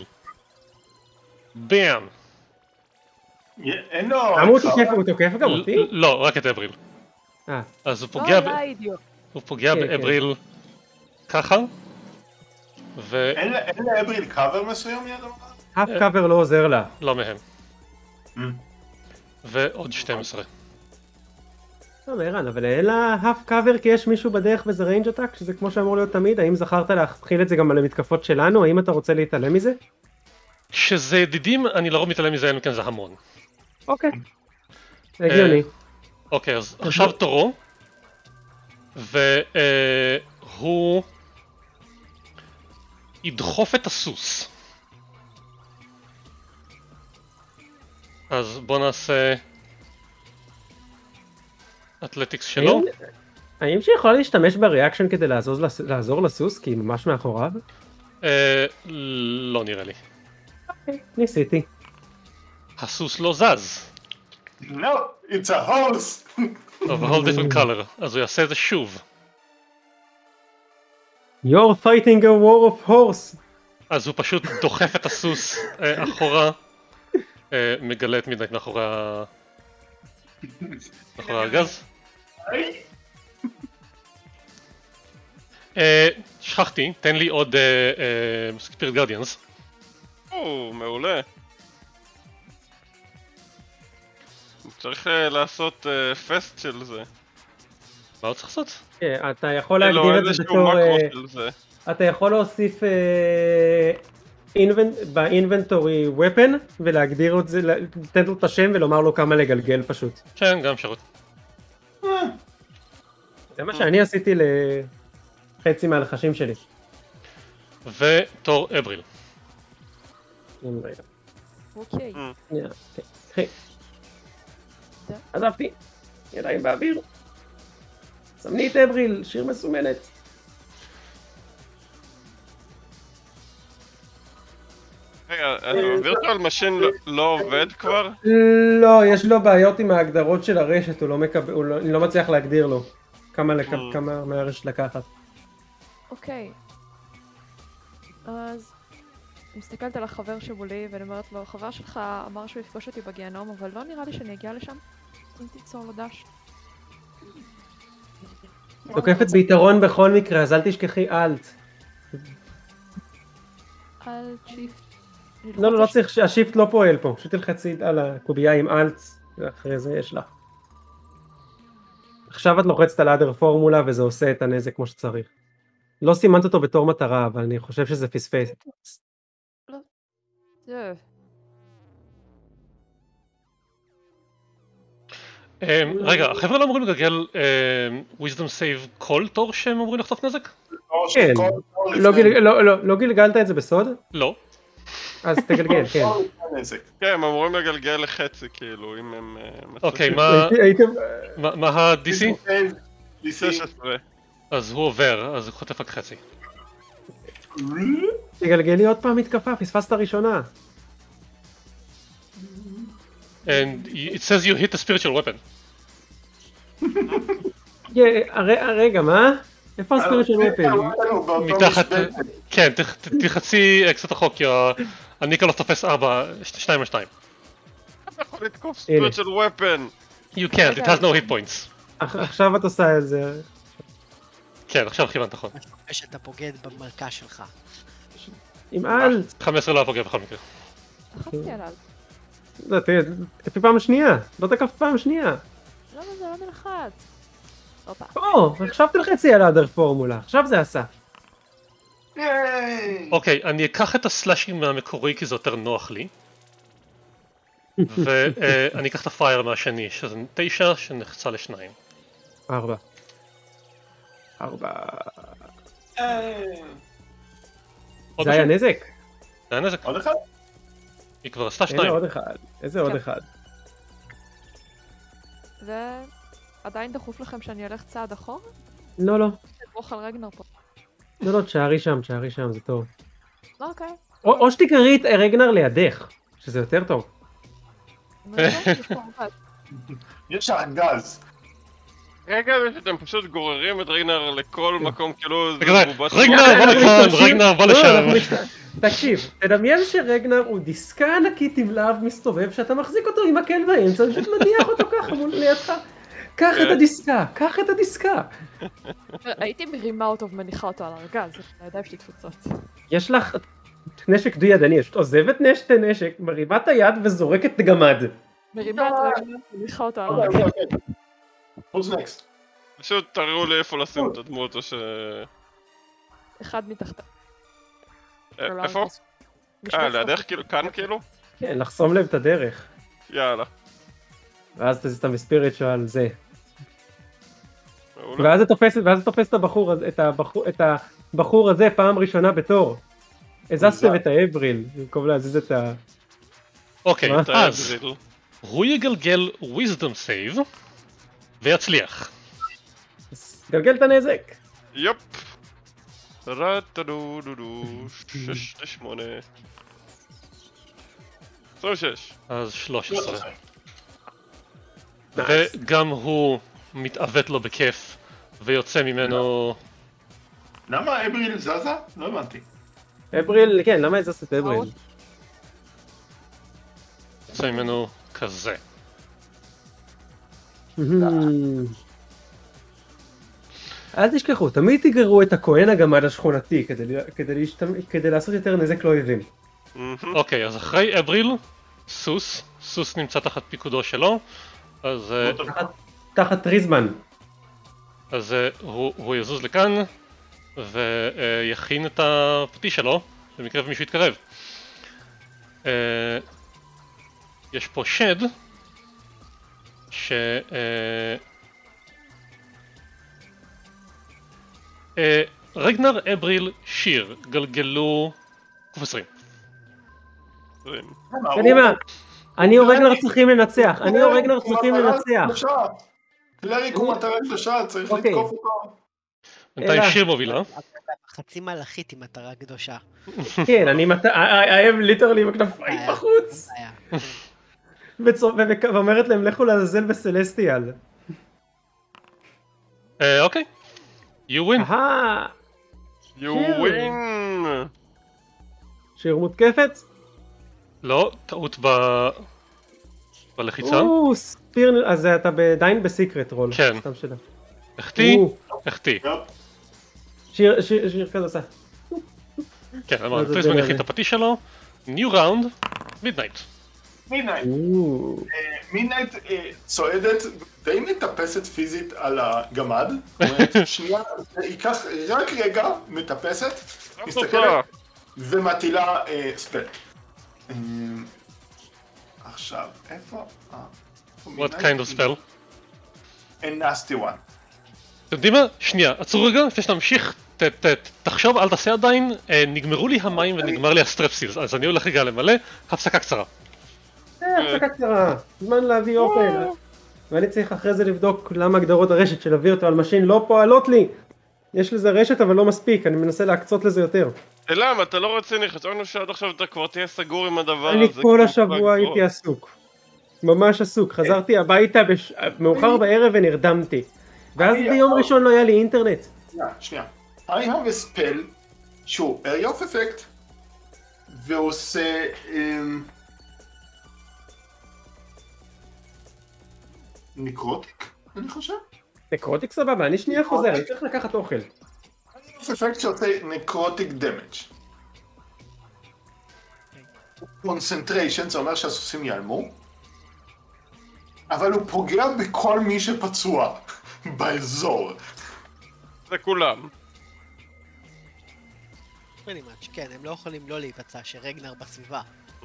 באם. אין לו... למה הוא תוקף? הוא תוקף גם אותי? לא, רק את אבריל. אה. אז הוא פוגע באבריל ככה, ו... אין לאבריל קאבר מסוים יד אמרה? האף קאבר לא עוזר לה. לא מהם. ועוד שתים עשרה. טוב, ערן, אבל אין לה האף קאבר כי יש מישהו בדרך וזה ריינג' אטאק, שזה כמו שאמור להיות תמיד. האם זכרת להתחיל את זה גם על המתקפות שלנו? האם אתה רוצה להתעלם מזה? כשזה ידידים, אני לרוב מתעלם מזה, אין כאן זה המון. אוקיי. הגיוני. אוקיי, אז עכשיו תורו. והוא ידחוף את הסוס. אז בוא נעשה אתלטיקס שלו. האם שיכולה להשתמש בריאקשן כדי לעזור לסוס? כי היא ממש מאחוריו? לא נראה לי. אוקיי, ניסיתי. הסוס לא זז. No, it's a horse. of a whole different color. אז הוא יעשה את זה שוב. You're fighting a war of horse. אז הוא פשוט דוחף את הסוס אחורה. מגלה את מידנט מאחורי ה... מאחורי הארגז. שכחתי, תן לי עוד ספיריט גרדיאנס. או, מעולה. צריך לעשות פסט של זה. מה עוד צריך לעשות? אתה יכול להגדיר את זה בתור... אתה יכול להוסיף באינבנטורי ופן ולהגדיר את זה, לתת לו את השם ולומר לו כמה לגלגל פשוט. כן, גם אפשרות. זה מה שאני עשיתי לחצי מהלחשים שלי. ותור אבריל. אוקיי. קחי. עזבתי. ידיים באוויר. סמני את אבריל, שיר מסומנת. רגע, הווירטואל משין לא עובד כבר? לא, יש לו בעיות עם ההגדרות של הרשת, הוא לא מצליח להגדיר לו כמה מהרשת לקחת. אוקיי. אז מסתכלת על החבר שמולי ואני אומרת לו, חבר שלך אמר שהוא יפגוש אותי בגיהנום, אבל לא נראה לי שאני אגיע לשם. אם תיצור לו דש. תוקפת ביתרון בכל מקרה, אז אל תשכחי אלט. אלט, שיפט. לא, לא צריך, השיפט לא פועל פה, פשוט תלחצי על הקובייה עם אלט, ואחרי זה יש לך. עכשיו את לוחצת על האדר פורמולה וזה עושה את הנזק כמו שצריך. לא סימנת אותו בתור מטרה, אבל אני חושב שזה פספס. לא. זה... רגע, החבר'ה לא אמורים לגלגל wisdom save כל תור שהם אמורים לחטוף נזק? כן, לא גלגלת את זה בסוד? לא. אז תגלגל, כן. כן, הם אמורים לגלגל לחצי כאילו, אם הם... אוקיי, מה ה-די סי? שש עשרה. אז הוא עובר, אז הוא חוטף רק חצי. תגלגלי עוד פעם מתקפה, פספסת ראשונה. And it says you hit a spiritual weapon. רגע, מה? איפה הספיריטואל ופן? מתחת, כן, תלחצי קצת רחוק, כי הניקולוס תופס ארבע, שתיים על שתיים. אתה יכול לתקוף ספיריטואל ופן. You can't, it has no hit points. עכשיו את עושה את זה. כן, עכשיו כיוונת נכון. שאתה פוגד במלכה שלך. עם אלט. חמש עשרה לא הפוגע בכל מקרה. תחפתי על אלט. לא, תראה, תקפי פעם שנייה. לא תקפת פעם שנייה. למה זה לא נלחץ? הופה. או, עכשיו תלחצי על האדר פורמולה. עכשיו זה עשה. אוקיי, אני אקח את הסלאשים מהמקורי כי זה יותר נוח לי. ואני אקח את הפייר מהשני, שזה תשע שנחצה לשניים. ארבע. ארבע. זה היה נזק. זה היה נזק. עוד אחד? היא כבר עשתה הנה שניים. עוד אחד. איזה עוד כן. אחד? זה עדיין דחוף לכם שאני אלך צעד אחורה? לא, לא. נברוך על רגנר פה. לא, לא, תשארי שם, תשארי שם, זה טוב. אוקיי. או, או שתקראי את רגנר לידך, שזה יותר טוב. יש פה ארבעת. יש ארגז. רגע, אתם פשוט גוררים את ריינר לכל מקום, כאילו זה רגע, בובה של... רגנר בא לכאן, רגנר בא לא, אנחנו לשם. משת- תקשיב, תדמיין שרגנר הוא דיסקה ענקית עם להב מסתובב, שאתה מחזיק אותו עם מקל באמצע, ופשוט מניח אותו ככה מול לידך. קח את הדיסקה, קח את הדיסקה. הייתי מרימה אותו ומניחה אותו על הארגז, הידיים שלי תפוצות. יש לך נשק דו ידני, פשוט עוזבת נשק נשק, מרימה את היד וזורקת גמד. מרימה את רגנר ומניחה אותו על אוקיי, הארגז. אוקיי, אוקיי. Who's next? פשוט תראו לי איפה לשים את הדמות או ש... אחד מתחתיו. אה, איפה? אה, לידך כאילו? כאן כאילו? כן, לחסום לב את הדרך. יאללה. ואז אתה סתם בספיריט שעל זה. מעולה. ואז זה תופס, ואז זה תופס את הבחור, הזה- את הבחור, את הבחור הזה פעם ראשונה בתור. הזזתם את האבריל, במקום להזיז את ה... אוקיי, מה? אז האבריל. הוא יגלגל wisdom save ויצליח. אז גלגל את הנזק. יופ. רטדו דו דו. שש לשמונה. עשרים ושש. אז שלוש עשרה. וגם הוא מתעוות לו בכיף ויוצא ממנו... למה אבריל זזה? לא הבנתי. אבריל, כן, למה הזזת את אבריל? יוצא ממנו כזה. אל תשכחו, תמיד תגררו את הכהן הגמד השכונתי כדי, כדי, להשתמ... כדי לעשות יותר נזק לאויבים. אוקיי, אז אחרי אבריל, סוס, סוס נמצא תחת פיקודו שלו, אז, אה, תחת, תחת ריזמן. אז אה, הוא, הוא יזוז לכאן ויכין את הפטיש שלו במקרה ומישהו יתקרב. אה, יש פה שד ש... אה, אה, רגנר, אבריל, שיר, גלגלו קוף עשרים. קדימה, אני או רגנר צריכים לנצח, אני או רגנר צריכים לנצח. קלריק הוא מטרה קדושה, צריך אוקיי. לתקוף אותו. בינתיים אלא. שיר מובילה. חצי מלאכית עם מטרה קדושה. כן, אני מת... I am literally עם הכנפיים בעיה, בחוץ. בעיה. וצו- ובק- ואומרת להם לכו לעזאזל בסלסטיאל. אה, אוקיי. You win. אהה, You שיר. win! שיר מותקפת? לא, טעות ב... בלחיצה. או, ספיר, אז אתה עדיין בסיקרט רול. כן. סתם שאלה. החטיא, או, החטיא. שיר, שיר, שיר כזה עושה. כן, מה אמרנו, זה פריזמן זה? יכין את הפטיש שלו. ניו ראונד, מידנייט. מידנייט. או, מידנייט אה, צועדת די מטפסת פיזית על הגמד. זאת אומרת, שנייה, זה ייקח רק רגע, מטפסת, מסתכלת ומטילה אה, ספל. אה, עכשיו, איפה? אה, איפה What Midnight? kind of spell? A nasty one. אתם יודעים מה? שנייה, עצרו רגע, לפני שנמשיך, ת- ת- תחשוב, אל תעשה עדיין, אה, נגמרו לי המים ונגמר לי הסטרפסילס, אז אני הולך רגע למלא, הפסקה קצרה. אה, הפסקה קצרה, זמן להביא אוכל. ואני צריך אחרי זה לבדוק למה הגדרות הרשת של הווירטואל משין לא פועלות לי. יש לזה רשת אבל לא מספיק, אני מנסה להקצות לזה יותר. למה? אתה לא רציני, חשבנו שעד עכשיו אתה כבר תהיה סגור עם הדבר הזה. אני כל כאילו, השבוע כבר- הייתי עסוק. ממש עסוק, חזרתי הביתה בש- מאוחר בערב ונרדמתי. ואז אני- ביום ראשון לא היה לי אינטרנט. שנייה, שנייה. I have a spell שהוא area of effect ועושה... אמ, ניקרוטיק, אני חושב? נקרוטיק סבבה, אני שנייה חוזר, אני צריך לקחת אוכל. area of effect שעושה ניקרוטיק דמג'. קונסנטריישן, זה אומר שהסוסים ייעלמו, אבל הוא פוגע בכל מי שפצוע באזור. זה כולם. pretty much, כן, הם לא יכולים לא להיפצע שרגנר בסביבה.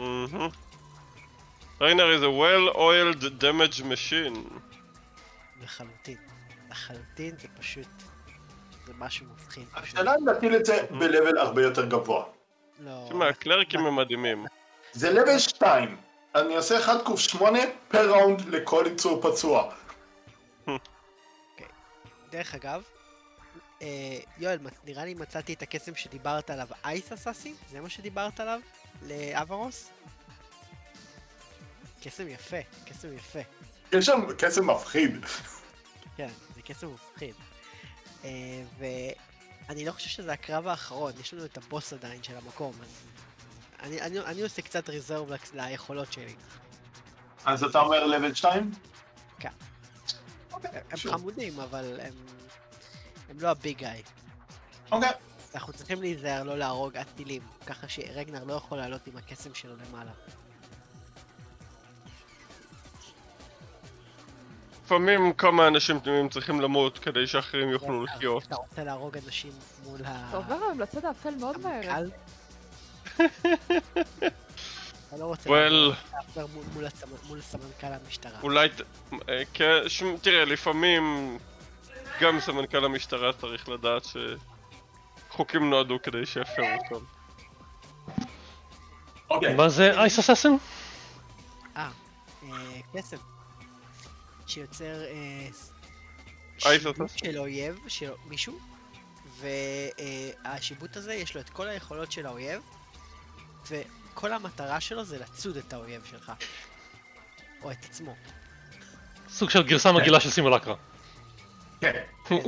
ריינר is a well-oiled damage machine. לחלוטין. לחלוטין זה פשוט... זה משהו מובחין. פשוט. השאלה אם להטיל את זה ב-level הרבה יותר גבוה. לא... תשמע, הקלרקים הם מדהימים. זה לבל שתיים. אני עושה אחד קוף שמונה פר ראונד לכל יצור פצוע. דרך אגב, יואל, נראה לי מצאתי את הקסם שדיברת עליו, אייס אסאסי? זה מה שדיברת עליו? לאברוס? קסם יפה, קסם יפה. יש שם קסם מפחיד. כן, זה קסם מפחיד. ואני לא חושב שזה הקרב האחרון, יש לנו את הבוס עדיין של המקום, אז אני, אני, אני עושה קצת ריזרב ליכולות שלי. אז אתה אומר לבל שתיים? כן. הם חמודים, אבל הם... הם לא הביג גאי. אוקיי. אנחנו צריכים להיזהר לא להרוג עטילים, ככה שרגנר לא יכול לעלות עם הקסם שלו למעלה. לפעמים כמה אנשים תמימים צריכים למות כדי שאחרים יוכלו לחיות. אתה רוצה להרוג אנשים מול ה... אתה עובר היום לצד האפל מאוד מהר. אתה לא רוצה להפר מול סמנכ"ל המשטרה. אולי... תראה, לפעמים גם סמנכ"ל המשטרה צריך לדעת שחוקים נועדו כדי שיפרו אותם. מה זה אייס אסאסין? אה, קסם. שיוצר שיבוט של אויב, של מישהו, והשיבוט הזה יש לו את כל היכולות של האויב, וכל המטרה שלו זה לצוד את האויב שלך, או את עצמו. סוג של גרסה מגעילה של סימולקרה. כן.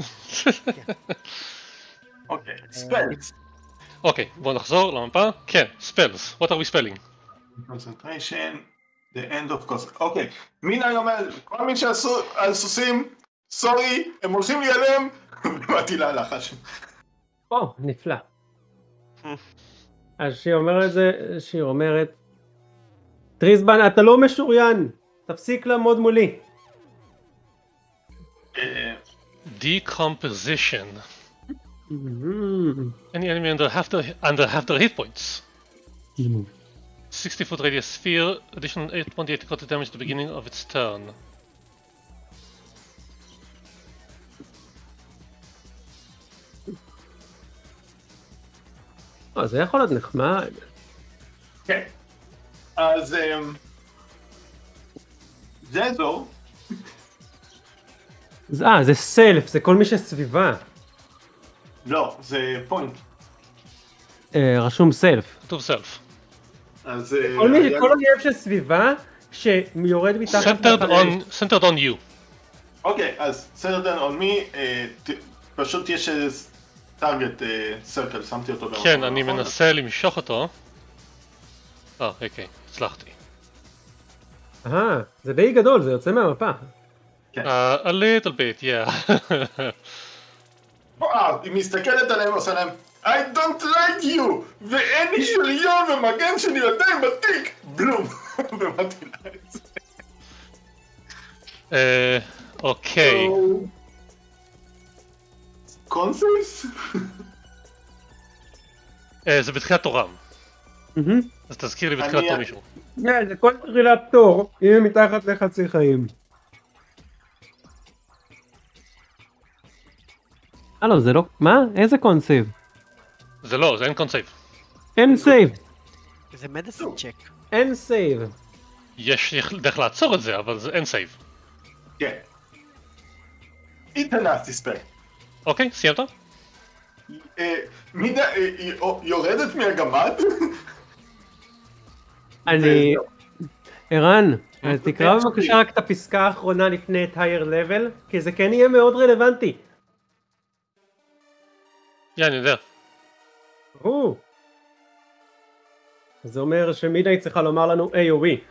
אוקיי, ספלס. אוקיי, בואו נחזור למפה. כן, ספלס. What are we spelling? Concentration, the end of cost. אוקיי, מינה אומר, כל מי שעשו על סוסים, סורי, הם הולכים להיעלם, ובאתי להלחש. או, נפלא. אז שהיא אומרת זה, שהיא אומרת, טריזבן, אתה לא משוריין, תפסיק לעמוד מולי. Decomposition. Any enemy under half their, under half their hit points. sixty foot radius sphere, additional eight point eight necrotic damage at the beginning of its turn. אה, זה יכול להיות נחמד. כן. אז... זה אזור. אה, זה סלף, זה כל מי שסביבה. לא, זה פוינט. רשום סלף. כתוב סלף. אז... כל אויב שסביבה שיורד מתחת... Centered on you. אוקיי, אז centered on me, פשוט יש איזה טארגט סרקל, שמתי אותו במקום. כן, אני מנסה למשוך אותו. אה, אוקיי, הצלחתי. אה, זה די גדול, זה יוצא מהמפה. A little bit, yeah. אה, היא מסתכלת עליהם ועושה להם I don't like you! ואין לי שריון ומגן שלי עדיין בתיק! בלום! ומתי לה את זה. אה, אוקיי. קונסייס? זה בתחילת תורם. אז תזכיר לי בתחילת תור מישהו. זה כל תחילת תור, אם הם מתחת לחצי חיים. הלו, זה לא... מה? איזה קונסייב? זה לא, זה אין קונסייב. אין סייב. זה מדיסין צ'ק. אין סייב. יש דרך לעצור את זה, אבל זה אין סייב. כן. התנס תספק. אוקיי, סיימת? מידה, היא יורדת מהגמד? אני... ערן, תקרא בבקשה רק את הפסקה האחרונה לפני את higher level, כי זה כן יהיה מאוד רלוונטי. יא, אני יודע. או. זה אומר שמידי צריכה לומר לנו A או B.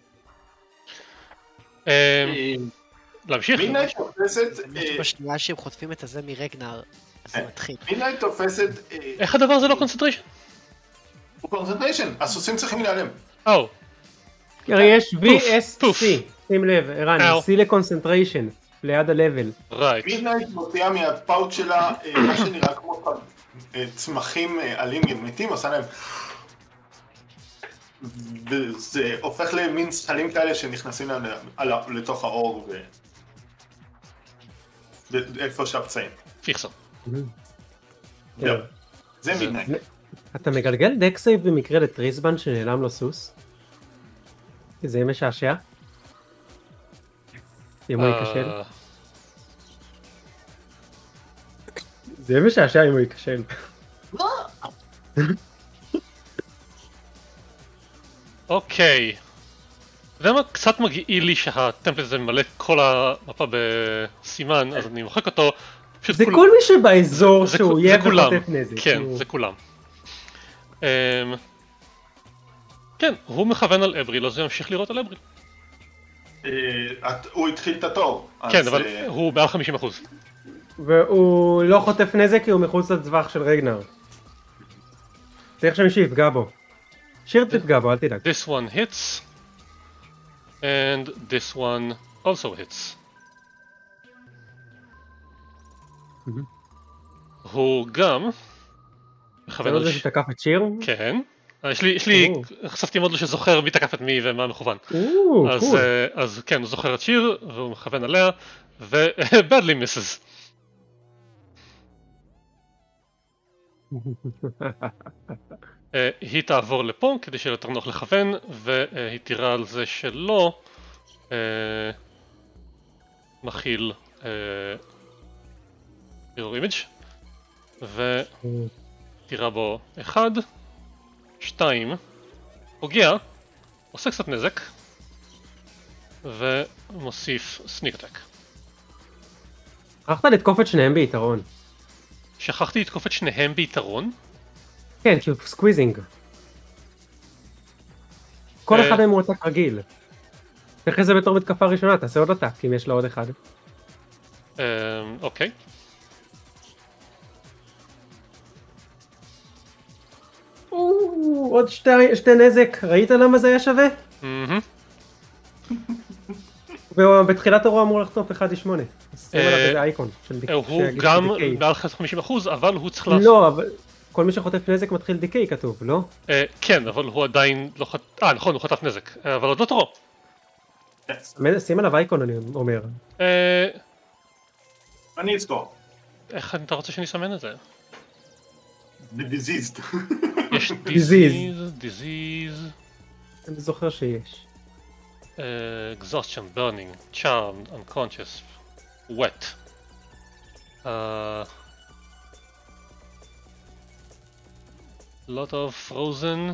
להמשיך? מידי תופסת... בשנייה שהם חוטפים את הזה מרגנר, אז זה מתחיל. מידי תופסת... איך הדבר הזה לא קונסנטריישן? הוא קונסנטריישן, הסוסים צריכים להיעלם. או. הרי יש V S C, שים לב, ערן, C לקונסנטריישן, ליד ה-level. מידי מוציאה מהפאוט שלה מה שנראה כמו צמחים עלים מתים, עושה להם... וזה הופך למין סחלים כאלה שנכנסים לתוך האור ואיפה שהפצעים. פיכסו. זהו, זה מידנייט. אתה מגלגל דק סייב במקרה לטריסבן שנעלם לו סוס? כי זה יהיה משעשע? אם הוא ייכשל? אה, זה יהיה משעשע אם הוא ייכשל. אוקיי. אתה יודע מה? קצת מגעיל לי שהטמפלט הזה ממלא כל המפה בסימן, אז אני מוחק אותו. פשוט זה כול- כל מי שבאזור זה שהוא כול- יהיה זה כולם. וחוטף נזק. כן, כאילו. זה כולם. אמ, כן, הוא מכוון על אבריל, אז הוא ימשיך לראות על אבריל. אה, את- הוא התחיל את התור. אז, כן, אבל אה, הוא מעל חמישים אחוז. והוא לא חוטף נזק כי הוא מחוץ לטווח של רגנר. צריך שמישהו יפגע בו. שיר תפגע בו, אל תדאג. This one hits, and this one also hits. מהמם. הוא גם זה מכוון לא על זה ש... שתקף את שיר? כן. אה, יש לי, יש לי, או. חשפתי מאוד לו שזוכר מי תקף את מי ומה מכוון. או, אז, קול. אה, אז כן, הוא זוכר את שיר, והוא מכוון עליה, ו-badly misses. אה, היא תעבור לפה כדי שיהיה יותר נוח לכוון, והיא תירה על זה שלא אה, מכיל אה, mirror image, ותירה בו אחד, שתיים, פוגע, עושה קצת נזק, ומוסיף סניק אטק. שכחת לתקוף את שניהם ביתרון. שכחתי לתקוף את שניהם ביתרון. כן, כי הוא סקוויזינג. כל אה. אחד מהם הוא עתק רגיל. תכף זה בתור מתקפה ראשונה, תעשה עוד עתק אם יש לו עוד אחד. אה, אוקיי. או, עוד שתי שתי נזק, ראית למה זה היה שווה? מהמם. ובתחילת אירוע אמור לחטוף אחד שמונה. שים עליו אה, איזה אייקון. של דיק- אה, הוא שיגיד גם דיקיי. מעל חמישים אחוז, אבל הוא צריך לעשות... לא, אבל כל מי שחוטף נזק מתחיל דיקיי כתוב, לא? אה, כן, אבל הוא עדיין לא חטף... אה, נכון, הוא חטף נזק. אה, אבל עוד לא תורו. שים עליו אייקון אני אומר. אה, אני אזכור. איך אתה רוצה שאני אסמן את זה? בדיזיזד. יש Disease. disease, disease, אני זוכר שיש. uh, exhaustion, burning, charmed, unconscious, wet. Uh, lot of frozen.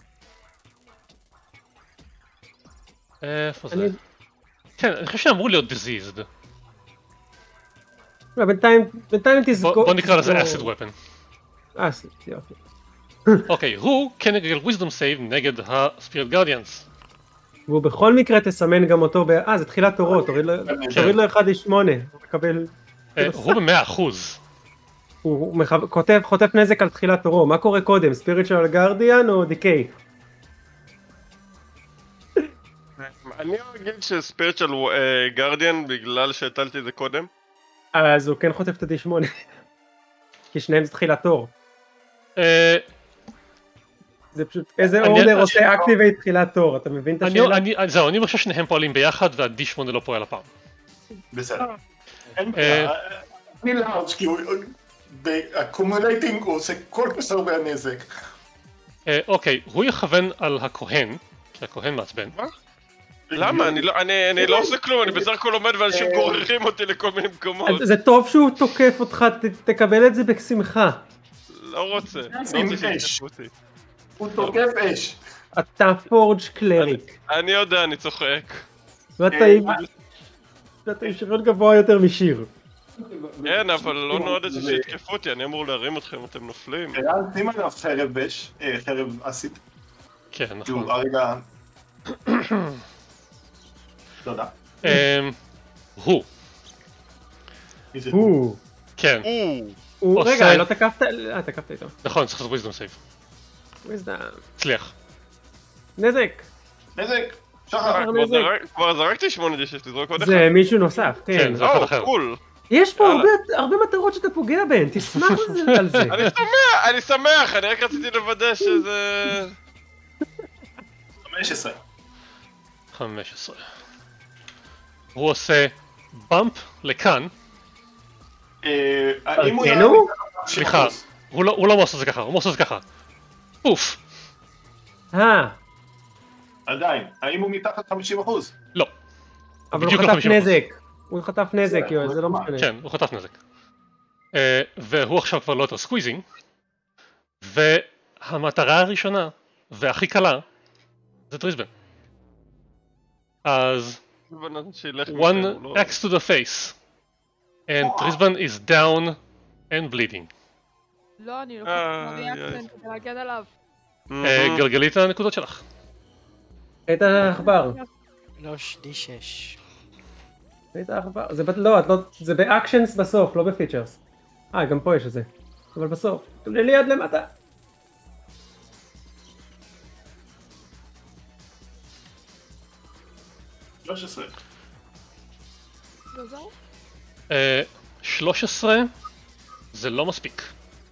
איפה זה? אני- כן, אני חושב שאמור להיות diseased. לא, בינתיים, בינתיים תזכור. בוא בוא נקרא לזה תזכור- acid weapon. אה, יופי. אוקיי, הוא כן נגד wisdom save נגד ה-spirit guardians. והוא בכל מקרה תסמן גם אותו ב... אה, זה תחילת תורו, תוריד לו- תוריד לו אחד שמונה. הוא מקבל... אה, הוא ב-מאה אחוז. הוא מחו- כותב, חוטף נזק על תחילת תורו. מה קורה קודם? ספיריטואל גארדיאן או דיקיי? אני אגיד שספיריטואל גארדיאן בגלל שהטלתי את זה קודם. אז הוא כן חוטף את ה-די שמונה. כי שניהם זה תחילת תור. אה, זה פשוט, איזה אני- אורדר אני- עושה אקטיבייט תחילת תור, אתה מבין את אני, השאלה? אני, זהו, אני חושב שניהם פועלים ביחד וה-די שמונה לא פועל הפעם. בסדר. אין אה. בעיה. אני לארג' כי הוא... באקומולייטינג הוא עושה כל כך הרבה נזק. אה, אוקיי, הוא יכוון על הכהן, כי הכהן מעצבן. למה? אני לא- אני אני לא עושה כלום, אני בסך הכל עומד ואנשים גוררים אותי לכל מיני מקומות. זה טוב שהוא תוקף אותך, ת- תקבל את זה בשמחה. לא רוצה. לא שים רוצה אש. שיתקפו אותי. הוא תוקף אש. אתה פורג' קלריק. אני יודע, אני צוחק. ואתה עם... ואתה עם שריון גבוה יותר משיר. כן, אבל לא נועדתי שיתקפו אותי, אני אמור להרים אתכם, אתם נופלים. ואז שים עליו חרב אש, אה, חרב אסיד. כן, נכון. שהוא הרגע... תודה. אה, הוא, מי זה הוא? הוא... כן, או, הוא... עושה- רגע, לא תקפת... אה, תקפת איתו. נכון, צריך לעשות wisdom save. וויזדם. הצליח. נזק. נזק. שחר. כבר זרק- כבר זרקתי שמונה די שש, תזרוק עוד אחד. זה מישהו נוסף, כן. כן, זה אחד או, אחר. קול. יש פה יאללה. הרבה- הרבה מטרות שאתה פוגע בהן, תשמח על זה- על זה. אני שמח, אני שמח, אני רק רציתי לוודא שזה... חמש עשרה. חמש עשרה. הוא עושה באמפ לכאן. אה, האם הוא... כן, הוא? סליחה, הוא לא הוא לא עושה את זה ככה, הוא עושה את זה ככה. פוף. אה, עדיין, האם הוא מתחת חמישים אחוז? לא. אבל הוא בדיוק חטף ל-חמישים אחוז. נזק. הוא חטף נזק, זה, יואל, אבל זה לא מה? משנה. כן, הוא חטף נזק. אה, והוא עכשיו כבר לא יותר סקוויזינג. והמטרה הראשונה, והכי קלה, זה טריסבן. אז... בנאדם שילך מכם, one הוא לא... axe to the face. And טריסבן is down and bleeding. לא, אני לוקחת איי, מריאקשן איי. כדי להגן עליו. אה, גלגלי את הנקודות שלך. את העכבר. שלוש די שש. את העכבר. זה ב- לא, את לא... זה באקשנס בסוף, לא בפיצ'רס. אה, גם פה יש את זה. אבל בסוף. תעלה יד למטה. שלוש עשרה. גזר? אה, שלוש עשרה זה לא מספיק.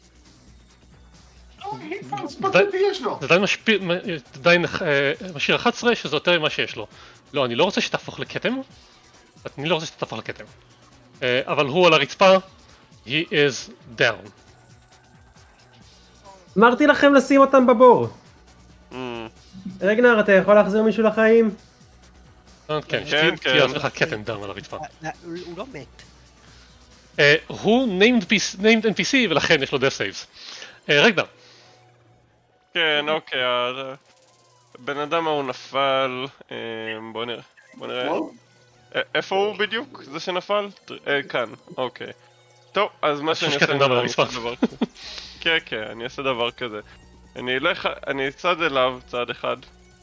ספציפי יש לו. זה עדיין משפיע, עדיין אה, משאיר אחת עשרה שזה יותר ממה שיש לו. לא, אני לא רוצה שתהפוך לכתם. אני לא רוצה שתהפוך לכתם. אה, אבל הוא על הרצפה. He is down. אמרתי לכם לשים אותם בבור. אמ, רגנר, אתה יכול להחזיר מישהו לחיים? אה, כן, כן, שתהיה כן. לעצמך כתם down על הרצפה. אה, הוא הוא לא מת. אה, הוא named P C named N P C ולכן יש לו death saves. אה, רגנר. כן, אוקיי, ה- הבן אדם ההוא נפל, אמ, בוא נראה, בוא נראה. א- איפה הוא בדיוק? זה שנפל? ט- אה, כאן, אוקיי. טוב, אז מה שאני יש אעשה, קטן דם על אני אעשה הרצפה. דבר כזה. כן, כן, אני אעשה דבר כזה. אני אלך, אני אצעד אליו, צעד אחד.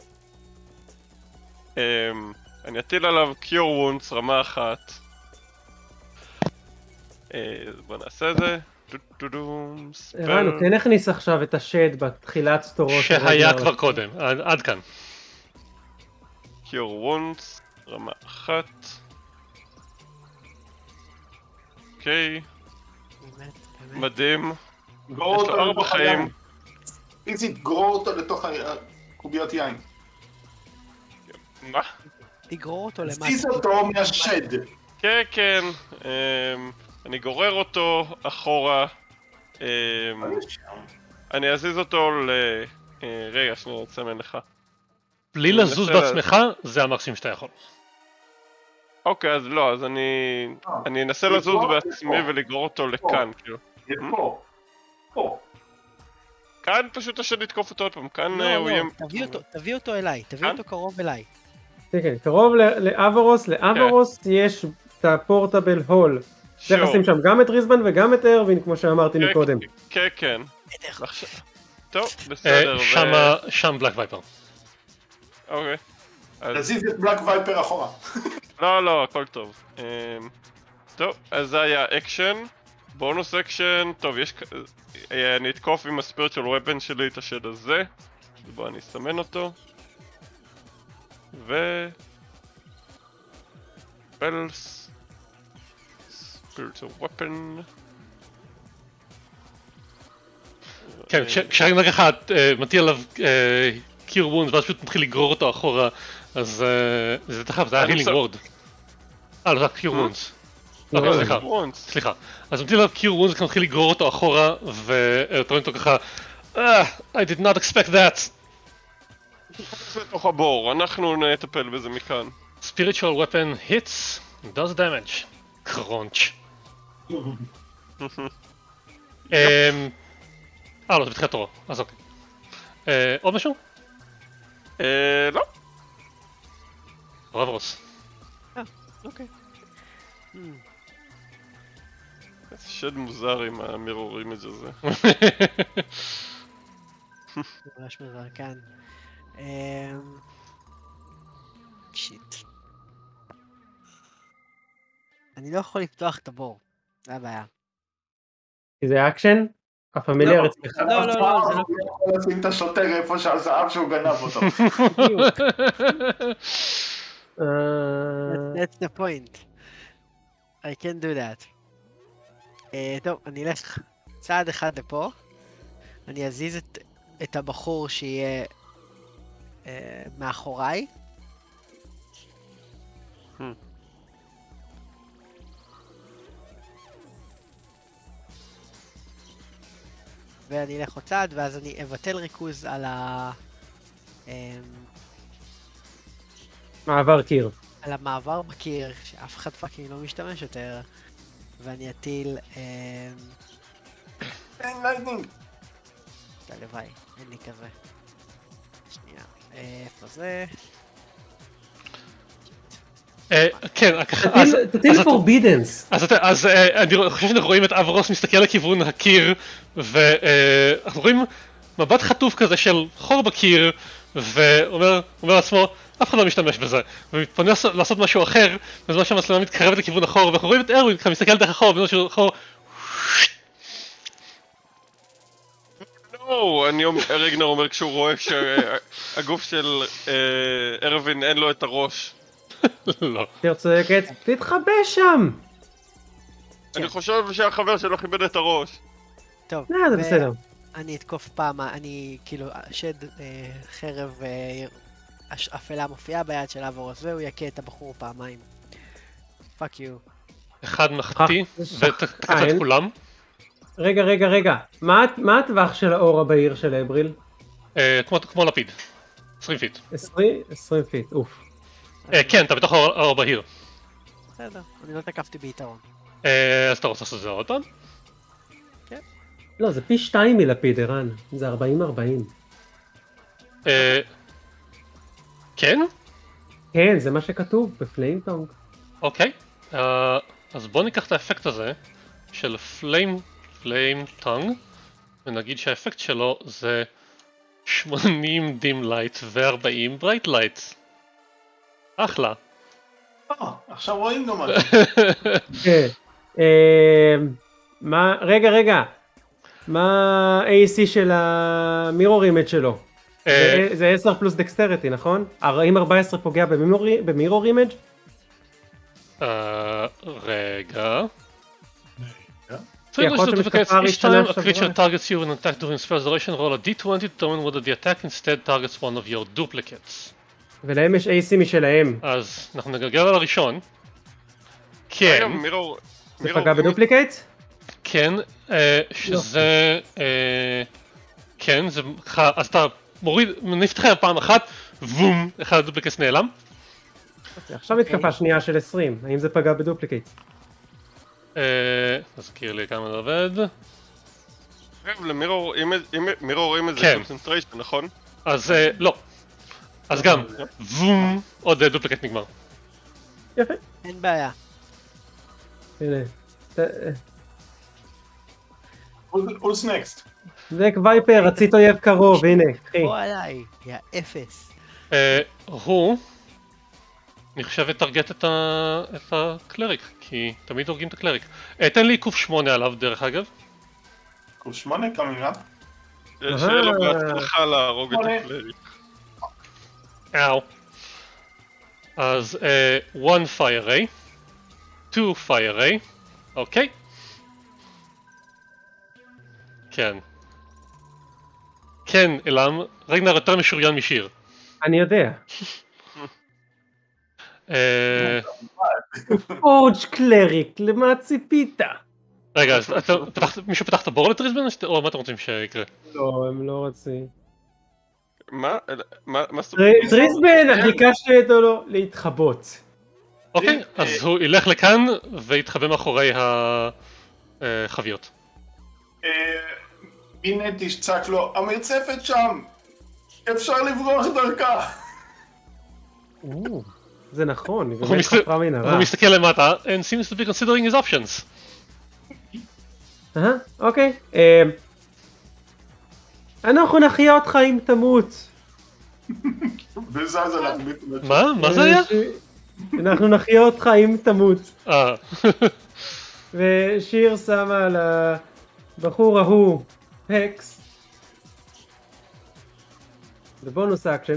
אמ, אני אטיל עליו Cure Wounds, רמה אחת. אה, אז בוא נעשה את זה. טו-טו-דום, ערן, הוא ספל. כן הכניס עכשיו את השד בתחילת סטורו של שהיה רגנר. כבר קודם, עד עד כאן. Cure Wounds, רמה אחת. אוקיי, באמת, באמת. מדהים. גרור יש אותו לו ארבע לתוך חיים. היין. פיזית, גרור אותו לתוך הקוביות יין. מה? תגרור אותו למטה. זיז אותו מהשד. כן, כן. אמ, אני גורר אותו אחורה. אמ, אני אזיז אותו ל... אה, רגע, שנייה, אני אצמן לך. בלי אני לזוז מנסה בעצמך, זה המקסימום שאתה יכול. אוקיי, אז לא, אז אני... אני אנסה לזוז לגרור בעצמי לפה. ולגרור אותו לכאן, כאילו. פה. פה. כאן פשוט השד יתקוף אותו עוד פעם, כאן לא, אה, הוא יהיה... לא, תביא אותו, תביא אותו אליי, תביא כאן? אותו קרוב אליי. כן, כן, קרוב ל- לאברוס, לאברוס יש את הפורטבל הול. צריך שור. לשים שם גם את ריסבן וגם את ארווין, כמו שאמרתי כן, מקודם. כן, כן. בטח. עכשיו- טוב, אה, בסדר, ו... שמה- שם בלק וייפר. אוקיי. אז... תזיז את בלק וייפר אחורה. לא, לא, הכל טוב. אמ, טוב, אז זה היה אקשן. בונוס אקשן, טוב, יש... כ- אה, אני אתקוף עם הספיריטואל ופן שלי את השד הזה. אז בואו אני אסמן אותו. ו... פלס... ספיריטואל ופן... כן, כש- כשרגע ככה אה, מטיל עליו קיור וונס ואז פשוט מתחיל לגרור אותו אחורה, אז אה, זה תחב, זה היה אני הילינג מס- וורד. אה, לא, זה היה קיור מה? וונס. לא, אוקיי, סליחה, וונס. סליחה. אז מטיל עליו קיור וונס, מתחיל לגרור אותו אחורה, ואתה רואה אותו ככה, אה, I did not expect that. לתוך הבור, אנחנו נטפל בזה מכאן. Spiritual weapon hits, does damage. קרונץ'. אמ, אה, לא, זה בתחילת תורו, אז אוקיי. אה, עוד משהו? אה, לא. רברוס. אוקיי. Hmm, איזה שד מוזר עם המירור אימג' הזה. זה ממש מוזר כאן. אמ, שיט. אני לא יכול לפתוח את הבור, זה הבעיה. כי זה אקשן? הפמיליאר לא. אצלך. לא, לא, לא, זה לא... הוא יכול לשים את השוטר איפה שהזהב שהוא גנב אותו. בדיוק. אה, That's- That's the point. I can do that. אה, טוב, אני אלך צעד אחד לפה. אני אזיז את, את הבחור שיהיה אה, מאחוריי. Hmm. ואני אלך עוד צעד, ואז אני אבטל ריכוז על ה... אמ, מעבר קיר. על המעבר בקיר, שאף אחד פאקינג לא משתמש יותר, ואני אטיל... אמ, אין לייטנינג. הלוואי, אין לי כזה. שנייה, אה, איפה זה? אה, כן, אז... תטיל פורבידנס. אז אתה- אז אה, אני חושב שאנחנו רואים את אברוס מסתכל לכיוון הקיר, ואנחנו רואים מבט חטוף כזה של חור בקיר, ואומר אומר לעצמו, אף אחד לא משתמש בזה, ומתפונה לעשות משהו אחר, בזמן שהמצלמה מתקרבת לכיוון החור, ואנחנו רואים את ארווין ככה מסתכל דרך החור, בזמן שהוא חור, לא, אני אומר, רגנר אומר כשהוא רואה שהגוף של אה, ארווין אין לו את הראש. לא. יותר צועקת, תתחבא שם! אני חושב שהחבר שלו כיבד את הראש. טוב, לא, זה בסדר. אני אתקוף פעם, אני כאילו, שד אה, חרב אה, הש- אפלה מופיעה ביד של אברוס, והוא יכה את הבחור פעמיים. פאק יו. אחד מחטיא, ותקף אה, את אין- כולם. רגע, רגע, רגע. מה מה הטווח של האור הבהיר של אבריל? אה, כמו- כמו לפיד. עשרים פיט. עשרים פיט, אוף. אה, כן, אתה בתוך האור האור בהיר. בסדר, אני לא תקפתי ביתרון. אה, אז אתה רוצה לעשות את זה עוד פעם? לא, זה פי שתיים מלפיד, ערן. זה ארבעים ארבעים. אה, כן? כן, זה מה שכתוב בפליימטונג. אוקיי. אה, אז בוא ניקח את האפקט הזה של פליים, פליים טונג, ונגיד שהאפקט שלו זה שמונים dim light ו-ארבעים bright light. אחלה. אה, עכשיו רואים גם מה זה. כן. אה, מה, רגע, רגע. מה ה-איי סי של המירור אימג' שלו? אה, זה- זה עשר פלוס דקסטריטי, נכון? האם ארבע עשרה פוגע במירור אימג'? אה, רגע. כי יכול להיות שמתקפה Each ראשונה time a creature שעברה. targets you and attack during spell's duration, roll a די טוונטי to determine whether the attack instead targets one of your duplicates. ולהם יש איי סי משלהם. אז אנחנו נגלגל על הראשון. כן, רגע, מירור... זה מירור, פגע אם- בדופליקייט? כן, אה, שזה... אה, כן, זה... ככה, אז אתה מוריד, נפתח פעם אחת, וום, אחד הדופליקס נעלם. עכשיו מתקפה שנייה של עשרים. האם זה פגע בדופליקייט? אה, תזכיר לי כמה זה עובד. רגע, למירור, אם- אם- מירור אם זה כן. קונצנטריישן, נכון? אז אה, לא. אז גם, וום, עוד אה, דופליקט נגמר. יפה. אין בעיה. הנה. ת- Who's next? זק וייפר, רצית אויב קרוב, הנה, קחי. בוא עליי, יא אפס. אה, הוא... אני חושב לטרגט את ה- את הקלריק, כי תמיד הורגים את הקלריק. אה, תן לי עיכוב שמונה עליו דרך אגב. קורס שמונה קאמינג אפ. שיהיה לו בהצלחה להרוג את שמונה. הקלריק. אאו. אז אה, one fire ray, two fire ray, אוקיי. כן. כן, אלם, רגנר יותר משוריין משיר. אני יודע. אה, אורג' קלריק, למה ציפית? רגע, אז אתה- פתחת- מישהו פתח את הבורלט ריזבן או מה אתם רוצים שיקרה? לא, הם לא רוצים. מה? מה מה זאת אומרת? דריסבן, אני ביקשתי אותו לא להתחבות. אוקיי, אה, אז הוא ילך לכאן ויתחבא מאחורי החביות. אה, הנה תשצק לו, המרצפת שם! אפשר לברוח דרכה! או, זה נכון, היא הוא באמת מסת- חפרה מנהרה. הוא מסתכל למטה and seems to be considering his options. אה, אוקיי. אה, אנחנו נחיה אותך אם תמות. וזז עליו מתמודד. מה? מה זה היה? אנחנו נחיה אותך אם תמות. אה, ושיר שמה על הבחור ההוא הקס. בבונוס אקשן.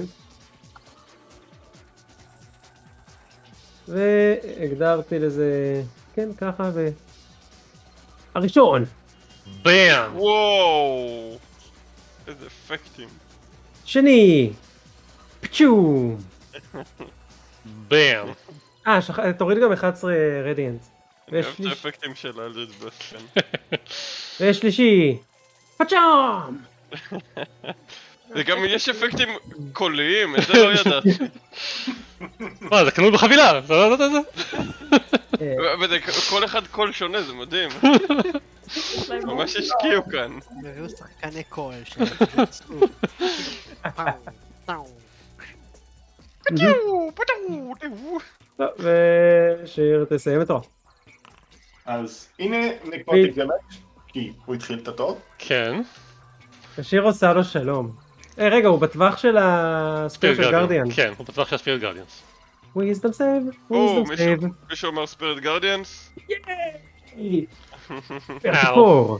והגדרתי לזה, כן, ככה, ו... הראשון. באם. וואו! איזה אפקטים. שני. פצ'ו. באם. אה, שכ... תוריד גם אחד עשר רדיאנט. אני אוהב את ושליש... האפקטים של הלידבס, כן. ושלישי. פצ'אם! וגם יש אפקטים קוליים, את זה לא ידעתי. מה, זה כלול בחבילה, אתה לא יודעת את זה? וזה כל אחד קול שונה, זה מדהים. ממש השקיעו כאן. הביאו שחקני קול ש... טוב, ושיר תסיים את תורו. אז הנה נקרוטיק דמג' כי הוא התחיל את התור. כן. השיר עושה לו שלום. אה, רגע, הוא בטווח של הספיריט גרדיאן. כן, הוא בטווח של הספיריט גרדיאנס. וויזדום סייב, או, וויזדום סייב. מישהו אמר ספיריט גרדיאנס? פור.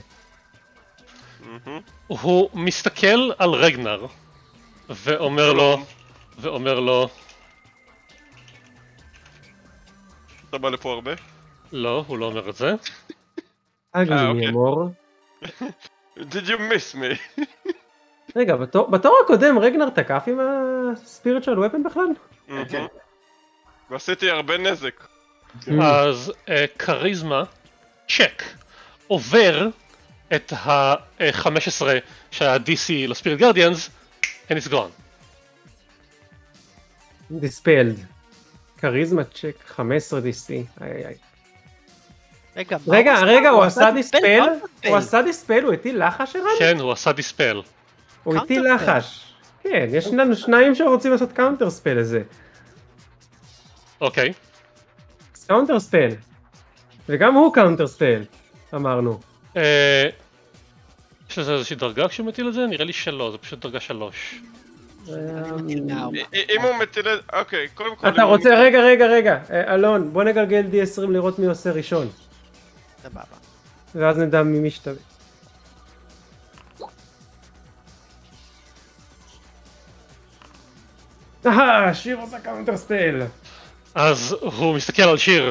הוא מסתכל על רגנר ואומר לו, ואומר לו, אתה בא לפה הרבה? לא, הוא לא אומר את זה. אגלי מי אמור. Did you miss me? רגע, בתור הקודם רגנר תקף עם הספיריטואל ופן בכלל? כן. ועשיתי הרבה נזק. אז כריזמה, צ'ק, עובר את ה-חמש עשרה שה-די סי לספיריט גרדיאנס, and it's gone. דיספלד. כריזמה צ'ק חמש עשרה די סי. איי איי. רגע, רגע, רגע, הוא עשה דיספל? מה הוא עשה דיספל? הוא הטיל לחש ערן? כן, הוא עשה דיספל. הוא הטיל לחש. כן, יש לנו שניים שרוצים לעשות קאונטר ספל לזה. אוקיי. קאונטר ספל. וגם הוא קאונטר ספל, אמרנו. אה... יש לזה איזושהי דרגה כשהוא מטיל את זה? נראה לי שלא, זה פשוט דרגה שלוש. אם הוא מטיל את... אוקיי, קודם כל... אתה רוצה... רגע, רגע, רגע. אלון, בוא נגלגל די עשרים לראות מי עושה ראשון. סבבה. ואז נדע מי משתווה. אהה, שיר עושה קאונטר ספל. אז הוא מסתכל על שיר.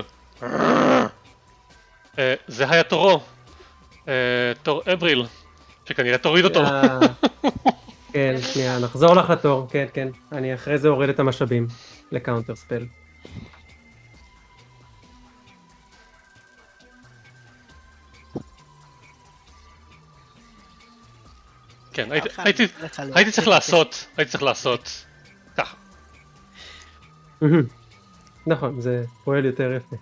זה היה תורו. תור אבריל. שכנראה תוריד אותו. כן, שנייה, נחזור לך לתור. כן, כן. אני אחרי זה אוריד את המשאבים לקאונטר ספל. כן, הייתי צריך לעשות, הייתי צריך לעשות ככה. נכון, זה פועל יותר יפה.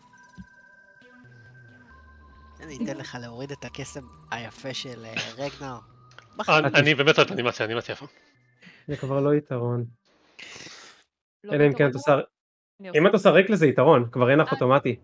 אני אתן לך להוריד את הקסם היפה של רגנר. אני באמת אוהב אנימציה, אנימציה יפה. זה כבר לא יתרון. אלא אם כן את עושה... אם את עושה רקלס זה יתרון, כבר אין לך אוטומטי.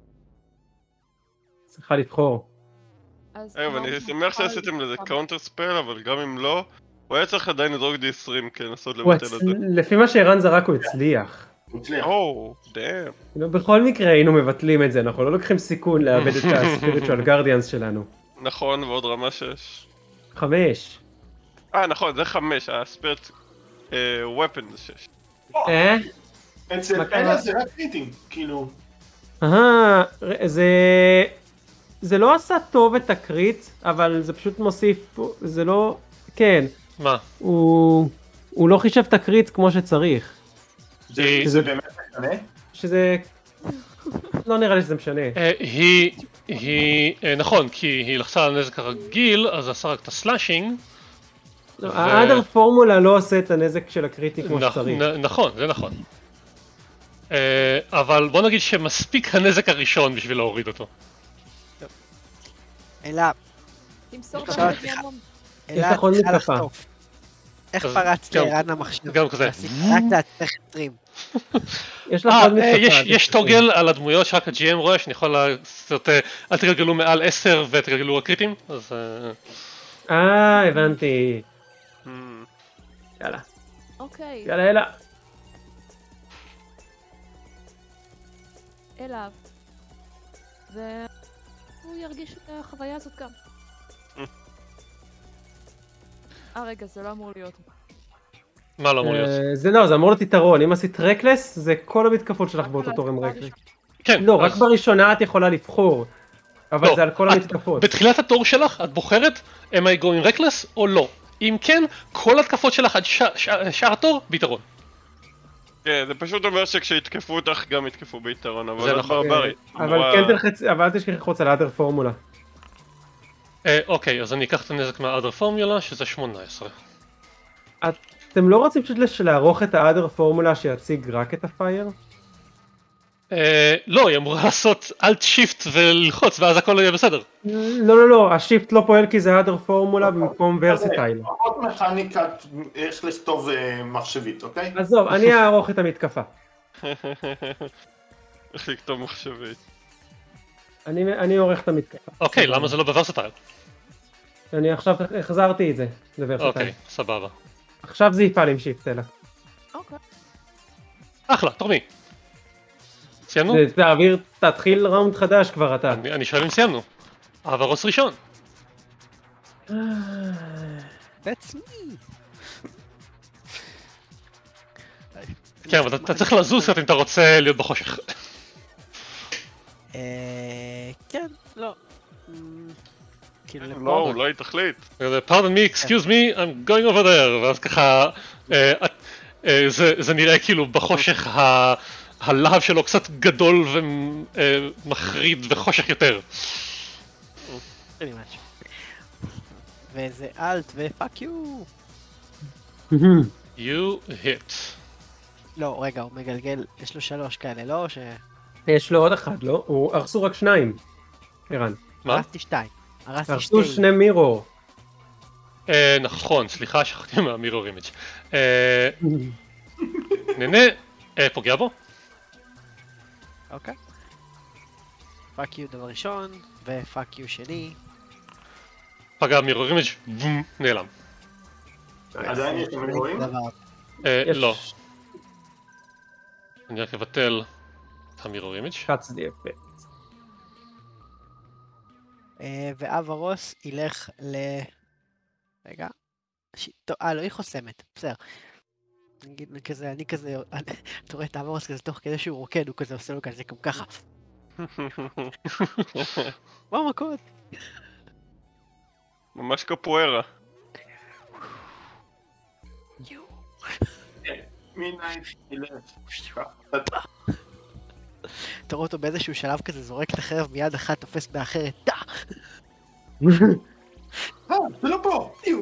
צריכה לבחור. אגב, אני שמח שעשיתם לזה קאונטר ספל, אבל גם אם לא, הוא היה צריך עדיין לדרוג די עשרים כנסות לבטל את זה. לפי מה שערן זרק הוא הצליח. או, דאם. בכל מקרה היינו מבטלים את זה, אנחנו לא לוקחים סיכון לאבד את הספיריטואל גרדיאנס שלנו. נכון, ועוד רמה שש. חמש. אה, נכון, זה חמש, הספיריט ופן זה שש. אה? אצל אלה זה רק קריטים, כאילו... אהה, זה... זה לא עשה טוב את הקריט, אבל זה פשוט מוסיף, זה לא... כן. מה? הוא... הוא לא חישב את הקריט כמו שצריך. זה באמת משנה? שזה... לא נראה לי שזה משנה. היא... היא... נכון, כי היא לחצה על הנזק הרגיל, אז עשה רק את הסלאשינג. האדר פורמולה לא עושה את הנזק של הקריטי כמו שצריך. נכון, זה נכון. אבל בוא נגיד שמספיק הנזק הראשון בשביל להוריד אותו. אלא... תמסור עכשיו את סליחה. יש לך עוד מתקפה. איך פרצת לערן המחשב? גם כזה. רק לעצמך עשרים. יש לך עוד מתקפה. יש טוגל על הדמויות שרק ה-ג'י אם רואה, שאני יכול לעשות, אל תגלגלו מעל עשר ותגלגלו רק קריטים, אז... אה, הבנתי. יאללה. אוקיי. יאללה, יאללה. אליו. והוא ירגיש את החוויה הזאת גם. אה רגע, זה לא אמור להיות. מה לא אמור להיות? זה לא, זה אמור להיות יתרון. אם עשית רקלס, זה כל המתקפות שלך באותו תור עם רקלס. כן. לא, רק בראשונה את יכולה לבחור. אבל זה על כל המתקפות. בתחילת התור שלך את בוחרת am I going reckless או לא. אם כן, כל התקפות שלך עד שאר התור ביתרון. כן, זה פשוט אומר שכשיתקפו אותך גם יתקפו ביתרון, אבל זה את נכון. ברברית. אבל כן תלחץ, אבל אל תשכח ללחוץ על האדר פורמולה. אה, אוקיי, אז אני אקח את הנזק מהאדר פורמולה, שזה שמונה עשרה. אתם לא רוצים פשוט לערוך את האדר פורמולה שיציג רק את הפייר? אה, לא, היא אמורה לעשות אלט שיפט וללחוץ ואז הכל יהיה בסדר. לא לא לא, השיפט לא פועל כי זה האדר פורמולה במקום ורסיטייל. פחות מכניקת איך לכתוב מחשבית, אוקיי? עזוב, אני אערוך את המתקפה. איך לכתוב מחשבית. אני אני עורך את המתקפה. אוקיי, למה זה לא בוורסטייל? אני עכשיו החזרתי את זה לוורסיטייל. אוקיי, סבבה. עכשיו זה יפעל עם שיפט אלא. אוקיי. אחלה, תורמי. סיימנו? תעביר, תתחיל ראונד חדש כבר אתה. אני אני שואל אם סיימנו. אברוס ראשון. That's me. כן, אבל אתה צריך לזוז אם אתה רוצה להיות בחושך. אה... כן, לא. כאילו לפה. לא, אולי היא תחליט. pardon me, excuse me, I'm going over there. ואז ככה, אה, אה, זה זה נראה כאילו בחושך ה... הלהב שלו קצת גדול ומחריד וחושך יותר. pretty much. וזה אלט ופאק יו. You hit. לא, רגע, הוא מגלגל, יש לו שלוש כאלה, לא? ש... יש לו עוד אחד, לא? הוא הרסו רק שניים. ערן. מה? הרסתי שתיים. הרסתי הרסו שתי. שני מירור. אה, נכון, סליחה, שכחתי מהמירור אימג'. אה, נהנה, אה, פוגע בו? אוקיי. פאק יו דבר ראשון, ופאק יו שני. פגע מירור אימג' בום, נעלם. עדיין יש לכם רואים? דבר. אה, יש- לא. אני רק אבטל את המירור אימג'. cuts the effect. אה, ואברוס ילך ל... רגע. ש- טוב, אה, לא, היא חוסמת, בסדר. נגיד כזה, אני כזה, אתה רואה את אברוס כזה תוך כדי שהוא רוקד, הוא כזה עושה לו כזה גם ככה. מה המכות? ממש קפוארה. מידנייט, ילך. אתה רואה אותו באיזשהו שלב כזה זורק את החרב מיד אחת, תופס באחרת, טה! אה, זה לא פה! איו.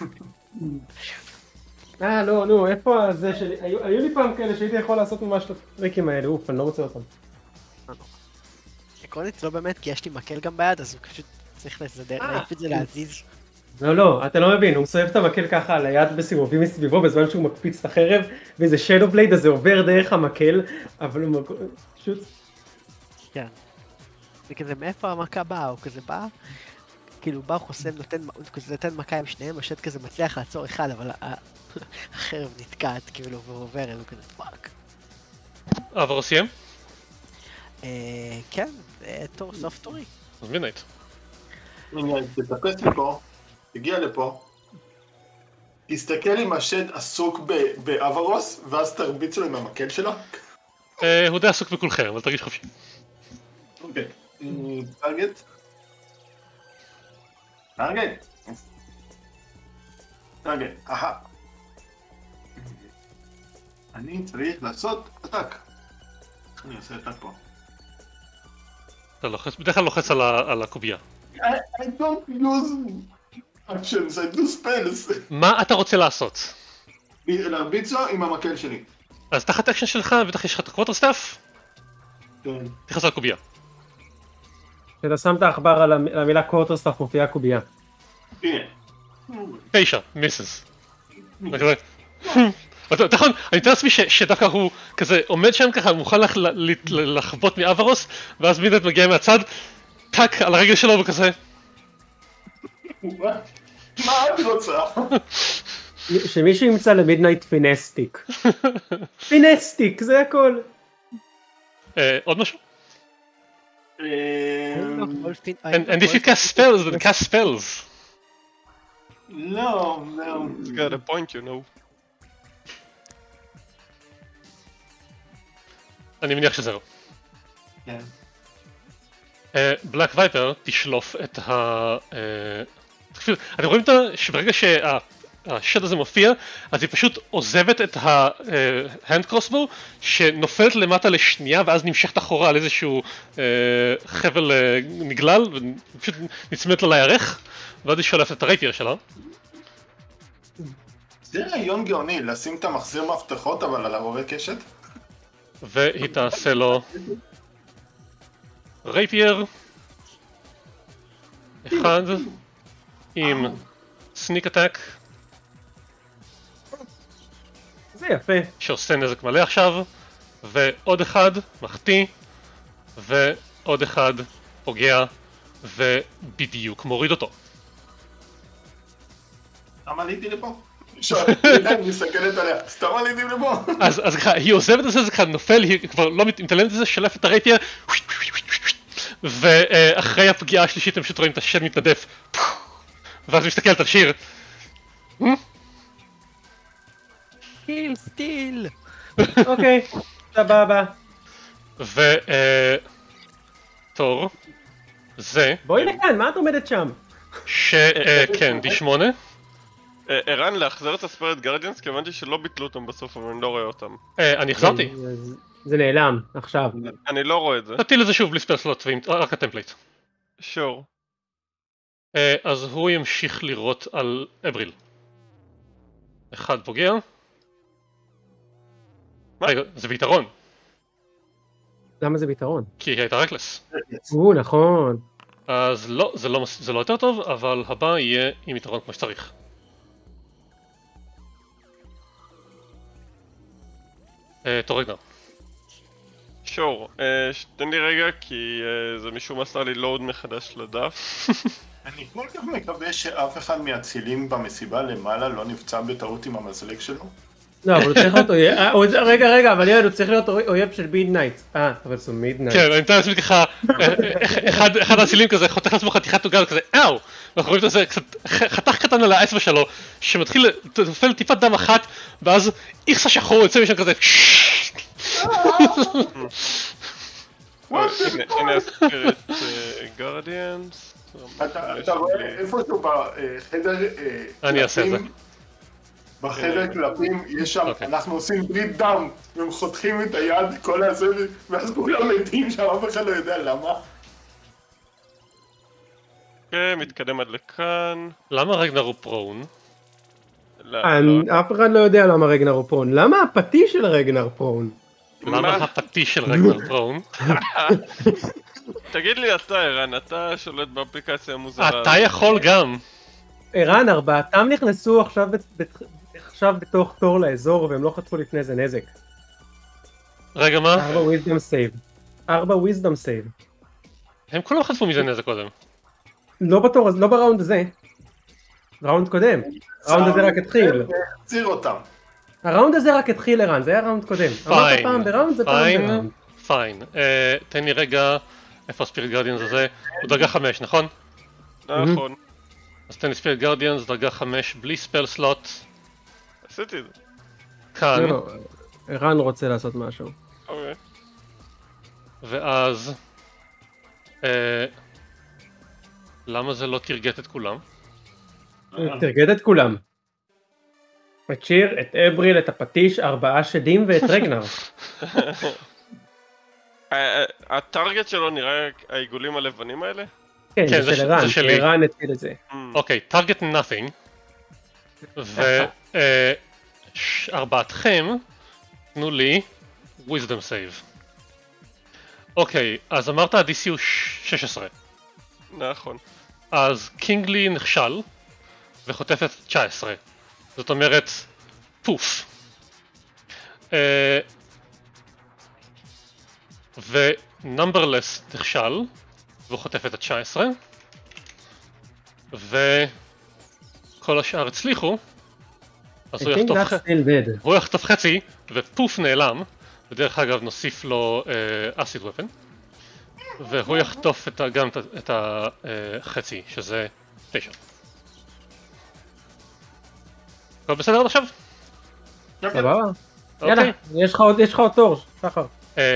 אה, לא, נו, איפה זה שלי? היו היו לי פעם כאלה שהייתי יכול לעשות ממש את הטריקים האלה, אוף, אני לא רוצה אותם. עקרונית לא באמת, כי יש לי מקל גם ביד, אז הוא פשוט צריך לסדר, להעיף את זה להזיז. לא, לא, אתה לא מבין, הוא מסובב את המקל ככה על היד בסיבובים מסביבו בזמן שהוא מקפיץ את החרב, וזה שלו בלייד, אז זה עובר דרך המקל, אבל הוא מק- פשוט... כן. זה כזה, מאיפה המכה באה? הוא כזה בא, כאילו בא, הוא חוסם, נותן, הוא כזה נותן מכה עם שניהם, השד כזה מצליח לעצור אחד, אבל ה- החרב נתקעת, כאילו, והוא עובר, הוא כזה פאק. אברוס סיים? אה, כן, אה, תור, סוף תורי. אז מידנייט. הנה, תטפס לפה, תגיע לפה, תסתכל אם השד עסוק ב- באברוס, ואז תרביץ לו עם המקל שלו. אה, הוא די עסוק בכולכם, אבל תרגיש חופשי. אוקיי. טארגט? טארגט? טארגט, אהה. אני צריך לעשות עתק. איך אני עושה עתק פה? אתה לוחץ, בדרך כלל לוחץ על ה- על הקובייה. I, I don't use actions, I do spells. מה אתה רוצה לעשות? להרביץ לו עם המקל שלי. אז תחת אקשן שלך, בטח יש לך את הקווטר סטאפ, כן. תכנס על הקובייה. כשאתה שם את העכבר על המ- על המילה קורטרסטאפ מופיעה קובייה. הנה. תשע, מיסס. נכון, אני מתאר לעצמי ש- שדווקא הוא כזה עומד שם ככה, הוא מוכן לח- ל- ל- לחבוט מאברוס, ואז מידנייט מגיע מהצד, טאק על הרגל שלו וכזה. מה מה את רוצה? שמישהו ימצא למידנייט פינסטיק. פינסטיק, זה הכל. אה, עוד משהו? אמ, And and if you cast spells, then cast spells. לא, לא. It's got a point, you know. אני מניח שזהו. כן. בלק וייפר תשלוף את ה... אה, תקשיבו, אתם רואים את ה- שברגע שהשד הזה מופיע, אז היא פשוט עוזבת את ההנד קרוסבו, שנופלת למטה לשנייה, ואז נמשכת אחורה על איזשהו חבל נגלל, ופשוט נצמדת לה לירך, ואז היא שולפת את הרייפייר שלה. זה רעיון גאוני, לשים את המחזיר מפתחות, אבל על הרובה קשת? והיא תעשה לו רייפייר אחד עם סניק אטאק זה יפה. שעושה נזק מלא עכשיו, ועוד אחד מחטיא, ועוד אחד פוגע, ובדיוק מוריד אותו. סתם עליתי לפה? אני מסתכלת עליה, סתם עליתי לפה? אז ככה, היא עוזבת את זה, זה ככה נופל, היא כבר לא מתעלמת את זה, שלפת את הרייפייר, ואחרי הפגיעה השלישית הם פשוט רואים את השד מתנדף, ואז מסתכלת על שיר. סטיל, סטיל! אוקיי, סבבה. ותור, זה, בואי לכאן, מה את עומדת שם? שכן, די שמונה. ערן, להחזר את הספירט גרדיאנס, כי הבנתי שלא ביטלו אותם בסוף, אבל אני לא רואה אותם. אני החזרתי. זה נעלם, עכשיו. אני לא רואה את זה. תטיל את זה שוב בלי ספייל סלוט, רק הטמפלייט. שור. אז הוא ימשיך לירות על אבריל. אחד פוגע. רגע, זה ביתרון. למה זה ביתרון? כי היא הייתה רקלס. או, נכון. אז לא, זה לא, זה לא יותר טוב, אבל הבא יהיה עם יתרון כמו שצריך. תור רגנר. שור, תן לי רגע כי זה משום עשה לי לואוד מחדש לדף. אני כל כך מקווה שאף אחד מהצילים במסיבה למעלה לא נפצע בטעות עם המזלג שלו. לא, אבל הוא צריך להיות אויב, רגע רגע, אבל ילד, הוא צריך להיות אויב של מידנייט. אה, אבל זה מידנייט. כן, אני מתאר לעצמי ככה, אחד הצילים כזה חותך לעצמו חתיכת עוגה כזה, אאו! ואנחנו רואים את זה קצת חתך קטן על האצבע שלו, שמתחיל לטפל טיפת דם אחת, ואז איכס השחור יוצא משם כזה. הנה הספירט גרדיאנס. אתה רואה איפשהו בחדר... אני אעשה את זה. בחדר קלפים יש שם, אנחנו עושים ברית דם, והם חותכים את היד, כל הזה, ואז כולם מתים שם, אף אחד לא יודע למה. כן, מתקדם עד לכאן. למה רגנר הוא פרון? אף אחד לא יודע למה רגנר הוא פרון. למה הפטיש של רגנר פרון? למה הפטיש של רגנר פרון? תגיד לי אתה, ערן, אתה שולט באפליקציה המוזרה. אתה יכול גם. ערן, ארבעתם נכנסו עכשיו עכשיו בתוך תור לאזור והם לא חטפו לפני זה נזק. רגע, מה? ארבע wisdom save. ארבע wisdom save. הם כולם חטפו מזה נזק קודם. לא בתור, לא בראונד הזה. ראונד קודם. הראונד הזה רק התחיל. ציר אותם. הראונד הזה רק התחיל ערן, זה היה ראונד קודם. אמרת פעם בראונד, זה פעם בראונד. פיין, תן לי רגע, איפה הספיריט גרדיאנס הזה? הוא דרגה חמש, נכון? נכון. אז תן לי ספיריט גרדיאנס, דרגה חמש, בלי ספל סלוט. עשיתי את זה. כאן. ערן רוצה לעשות משהו. אוקיי. ואז... למה זה לא תרגט את כולם? תרגט את כולם. את שיר, את אבריל, את הפטיש, ארבעה שדים ואת רגנר. הטארגט שלו נראה העיגולים הלבנים האלה? כן, זה של ערן, ערן התחיל את זה. אוקיי, טארגט nothing. וארבעתכם תנו לי wisdom save. אוקיי, אז אמרת ה-די סי הוא שש עשרה. נכון. אז קינגלי נכשל וחוטפת תשע עשרה. זאת אומרת, פוף. ונומברלס נכשל והוא חוטף את ה-תשע עשרה. וכל השאר הצליחו. אז הוא יחטוף, הוא יחטוף חצי ופוף נעלם. בדרך אגב נוסיף לו אסיד ופן. והוא יחטוף את, גם את החצי, שזה תשע. הכל בסדר עד עכשיו? סבבה. יאללה, יש לך עוד תור, שחר.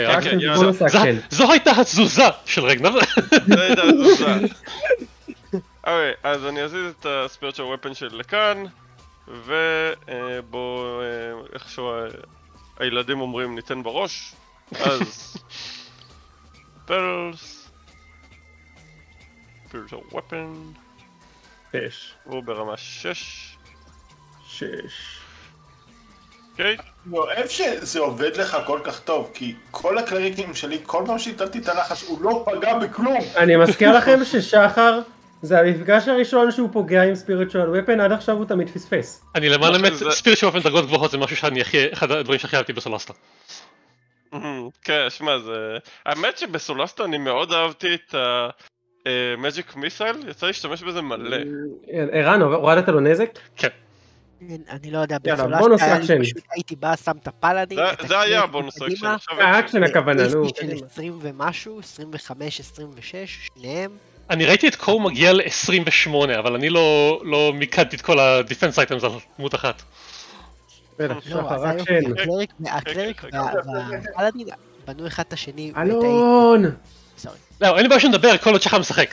זו הייתה התזוזה של רגנר. זו הייתה התזוזה. אוקיי, אז אני אזיז את הספירט של הוופן שלי לכאן, ובוא, איכשהו הילדים אומרים ניתן בראש, אז... פרלס... spiritual weapon... שש. הוא ברמה שש. שש. אוקיי. אני אוהב שזה עובד לך כל כך טוב, כי כל הקלריקים שלי, כל פעם שהטלתי את הלחש, הוא לא פגע בכלום. אני מזכיר לכם ששחר זה המפגש הראשון שהוא פוגע עם ספיריטואל ופן, עד עכשיו הוא תמיד פספס. אני למען האמת, ספיריטואל ופן דרגות גבוהות זה משהו שאני הכי, אחד הדברים שהכי אהבתי בסולסטה. כן, שמע, זה... האמת שבסולסטה אני מאוד אהבתי את המג'יק מיסייל, יצא להשתמש בזה מלא. ערן, הורדת לו נזק? כן. אני לא יודע, יאללה, בונוס אקשן. פשוט הייתי בא, שם את הפלאדין, זה היה בונוס אקשן. האקשן הכוונה, נו. של עשרים ומשהו, עשרים וחמש, עשרים ושש, שניהם. אני ראיתי את קור מגיע ל-עשרים ושמונה, אבל אני לא מיקדתי את כל הדיפנס אייטמס על דמות אחת. שחר, אקשן. הקלריק והפלאדין בנו אחד את השני. אלון! לא, אין לי בעיה שנדבר, כל עוד שחר משחק.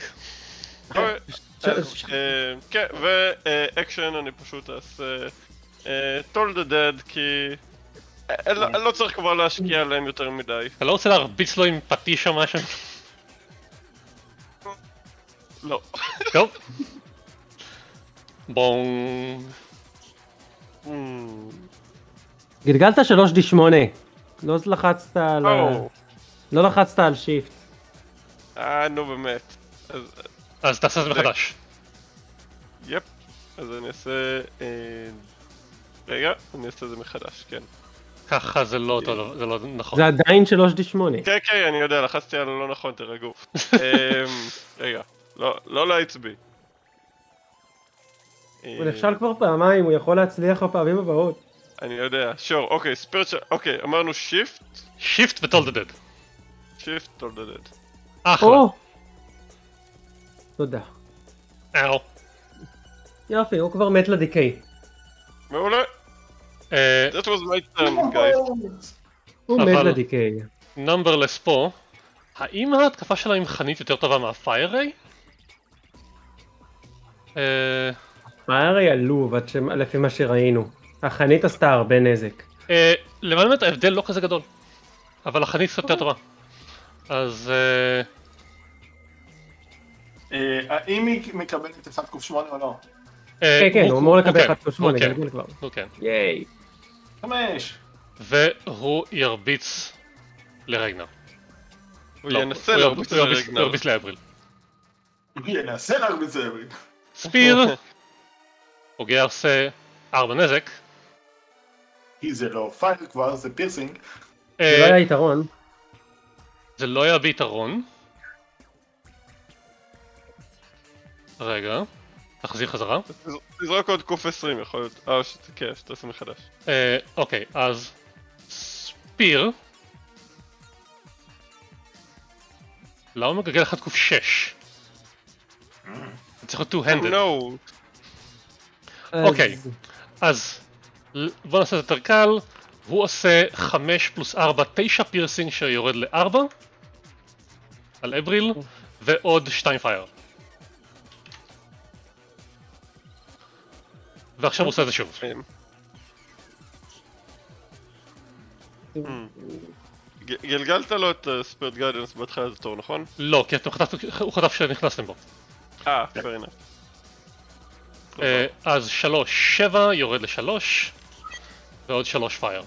כן, ואקשן אני פשוט אעשה toll the dead, כי אני לא צריך כבר להשקיע עליהם יותר מדי. אתה לא רוצה להרביץ לו עם פטיש או משהו? לא. טוב. בונג. גלגלת שלוש די שמונה. לא לחצת על... לא לחצת על שיפט. אה, נו באמת. אז תעשה את זה מחדש. יפ. אז אני אעשה... רגע, אני אעשה את זה מחדש, כן. ככה זה לא טוב, זה לא נכון. זה עדיין שלוש די שמונה. כן, כן, אני יודע, לחצתי על לא נכון, תרגעו. רגע, לא להאיץ בי. הוא נכשל כבר פעמיים, הוא יכול להצליח בפעמים הבאות. אני יודע, שור, אוקיי, ספירט... אוקיי, אמרנו שיפט. שיפט וטול דה דד. שיפט, טול דה דד. אחלה. תודה. אהו. יופי, הוא כבר מת לדיקיי. מעולה. That was my turn, guys. הוא מת לדיקיי. נמברלס פה. האם ההתקפה שלה עם חנית יותר טובה מהפייר ריי? הפייר ריי עלוב, לפי מה שראינו. החנית עשתה הרבה נזק. למען האמת ההבדל לא כזה גדול. אבל החנית קצת יותר טובה. אז... האם היא מקבלת אחת קוף שמונה או לא? כן, כן, הוא אמור לקבל אחת קוף שמונה, גלגל כבר. הוא כן. ייי. חמש. והוא ירביץ לרגנר. הוא ינסה להרביץ לרגנר. הוא ירביץ לאבריל. הוא ינסה להרביץ לאבריל. ספיר. פוגע עושה ארבע נזק. כי זה לא פייר כבר, זה פירסינג. זה לא היה יתרון. זה לא היה ביתרון. רגע, תחזיר חזרה. תזרוק עוד קוף עשרים יכול להיות. אה, כן, שתעשה מחדש. אוקיי, אז ספיר. למה מגגל אחד קוף שש? צריך להיות two-handed. אוקיי, אז בוא נעשה את יותר קל. הוא עושה חמש פלוס ארבע, תשע פירסינג שיורד ל-ארבע על אבריל, ועוד שתיים פייר. ועכשיו הוא עושה את זה שוב. גלגלת לו את ספירט גיידנס בהתחלת התור, נכון? לא, כי הוא חטף שנכנסתם בו. אה, fair enough. אז שלוש, שבע, יורד לשלוש, ועוד שלוש פייר.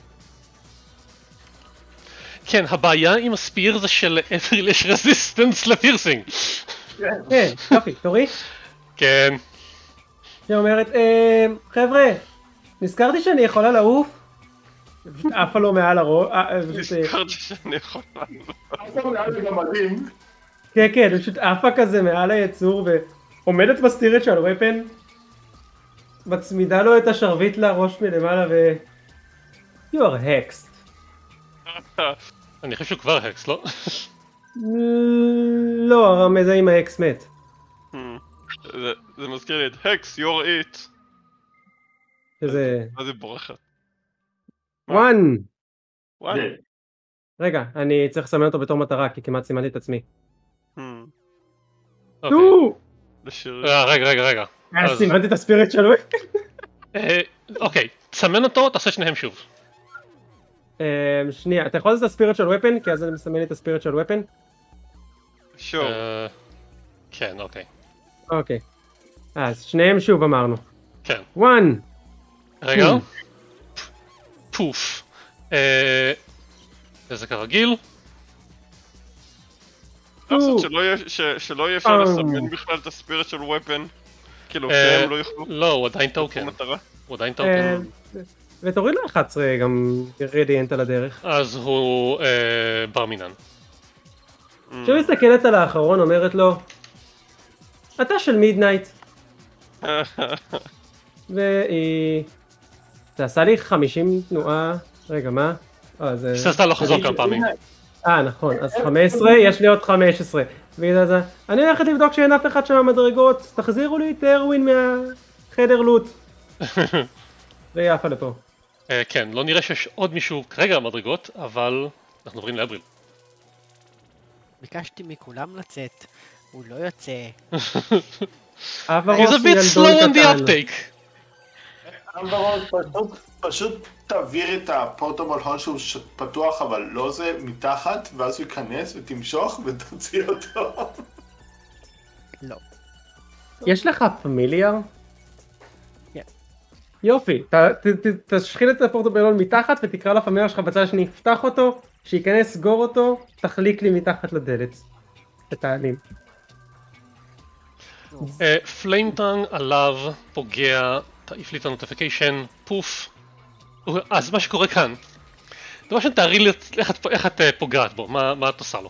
כן, הבעיה עם הספיר זה שלאבריל יש רזיסטנס לפירסינג. כן, יופי, תורי? כן. היא אומרת, חבר'ה, נזכרתי שאני יכולה לעוף? פשוט עפה לו מעל הראש. נזכרתי שאני יכולה לעוף. עפה מעל הגמלים. כן, כן, פשוט עפה כזה מעל היצור ועומדת בסטירת של ופן, מצמידה לו את השרביט לראש מלמעלה ו... You are hexed. אני חושב שהוא כבר הקס, לא? לא, הרמז עם האקס מת. זה מזכיר לי את הקס, you're it. שזה... מה זה בורחת? וואן! וואן? רגע, אני צריך לסמן אותו בתור מטרה, כי כמעט סימנתי את עצמי. נו! לשיר... רגע, רגע, רגע. סימנתי את הספיריט שלו. אוקיי, תסמן אותו, תעשה שניהם שוב. שנייה, אתה יכול לעשות את הספיריט של ופן? כי אז אני מסמן את הספיריט של ופן. שוב. כן, אוקיי. אוקיי. אז שניהם שוב אמרנו. כן. וואן. רגע. פוף. זה כרגיל. שלא יהיה אפשר לסמן בכלל את הספיריט של ופן. כאילו שהם לא יוכלו. לא, הוא עדיין טוקן. הוא עדיין טוקן. ותוריד לו אחת עשרה גם רדיאנט על הדרך. אז הוא בר מינן. כשהוא מסתכלת על האחרון אומרת לו אתה של מידנייט. והיא... זה עשה לי חמישים תנועה... רגע מה? פספסת לא חזור כמה פעמים. אה נכון, אז חמש עשרה, יש לי עוד חמש עשרה. והיא זה, אני הולכת לבדוק שאין אף אחד שם במדרגות, תחזירו לי את ארווין מהחדר לוט. והיא עפה לפה. כן, לא נראה שיש עוד מישהו כרגע במדרגות, אבל אנחנו עוברים לאבריל. ביקשתי מכולם לצאת, הוא לא יוצא. אברוס He's a bit slow on the uptake. אברוס פשוט, פשוט תעביר את הפורטבל הול שהוא פתוח אבל לא זה מתחת ואז הוא ייכנס ותמשוך ותוציא אותו. לא. יש לך פמיליאר? כן. יופי, תשחיל את הפורטבל הול מתחת ותקרא לפמיליאר שלך בצד השני, פתח אותו, שייכנס, סגור אותו, תחליק לי מתחת לדלת. תתעלים. פליימטאנג עליו פוגע, תעיף לי את הנוטיפיקיישן, פוף. אז מה שקורה כאן, דבר ראשון תארי לי איך את פוגעת בו, מה את עושה לו?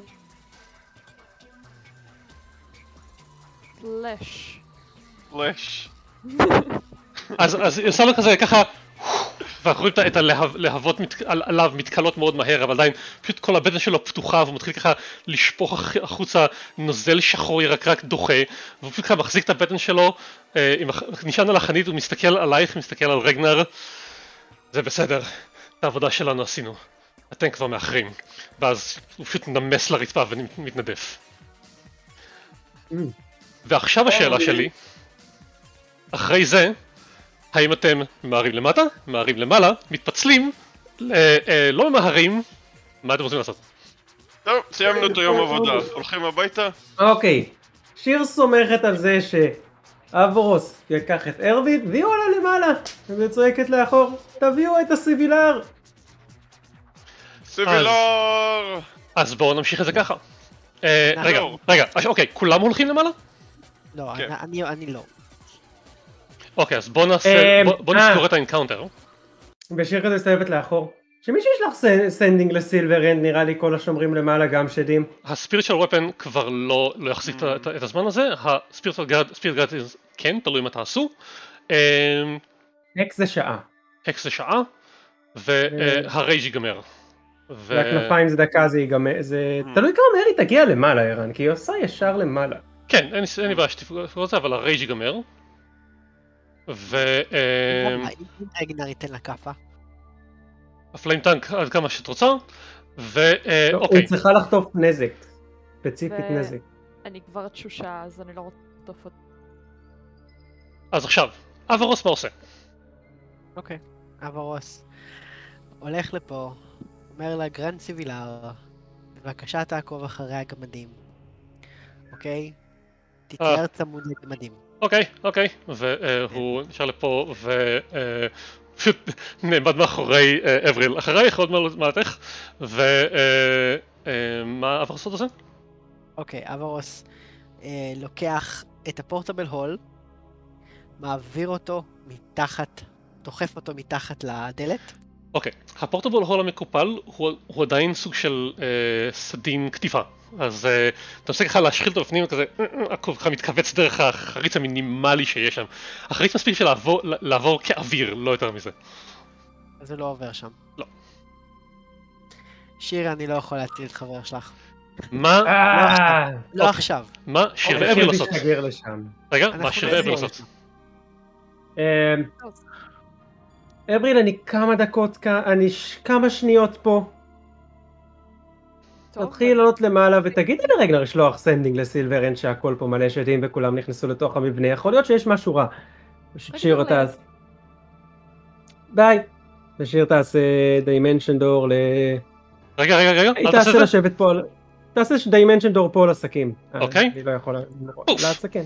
פלאש. פלאש. אז היא עושה לו כזה ככה, ואנחנו רואים את הלהבות עליו מתקלות מאוד מהר, אבל עדיין פשוט כל הבטן שלו פתוחה והוא מתחיל ככה לשפוך החוצה נוזל שחור ירקרק דוחה, והוא פשוט ככה מחזיק את הבטן שלו, נשען על החנית, הוא מסתכל עלייך, מסתכל על רגנר, זה בסדר, את העבודה שלנו עשינו, אתם כבר מאחרים, ואז הוא פשוט נמס לרצפה ומתנדף. ועכשיו השאלה שלי, אחרי זה, האם אתם ממהרים למטה, ממהרים למעלה, מתפצלים, לא ממהרים, מה אתם רוצים לעשות? טוב, סיימנו את היום עבודה, הולכים הביתה? אוקיי, שיר סומכת על זה שאברוס יקח את ארווין והיא עולה למעלה וצועקת לאחור, תביאו את הסיבילר. סיבילר! אז בואו נמשיך את זה ככה. רגע, רגע, אוקיי, כולם הולכים למעלה? לא, אני לא. אוקיי, אז בוא נעשה, בוא נזכור את האנקאונטר. בשיר כזה מסתובבת לאחור. שמישהו יש לך סנדינג לסילברנד, נראה לי כל השומרים למעלה גם שדים. הספיריט של ופן כבר לא יחזיק את הזמן הזה, הספיריט גאד כן, תלוי מה תעשו. אקס זה שעה. אקס זה שעה, והרייג' ייגמר. והכנפיים זה דקה, זה ייגמר, זה תלוי כמה מהר היא תגיע למעלה, ערן, כי היא עושה ישר למעלה. כן, אין לי בעיה שתפגור את זה, אבל הרייג' ייגמר. ו... אם רגנר ייתן לה כאפה. הפליים טנק עד כמה שאת רוצה, ו... אוקיי. היא צריכה לחטוף נזק, ספציפית נזק. אני כבר תשושה, אז אני לא רוצה לחטוף עוד. אז עכשיו, אברוס מה עושה? אוקיי, אברוס הולך לפה, אומר לה גרנד סיבילר, בבקשה תעקוב אחרי הגמדים, אוקיי? תתיאר צמוד לגמדים. אוקיי, אוקיי, והוא נשאר לפה ופשוט נעמד מאחורי אבריל אחרייך, עוד מעלתך, ומה אברוס עושה? אוקיי, אברוס לוקח את הפורטבל הול, מעביר אותו מתחת, דוחף אותו מתחת לדלת. אוקיי, הפורטבל הול המקופל הוא עדיין סוג של סדין כתיבה. אז אתה עושה ככה להשחיל אותו בפנים וכזה, עקוב ככה מתכווץ דרך החריץ המינימלי שיש שם. החריץ מספיק של לעבור כאוויר, לא יותר מזה. אז זה לא עובר שם. לא. שיר, אני לא יכול להציל את חבר שלך. מה? לא עכשיו. מה שיר ואבריל לעשות? רגע, אנחנו מה שיר ואבריל לעשות? אבריל, אני כמה דקות, אני כמה שניות פה. תתחיל לעלות למעלה ותגידי לרגנר לשלוח סנדינג לסילברנד שהכל פה מלא שדים וכולם נכנסו לתוך המבנה, יכול להיות שיש משהו רע. פשוט שיר אותה אז. ביי. ושיר תעשה דיימנשן דור ל... רגע, רגע, רגע, היא אל תעשה תעשה את זה. לשבת פה, על- תעשה דיימנשן דור פה לעסקים. אוקיי. אני לא יכול אוף. לעסקים.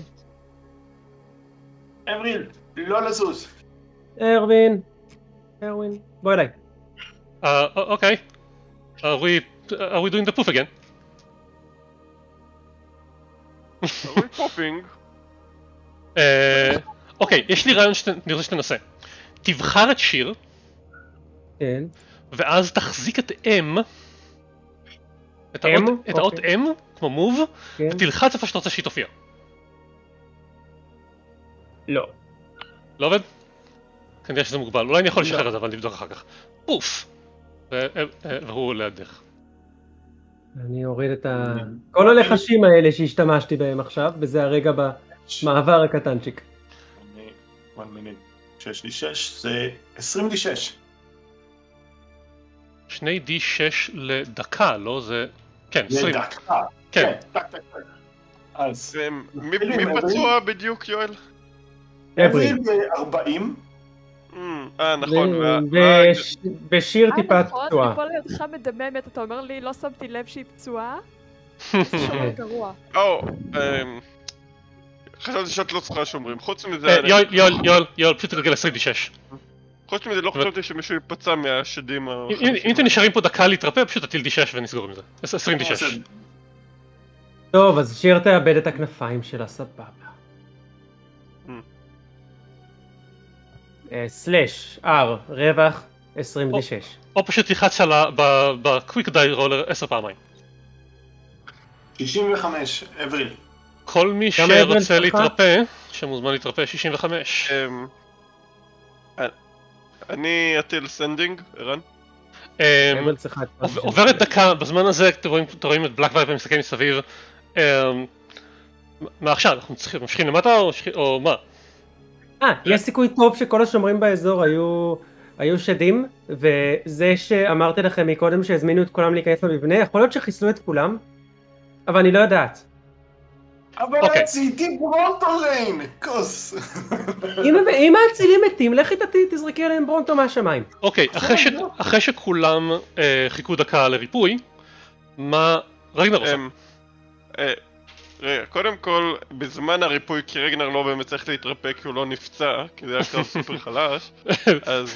אבריל, לא לזוז. ארווין, ארווין, בוא אליי. Uh, okay. Are we are we doing the poof again? are we popping? אה, אוקיי, יש לי רעיון שאני רוצה שתנסה. תבחר את שיר, כן. ואז תחזיק את M, את M? האות- את האות אוקיי. M, כמו מוב, כן. ותלחץ איפה שאתה רוצה שהיא תופיע. לא. לא עובד? כנראה שזה מוגבל, אולי אני יכול לשחרר לא. את זה, אבל נבדוק אחר כך. פוף! ו- אה, אה, והוא לידך. אני אוריד את ה... כל הלחשים האלה שהשתמשתי בהם עכשיו, וזה הרגע במעבר הקטנצ'יק. אני... one minute. שיש לי שש, זה עשרים די שש. שני די שש לדקה, לא? זה... כן, זה עשרים. דקה. כן. טק, טק, טק. אז... זה- מי מי פצוע בדיוק, יואל? אבריל ב-ארבעים. אמ, אה, נכון. ו- וה- וש- ושיר אה, טיפה נכון, פצועה. אני פה לידך מדממת, אתה אומר לי, לא שמתי לב שהיא פצועה? זה שומר גרוע. או, אמ, חשבתי שאת לא צריכה שומרים. חוץ מזה, אה, אני- יואל, יואל, יואל, יואל, פשוט תגלגל עשרים די שש. חוץ מזה לא חשבתי שמישהו ייפצע מהשדים אם- החדשים. אם אתם נשארים פה דקה להתרפא, פשוט תטיל די שש ונסגור עם זה. עשרים די שש. טוב, אז שיר תאבד את הכנפיים שלה, סבבה. Mm. אה, סלאש, R, רווח, עשרים די שש. או פשוט תלחץ על ה... בקוויק די רולר עשר פעמיים. שישים וחמש, אבריל. כל מי גם האבן שרוצה שלך? להתרפא, שמוזמן להתרפא שישים וחמש. אמ, אה, אני אטיל סנדינג, ערן. אמ, אבל צריכה את עוב- עוברת דקה, בזמן הזה אתם רואים- אתם רואים את בלק וייפר מסתכל מסביב. אמ, מה עכשיו? אנחנו צריכים- ממשיכים למטה או ממשיכים- או מה? אה, יש סיכוי טוב שכל השומרים באזור היו היו שדים, וזה שאמרתי לכם מקודם שהזמינו את כולם להיכנס למבנה, יכול להיות שחיסלו את כולם, אבל אני לא יודעת. אבל אוקיי. עשיתי ברונטוריין! כוס! אם הם- אם האצילים מתים, לכי ת- תזרקי עליהם ברונטו מהשמיים. אוקיי, אחרי ש- אחרי שכולם אה, חיכו דקה לריפוי, מה רגנר עושה? אמ, אה, רגע, קודם כל, בזמן הריפוי, כי רגנר לא באמת צריך להתרפא כי הוא לא נפצע, כי זה היה קרב סופר חלש, אז...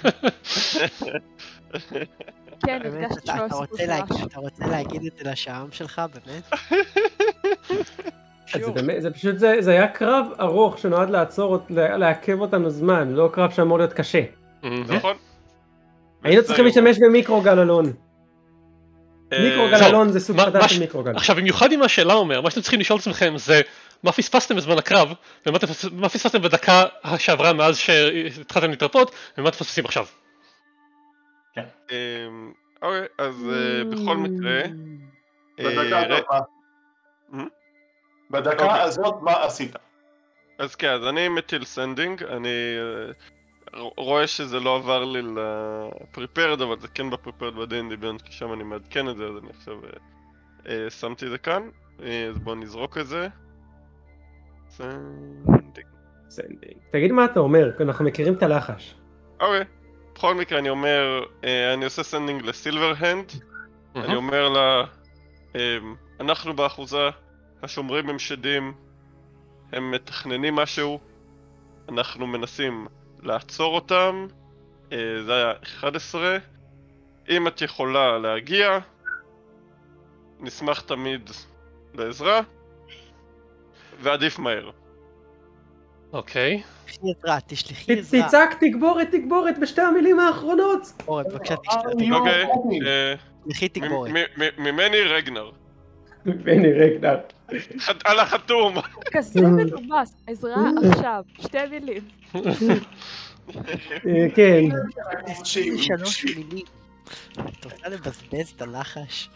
כן, באמת, הרגשתי אתה- שהוא אתה הסיפור רוצה להגיד- שלך. אתה רוצה להגיד את זה לשעם שלך, באמת? אז זה באמת- זה פשוט, זה זה היה קרב ארוך שנועד לעצור, אות- לה- לעכב אותנו זמן, לא קרב שאמור להיות קשה. נכון? היינו צריכים להשתמש במיקרו גללון. אה, מיקרו טוב, גללון זה סוג מה- חדש מה של ש- מיקרו גללון. עכשיו במיוחד אם השאלה אומר, מה שאתם צריכים לשאול את עצמכם זה מה פספסתם בזמן הקרב, ומה אתם פס- מה פספסתם בדקה שעברה מאז שהתחלתם להתרפות, ומה אתם מפספסים עכשיו. אמ, אוקיי, אז אה, בכל מקרה... בדקה אה, הזאת ר- מה? Hmm? בדקה אוקיי. הזאת מה עשית? אז כן, אז אני מטיל סנדינג, אני אה, רואה שזה לא עבר לי לפריפרד, אבל זה כן בפריפרד בדי.אנד די ביונד, כי שם אני מעדכן את זה, אז אני עכשיו אה, אה, שמתי את זה כאן, אה, אז בואו נזרוק את זה. סנדינג. סנדינג. תגיד מה אתה אומר, כי אנחנו מכירים את הלחש. אוקיי, בכל מקרה אני אומר, אה, אני עושה סנדינג לסילבר הנד, אני אומר לה, אה, אנחנו באחוזה, השומרים הם שדים, הם מתכננים משהו, אנחנו מנסים לעצור אותם, אה, זה היה אחת עשרה, אם את יכולה להגיע, נשמח תמיד לעזרה, ועדיף מהר. אוקיי. תשלחי עזרה, תשלחי ת- עזרה. תצעק תגבורת תגבורת בשתי המילים האחרונות. תגבורת, בבקשה, תשלחי- אוקיי, אה, תשלחי מ- תגבורת. מ- מ- ממני רגנר, בני רגנר. חת- על החתום. כזה מנומס, עזרה עכשיו, שתי מילים. אה, כן. שהיא- שלוש מילים. את רוצה לבזבז את הלחש?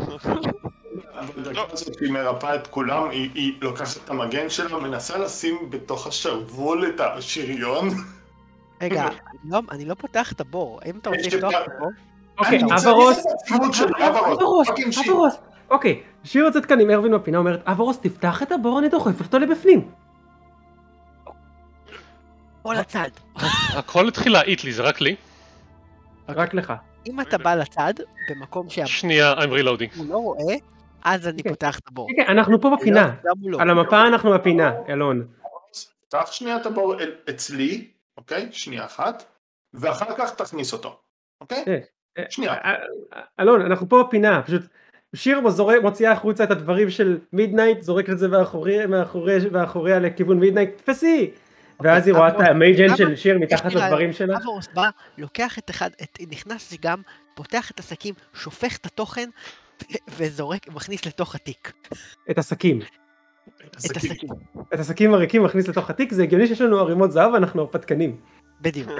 בדקה הזאת שהיא מרפאה את כולם, היא- היא לוקחת את המגן שלה, מנסה לשים בתוך השרוול את השריון. רגע, אני לא- אני לא פותח את הבור. אם אתה רוצה יש לפתוח לי- את הבור, אוקיי, אני רוצה אברוס. לראות את הציוד שלי, אברוס. אברוס, פאקינג שיט. אברוס. אוקיי, שיר יוצאת כאן עם ארווין בפינה, אומרת, אברוס תפתח את הבור, אני דוחף אותו לבפנים. או לצד. הכל התחיל להעיט לי, זה רק לי. רק לך. אם אתה בא לצד, במקום שהבור שנייה, I'm reloading. לא רואה, אז אני כן. פותח את הבור. כן, כן, אנחנו פה בפינה. גם הוא לא. על המפה אנחנו בפינה, אלון. פתח שנייה את הבור אל- אצלי, אוקיי? שנייה אחת, ואחר כך תכניס אותו, אוקיי? אה, אה, שנייה. אה, אה, אלון, אנחנו פה בפינה, פשוט שיר זורק- מוציאה החוצה את הדברים של מידנייט, זורקת את זה מאחורי- מאחורי- מאחוריה לכיוון מידנייט, תפסי! ואז היא רואה את המייג'ן של שיר מתחת לדברים שלה. אברוס בא, לוקח את אחד, את- נכנס גם, פותח את השקים, שופך את התוכן, וזורק, מכניס לתוך התיק. את השקים. את השקים. את השקים הריקים מכניס לתוך התיק, זה הגיוני שיש לנו ערימות זהב ואנחנו הרפתקנים. בדיוק.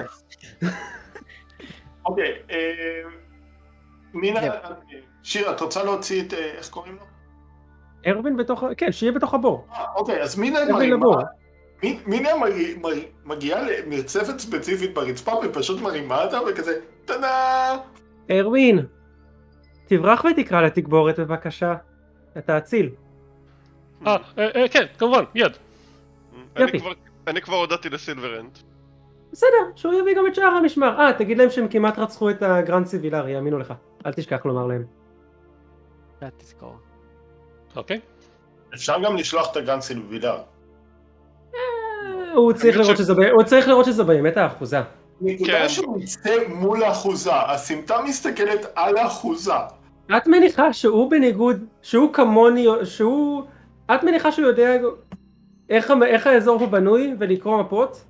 אוקיי, אה, מינה, שיר, את רוצה להוציא את, אה, איך קוראים לו? ארווין בתוך, כן, שיהיה בתוך הבור. אה, אוקיי, אז מינה ארווין מרימה, לבור. מי- מינה מרי- מרי- מגיעה למרצפת ספציפית ברצפה ופשוט מרימה אותה וכזה, טאדה! ארווין, תברח ותקרא לתגבורת בבקשה. אתה אציל. אה, אה, אה, כן, כמובן, מיד. אני יופי. כבר- אני כבר הודעתי לסילברנט. בסדר, שהוא יביא גם את שאר המשמר. אה, תגיד להם שהם כמעט רצחו את הגרנד סיבילר, יאמינו לך. אל תשכח לומר להם. תזכור. אוקיי. אפשר גם לשלוח את הגן סילבילר. הוא צריך חושב לראות ש- שזה ב- הוא צריך לראות שזה באמת האחוזה. נקודה כן. שהוא יצא מול האחוזה, הסמטה מסתכלת על האחוזה. את מניחה שהוא בניגוד, שהוא כמוני, שהוא... את מניחה שהוא יודע איך, המ- איך האזור פה בנוי ולקרוא מפות?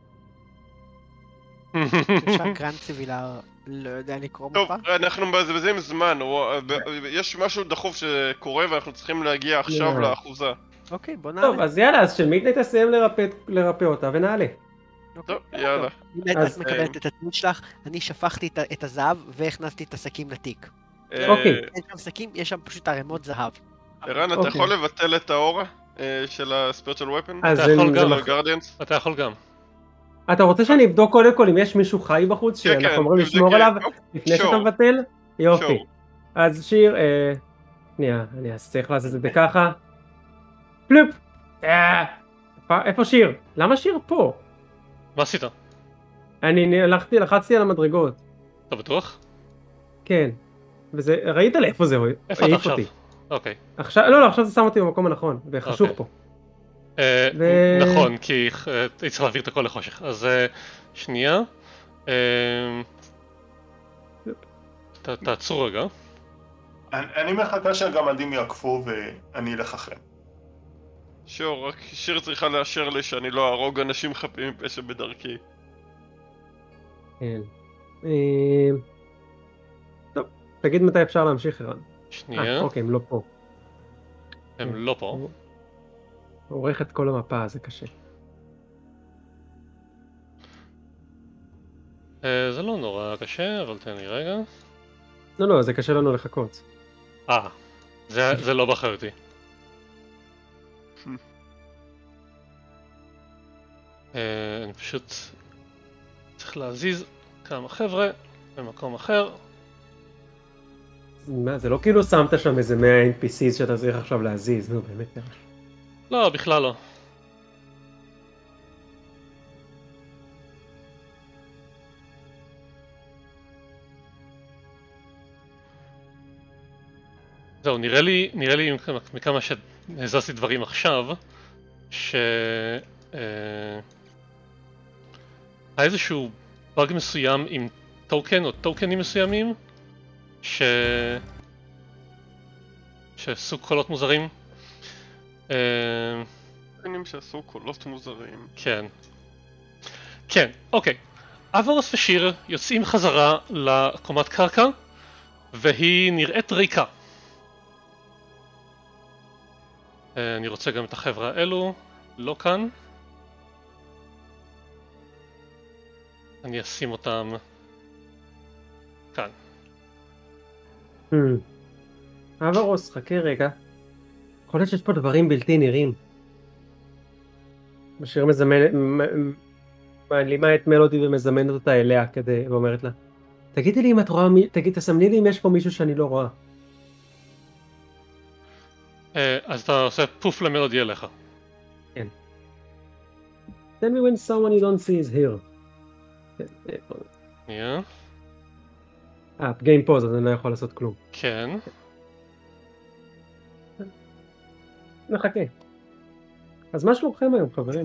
אפשר גרנד סיבילר, לא יודע לקרוא טוב, מפה? אנחנו מבזבזים זמן, הוא- יש משהו דחוף שקורה ואנחנו צריכים להגיע עכשיו לא. לאחוזה. אוקיי, בוא נעלה. טוב, אז יאללה, אז שמידנייט תסיים לרפא, לרפא אותה ונעלה. אוקיי. טוב, יאללה. באמת, אז, את מקבלת את התנות שלך, אני שפכתי את ה- את הזהב והכנסתי את השקים לתיק. אוקיי. אה, אין שם שקים, יש שם פשוט ערימות זהב. ערן, אתה אוקיי. יכול לבטל את האור אה, של הספירצ'ל ופן? אז אתה זה- יכול זה גם, מח- גרדיאנס? אתה יכול גם. אתה רוצה שאני אבדוק קודם כל אם יש מישהו חי בחוץ כן, כן, שאנחנו אמורים תבדקי. לשמור עליו אופ, לפני שאתה שור. מבטל? יופי. שור. אז שיר, אה... שנייה, אני אז צריך לעשות את זה ככה. פלופ! אה, איפה- איפה שיר? למה שיר פה? מה עשית? אני הלכתי, לחצתי על המדרגות. אתה בטוח? כן. וזה, ראית לאיפה זה איפה אתה העיף עכשיו? אותי. אוקיי. עכשיו, לא, לא, עכשיו זה שם אותי במקום הנכון, וחשוך אוקיי. פה. אה, ו- נכון, כי אה, הייתי צריך להעביר את הכל לחושך. אז אה, שנייה. אה, ת- תעצרו רגע. אני אני מחכה שהגמדים יעקפו ואני אלך אחריהם. שור, רק שיר צריכה לאשר לי שאני לא אהרוג אנשים חפים מפשע בדרכי. כן. אה, טוב, תגיד מתי אפשר להמשיך, ערן. שנייה. אה, אוקיי, הם לא פה. הם לא פה. הוא עורך את כל המפה, זה קשה. אה, זה לא נורא קשה, אבל תן לי רגע. לא, לא, זה קשה לנו לחכות. אה, זה זה לא באחריותי. אה, אני פשוט צריך להזיז כמה חבר'ה במקום אחר. מה, זה לא כאילו שמת שם איזה מאה אן פי סי'ס שאתה צריך עכשיו להזיז, נו באמת. לא, בכלל לא. זהו, נראה לי, נראה לי מכמה- מכמה שהזזתי דברים עכשיו, ש... אה, היה איזשהו באג מסוים עם טוקן או טוקנים מסוימים, ש... שעשו קולות מוזרים. אה, טוקנים שעשו קולות מוזרים. כן. כן, אוקיי. אברוס ושיר יוצאים חזרה לקומת קרקע, והיא נראית ריקה. אה, אני רוצה גם את החבר'ה האלו, לא כאן. אני אשים אותם כאן. אברוס, חכה רגע. יכול להיות שיש פה דברים בלתי נראים. משאיר מזמן... מ- מעלימה את מלודי ומזמנת אותה אליה כדי... ואומרת לה, תגידי לי אם את רואה... מי- תגיד, תסמני לי אם יש פה מישהו שאני לא רואה. אה, אז אתה עושה פוף למלודי אליך. Tell me when someone you don't see is here. שנייה. אה, גיים פוז, אז אני לא יכול לעשות כלום. כן. נחכה. אז מה שלומכם היום, חברים?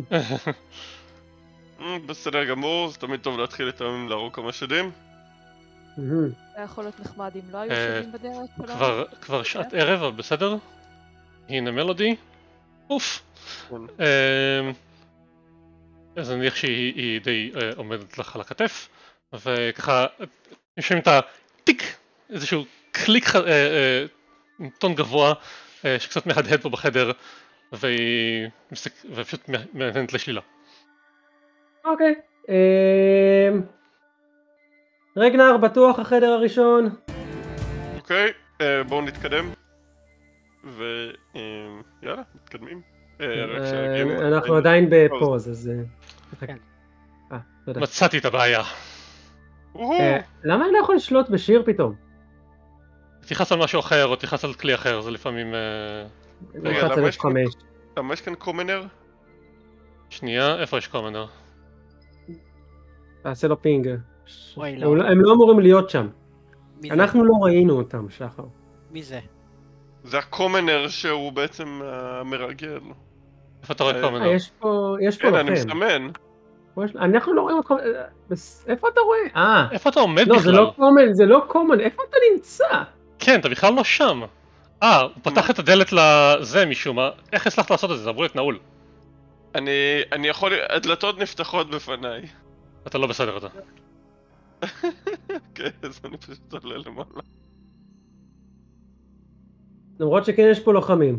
בסדר גמור, זה תמיד טוב להתחיל את הימים להרוג כמה שדים. מהמם. זה יכול להיות נחמד אם לא היו אה, שדים בדרך שלנו. כבר, כבר שעת ערב, אבל בסדר. הנה מלודי. אוף. כן. אה, אז אני נניח שהיא היא די אה, עומדת לך על הכתף, וככה יושבים את הטיק, איזשהו קליק ח- אה, אה, עם טון גבוה אה, שקצת מהדהד פה בחדר, והיא מסתק... ופשוט מעניינת לשלילה. אוקיי. אמ, רגנר, בטוח החדר הראשון. אוקיי, אה, בואו נתקדם. ויאללה, מתקדמים. אה, רק שהגים- אה, אנחנו עדיין בפוז, אז... אה, כן. אה, תודה. מצאתי את הבעיה. וואו. אה, למה אני לא יכול לשלוט בשיר פתאום? תלחץ על משהו אחר או תלחץ על כלי אחר, זה לפעמים... אה, אני רגע, נלחץ למה על יש אף חמש. למה יש כאן קומנר? שנייה, איפה יש קומנר? תעשה לו פינג. אוי, הם לא. לא- הם לא אמורים להיות שם. מי זה? אנחנו לא ראינו אותם, שחר. מי זה? זה הקומנר שהוא בעצם המרגל. איפה אתה רואה אה, אה, קומנר? יש פה, יש פה כן, אני לכם. מסמן. פה יש- אנחנו לא רואים אותך. אה, בס- איפה אתה רואה? אה, איפה אתה עומד לא, זה בכלל? לא קומן, זה לא קומן. איפה אתה נמצא? כן, אתה בכלל לא שם. אה, הוא פתח את הדלת לזה משום מה. איך הצלחת לעשות את זה? זה אמור להיות נעול. אני אני יכול... הדלתות נפתחות בפניי. אתה לא בסדר אתה. כן, אז אני פשוט עולה למעלה. למרות שכן יש פה לוחמים.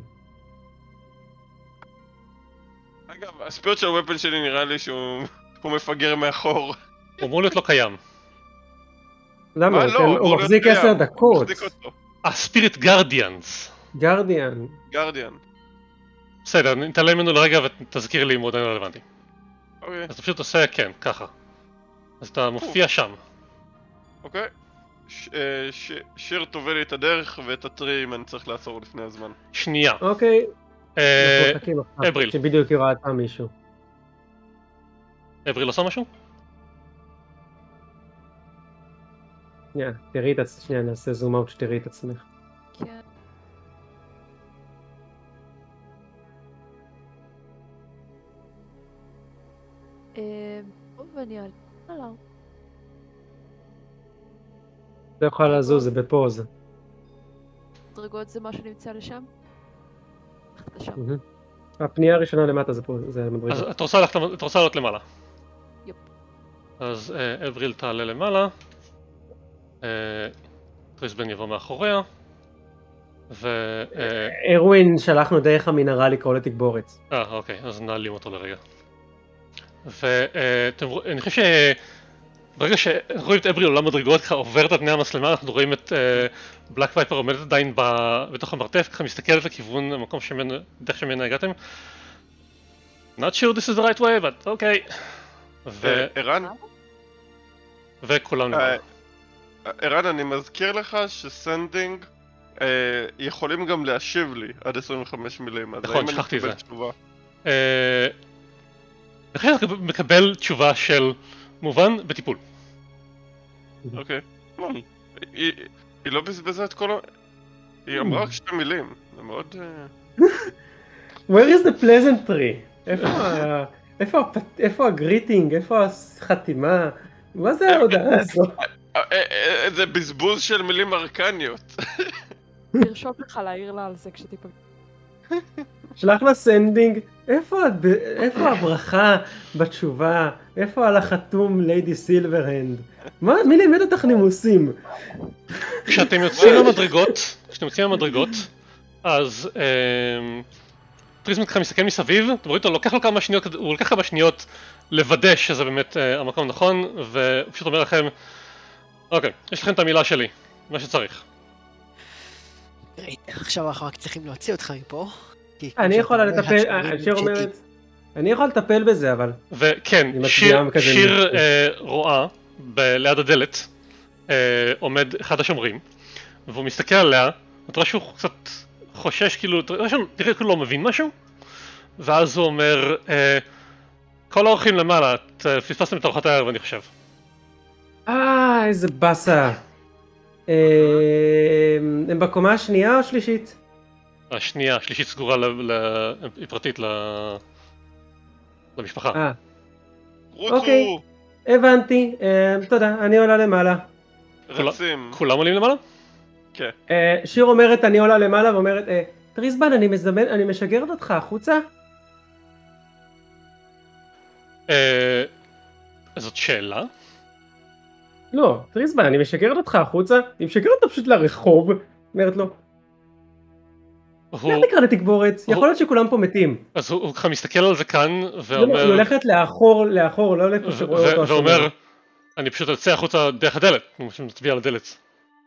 אגב, הספיוט של הוופן שלי נראה לי שהוא הוא מפגר מאחור. הוא אמור להיות לא קיים. למה? מה הוא לא? כן- אמור הוא להיות מחזיק קיים. עשר הוא דקות. מחזיק אותו. אה, ספיריט גרדיאנס. גרדיאן. גרדיאן. בסדר, נתעלם ממנו לרגע ותזכיר לי אם הוא עדיין רלוונטי. אוקיי, אז אתה פשוט עושה כן, ככה. אז אתה מופיע שם. אוקיי. ש- אה, ש- שיר תוביל לי את הדרך ואת הטרי אם אני צריך לעצור לפני הזמן. שנייה. אוקיי. אה, אנחנו מחכים עכשיו. אבריל. שבדיוק היא ראתה מישהו. אבריל עושה משהו? שנייה, תראי את עצמך. שנייה, נעשה זום אאוט שתראי את עצמך. כן. אה, טוב, אני אעלה עליו. לא יכולה לזוז, זה בפוז. מדרגות זה מה שנמצא לשם? הלכת לשם. מהמם. הפנייה הראשונה למטה זה פה, זה אז מדרגות. אתה רוצה ללכת- אתה רוצה לעלות למעלה. יופ. אז אה, אבריל תעלה למעלה. אה, טריסבן יבוא מאחוריה. ו... אה, ארווין שלחנו דרך המנהרה לקרוא לתגבורת. אה, אוקיי, אז נעלים אותו לרגע. ואני חושב שברגע שרואים את אבריל עולם מדרגות ככה עוברת על פני המצלמה, אנחנו רואים את בלק וייפר עומדת עדיין ב- בתוך המרתף, ככה מסתכלת לכיוון המקום שממנו, דרך שממנו הגעתם. Not sure this is the right way, but אוקיי. ו- אה, ערן? וכולם אה, למעלה. ערן, אני מזכיר לך שסנדינג אה, יכולים גם להשיב לי עד עשרים וחמש מילים. אז נכון, האם אני שכחתי את אקבל זה. תשובה? אה, אני חושב שאתה מקבל תשובה של מובן בטיפול. אוקיי. לא, היא היא לא בזבזה את כל ה... היא אמרה רק שתי מילים. זה מאוד... אה, Where is the pleasantry? איפה ה- איפה הפ- איפה הגריטינג? איפה החתימה? מה זה ההודעה הזו? אה, אה, אה, זה בזבוז של מילים ארקניות. תרשום לך להעיר לה על זה כשתיפגש. שלח לה סנדינג. איפה הד- איפה הברכה בתשובה? איפה על החתום ליידי סילברהנד? מה? מי לימד אותך נימוסים? כשאתם יוצאים מהמדרגות, כשאתם יוצאים מהמדרגות, אז אמ, טריסמן ככה מסתכל מסביב, אתם רואים אותו, לוקח לו כמה שניות, הוא לוקח כמה שניות לוודא שזה באמת אה, המקום נכון, והוא פשוט אומר לכם, אוקיי, יש לכם את המילה שלי, מה שצריך. ראית, עכשיו אנחנו רק צריכים להוציא אותך מפה. כי כמו אני שאתה יכולה אומר, לטפל, השומרים שיר הם אומרת, אני יכול לטפל בזה אבל. וכן, היא שיר, מצביעה כזה שיר מבחוץ. אה, רואה ב- ליד הדלת, אה, עומד אחד השומרים, והוא מסתכל עליה, אתה רואה שהוא קצת חושש, כאילו, אתה רואה שהוא תראה כאילו לא מבין משהו, ואז הוא אומר, אה, כל האורחים למעלה, את, אה, פספסתם את ארוחת הערב אני חושב. אה, איזה באסה. אה, הם בקומה השנייה או השלישית? השנייה, השלישית סגורה, ל- ל- היא פרטית ל- למשפחה. אה, רוצו! אוקיי. הבנתי. אה, תודה, אני עולה למעלה. רצים. כולם עולים למעלה? כן. אה, שיר אומרת, אני עולה למעלה ואומרת, אה, טריסבן, אני מזמן, אני משגרת אותך החוצה? אה, זאת שאלה? לא, טריסבן, אני משגרת אותך החוצה? היא משגרת אותה פשוט לרחוב. אומרת לו, הוא... לך תקרא לתגבורת, הוא- יכול להיות שכולם פה מתים. אז הוא הוא ככה מסתכל על זה כאן, לא, לא, ואומר... היא הולכת לאחור, לאחור, לא לאיפה שרואה ו- אותו השומר. ואומר, אני פשוט אצא החוצה דרך הדלת, הוא פשוט מצביע על הדלת.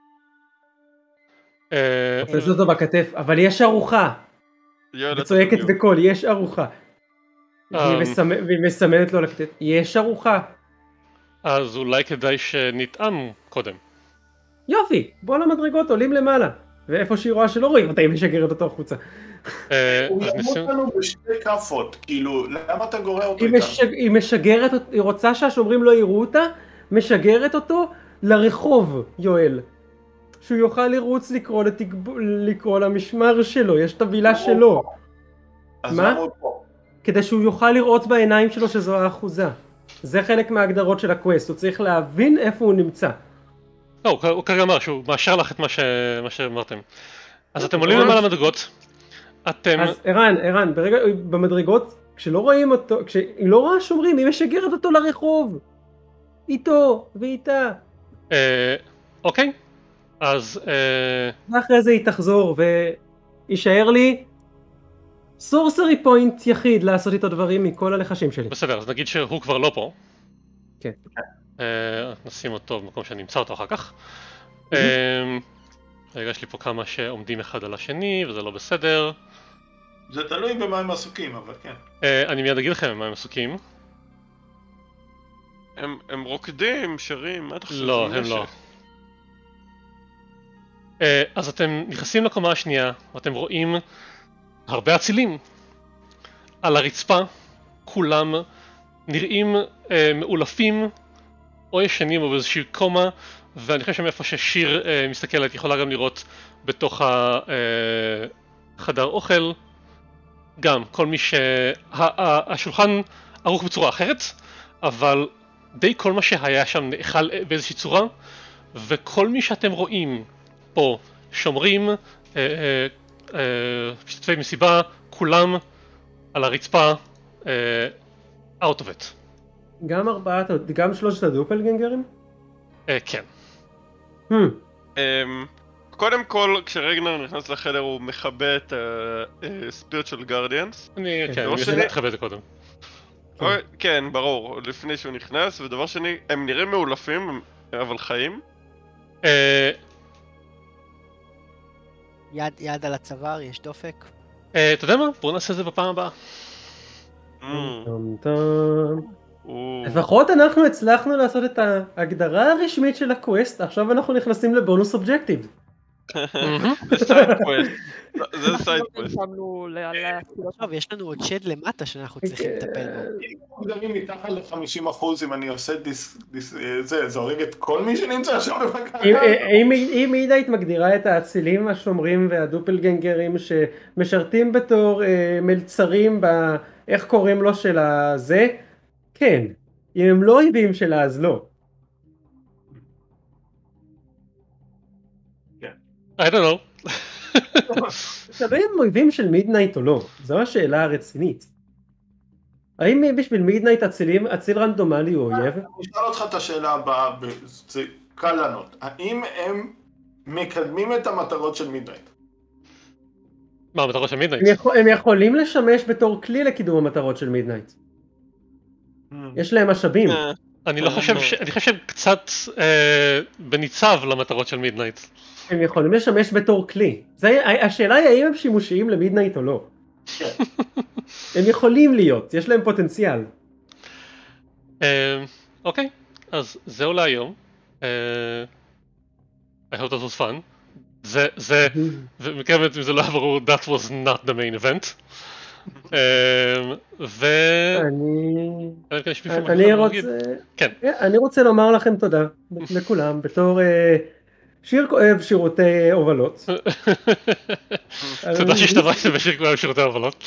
אה, תופס אותו בכתף, אבל יש ארוחה. יואל, וצועקת אתה בדיוק. בקול, יש ארוחה. והיא אמ. מסמ- והיא מסמנת לו לכתף, יש ארוחה. אז אולי כדאי שנטעם קודם. יופי, בוא למדרגות, עולים למעלה. ואיפה שהיא רואה שלא רואים אותה, היא משגרת אותו החוצה. אה, הוא אז ימות ניסיון... לנו בשתי כאפות, כאילו, למה אתה גורע אותו היא, איתם? משג... היא משגרת, אות- היא רוצה שהשומרים לא יראו אותה, משגרת אותו לרחוב, יואל. שהוא יוכל לרוץ לקרוא, לתגב... לקרוא למשמר שלו, יש את הווילה שלו. אז מה? למה הוא פה? כדי שהוא יוכל לראות בעיניים שלו שזו האחוזה. זה חלק מההגדרות של הקווסט, הוא צריך להבין איפה הוא נמצא. לא, הוא כ- הוא כרגע אמר שהוא מאשר לך את מה ש- מה שאמרתם. אז אתם עולים למעלה מדרגות, אתם... אז ערן, ערן, ברגע, במדרגות, כשלא רואים אותו, כשהיא לא רואה שומרים, היא משגרת אותו לרחוב. איתו ואיתה. אה, אוקיי, אז... אה, ואחרי זה היא תחזור וישאר לי סורסרי פוינט יחיד לעשות איתו דברים מכל הלחשים שלי. בסדר, אז נגיד שהוא כבר לא פה. כן. אה, נשים אותו במקום שאני אמצא אותו אחר כך. אה, רגע, יש לי פה כמה שעומדים אחד על השני, וזה לא בסדר. זה תלוי במה הם עסוקים, אבל כן. אה, אני מיד אגיד לכם מה הם עסוקים. הם הם רוקדים, שרים, מה אתה חושב? לא, זה הם לא. נשק. אה, אז אתם נכנסים לקומה השנייה, ואתם רואים הרבה אצילים על הרצפה, כולם נראים אה, מאולפים או ישנים או באיזושהי קומה, ואני חושב שמאיפה ששיר אה, מסתכלת יכולה גם לראות בתוך החדר אוכל, גם כל מי ש... ה- ה- השולחן ערוך בצורה אחרת, אבל די כל מה שהיה שם נאכל באיזושהי צורה, וכל מי שאתם רואים פה, שומרים, אה, אה, אה, משתתפי מסיבה, כולם על הרצפה, אה, out of it. גם ארבעת, גם שלושת הדופלגנגרים? אה, כן. Hmm. אמ, קודם כל, כשרגנר נכנס לחדר הוא מכבה את ה-Spiritual Guardians. אני, כן, כן, דבר אני שני- אתחבא את זה קודם. אוי, כן, ברור, לפני שהוא נכנס, ודבר שני, הם נראים מאולפים, הם- אבל חיים. אה, יד, יד על הצוואר, יש דופק. אה, אתה יודע מה? בואו נעשה את זה בפעם הבאה. אמ, טום טום. הוא- לפחות אנחנו הצלחנו לעשות את ההגדרה הרשמית של הקווסט, עכשיו אנחנו נכנסים לבונוס אובג'קטיב. זה סייד קווסט. זה סייד קווסט. שמנו ל- ל- טוב, יש לנו עוד שד למטה שאנחנו צריכים לטפל בו. אם מתחת ל-חמישים אחוז אם אני עושה דיס... דיס... זה, זה הורג את כל מי שנמצא שם בבקרה. אם- אם אם מידאית מגדירה את האצילים השומרים והדופלגנגרים שמשרתים בתור אה, מלצרים ב... איך קוראים לו של הזה? כן. אם הם לא אויבים שלה אז לא. I don't know. תלוי אם הם אויבים של מידנייט או לא, זו השאלה הרצינית. האם בשביל מידנייט אצילים, אציל רנדומלי הוא אויב? אני אשאל אותך את השאלה הבאה, זה קל לענות. האם הם מקדמים את המטרות של מידנייט? מה, המטרה של מידנייט? הם, יכול, הם יכולים לשמש בתור כלי לקידום המטרות של מידנייט. יש להם משאבים. אה, אני לא חושב ש... אני חושב שהם קצת אה, בניצב למטרות של מידנייט. הם יכולים לשמש בתור כלי. זה, השאלה היא האם הם שימושיים למידנייט או לא. הם יכולים להיות, יש להם פוטנציאל. אה, אוקיי, אז זהו להיום. אה, I hope that was fun. זה, זה, ומכיוון אם זה לא היה ברור, that was not the main event. ו... אני... אלא אם כן יש מישהו אני אחר להגיד. רוצה... כן. אני רוצה לומר לכם תודה לכולם בתור אה, שיר כואב שירותי הובלות. תודה שהשתמשת בשיר כואב שירותי הובלות.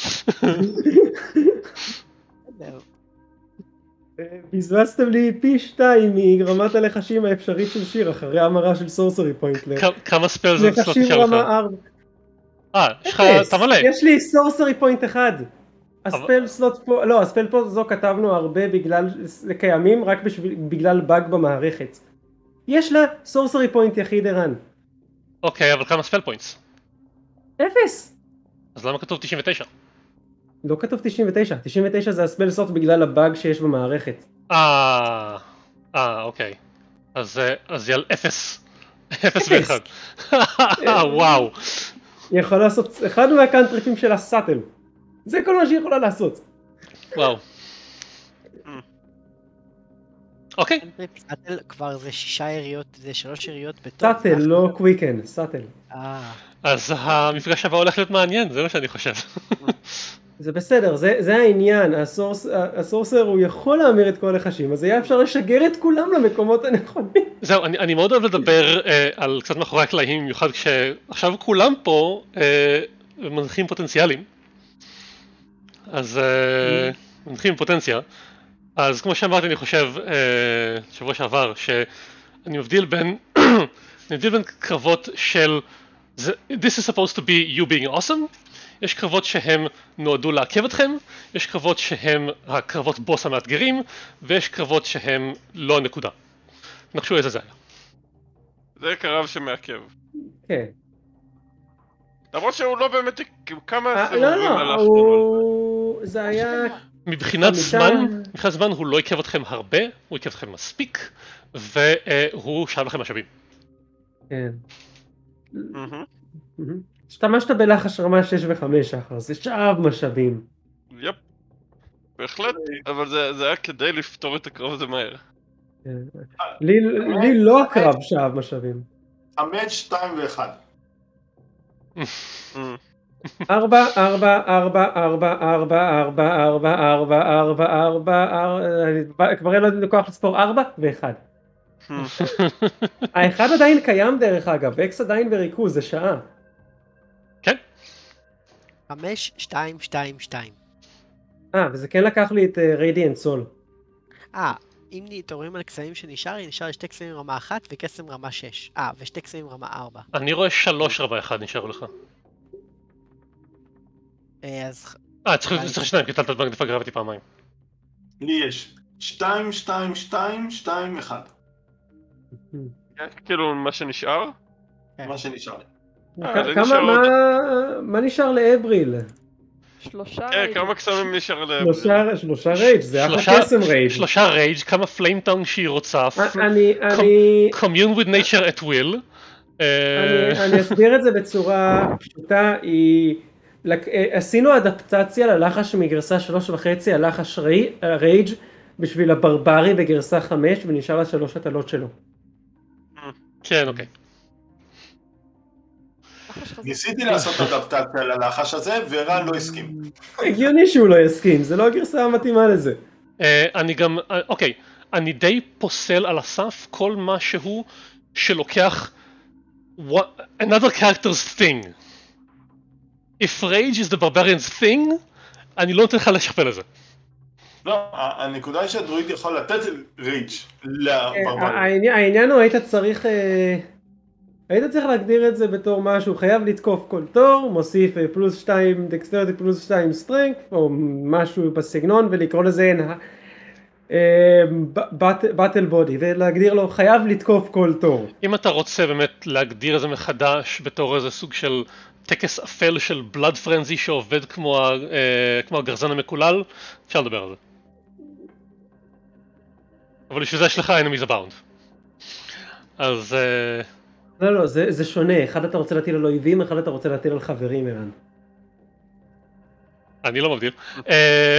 בזבזתם לי פי שתיים מרמת הלחשים האפשרית של שיר אחרי המרה של סורסרי פוינט. כמה ספל זה סלוט לחשים נשאר לך? רמה ארבע. אה, יש לך, אתה מלא. יש לי סורסרי פוינט אחד. הספל סלוט פה, לא, הספל פה זו כתבנו הרבה בגלל, קיימים רק בגלל באג במערכת. יש לה סורסרי פוינט יחיד ערן. אוקיי, אבל כמה ספל פוינטס? אפס. אז למה כתוב תשעים ותשע? לא כתוב תשעים ותשע, תשעים ותשע זה הספל סלוט בגלל הבאג שיש במערכת. אה, אה, אוקיי. אז זה על אפס. אפס ואחד. וואו. היא יכולה לעשות, אחד מהקאנטריפים של הסאטל. זה כל מה שהיא יכולה לעשות. וואו. אוקיי. סאטל כבר זה שישה יריות, זה שלוש יריות בטוב. סאטל, לא קוויקן, סאטל. אז המפגש הבא הולך להיות מעניין, זה מה שאני חושב. זה בסדר, זה, זה העניין, הסורס, הסורסר הוא יכול להמיר את כל הלחשים, אז היה אפשר לשגר את כולם למקומות הנכונים. זהו, אני, אני מאוד אוהב לדבר אה, על קצת מאחורי הקלעים, במיוחד כשעכשיו כולם פה אה, מנחים פוטנציאליים. אז אה, מנחים פוטנציה. אז כמו שאמרתי, אני חושב, אה, שבוע שעבר, שאני מבדיל בין, אני מבדיל בין קרבות של, זה, this is supposed to be you being awesome, יש קרבות שהם נועדו לעכב אתכם, יש קרבות שהם הקרבות בוס המאתגרים, ויש קרבות שהם לא הנקודה. נחשו איזה זה היה. זה קרב שמעכב. כן. למרות שהוא לא באמת, כמה לא, לא, הוא... זה היה... מבחינת זמן, מבחינת זמן הוא לא עיכב אתכם הרבה, הוא עיכב אתכם מספיק, והוא שאב לכם משאבים. כן. השתמשת בלחש רמה שש וחמש אחר, זה שאב משאבים. יפ, בהחלט, אבל זה היה כדי לפתור את הקרב הזה מהר. לי לא הקרב שאב משאבים. חמש, שתיים ואחד. ארבע, ארבע, ארבע, ארבע, ארבע, ארבע, ארבע, ארבע, ארבע, ארבע, כבר אין לו כוח לספור ארבע ואחד. האחד עדיין קיים דרך אגב, אקס עדיין בריכוז, זה שעה. כן. חמש, שתיים, שתיים, שתיים. אה, וזה כן לקח לי את רדיאנט סול. אה, אם נתעוררים על קסמים שנשאר, נשאר לי שתי קסמים רמה אחת וקסם רמה שש. אה, ושתי קסמים רמה ארבע. אני רואה שלוש רמה אחד נשארו לך. אז... אה, צריך שניים, כי טלת את מגניפה גרבתי פעמיים. לי יש שתיים, שתיים, שתיים, שתיים, אחד. כאילו מה שנשאר? מה שנשאר לי. מה נשאר לאבריל? שלושה רייג'. כן, כמה קסמים נשאר לאבריל? שלושה רייג', זה אחלה קסם רייג'. שלושה רייג', כמה פליימטונג שהיא רוצה. אני... אני... commune with nature at will. אני אסביר את זה בצורה פשוטה, היא... עשינו אדפטציה ללחש מגרסה שלוש וחצי, הלחש רייג' בשביל הברברי בגרסה חמש, ונשאר לה שלוש הטלות שלו. כן, אוקיי. ניסיתי לעשות אדפטציה ללחש הזה, ורן לא הסכים. הגיוני שהוא לא יסכים, זה לא הגרסה המתאימה לזה. אני גם, אוקיי, אני די פוסל על הסף כל משהו שלוקח another character's thing. If rage is the barbarian's thing, אני לא נותן לך לשכפל לזה. לא, הנקודה היא שהדרואיד יכול לתת רייג' לברבריאן. העניין הוא היית צריך, היית צריך להגדיר את זה בתור משהו, חייב לתקוף כל תור, מוסיף פלוס שתיים דקסטריטי פלוס שתיים סטרנגת, או משהו בסגנון, ולקרוא לזה באטל בודי, ולהגדיר לו חייב לתקוף כל תור. אם אתה רוצה באמת להגדיר את זה מחדש בתור איזה סוג של טקס אפל של בלאד פרנזי שעובד כמו, אה, כמו הגרזן המקולל, אפשר לדבר על זה. אבל בשביל זה יש לך enemies abound. אז... אה... לא, לא, זה, זה שונה. אחד אתה רוצה להטיל על אויבים, אחד אתה רוצה להטיל על חברים, ערן. אני לא מבדיל. אה...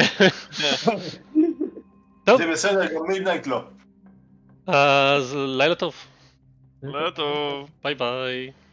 זה בסדר, גם מידנייט לא. אז לילה טוב. לילה טוב. ביי ביי.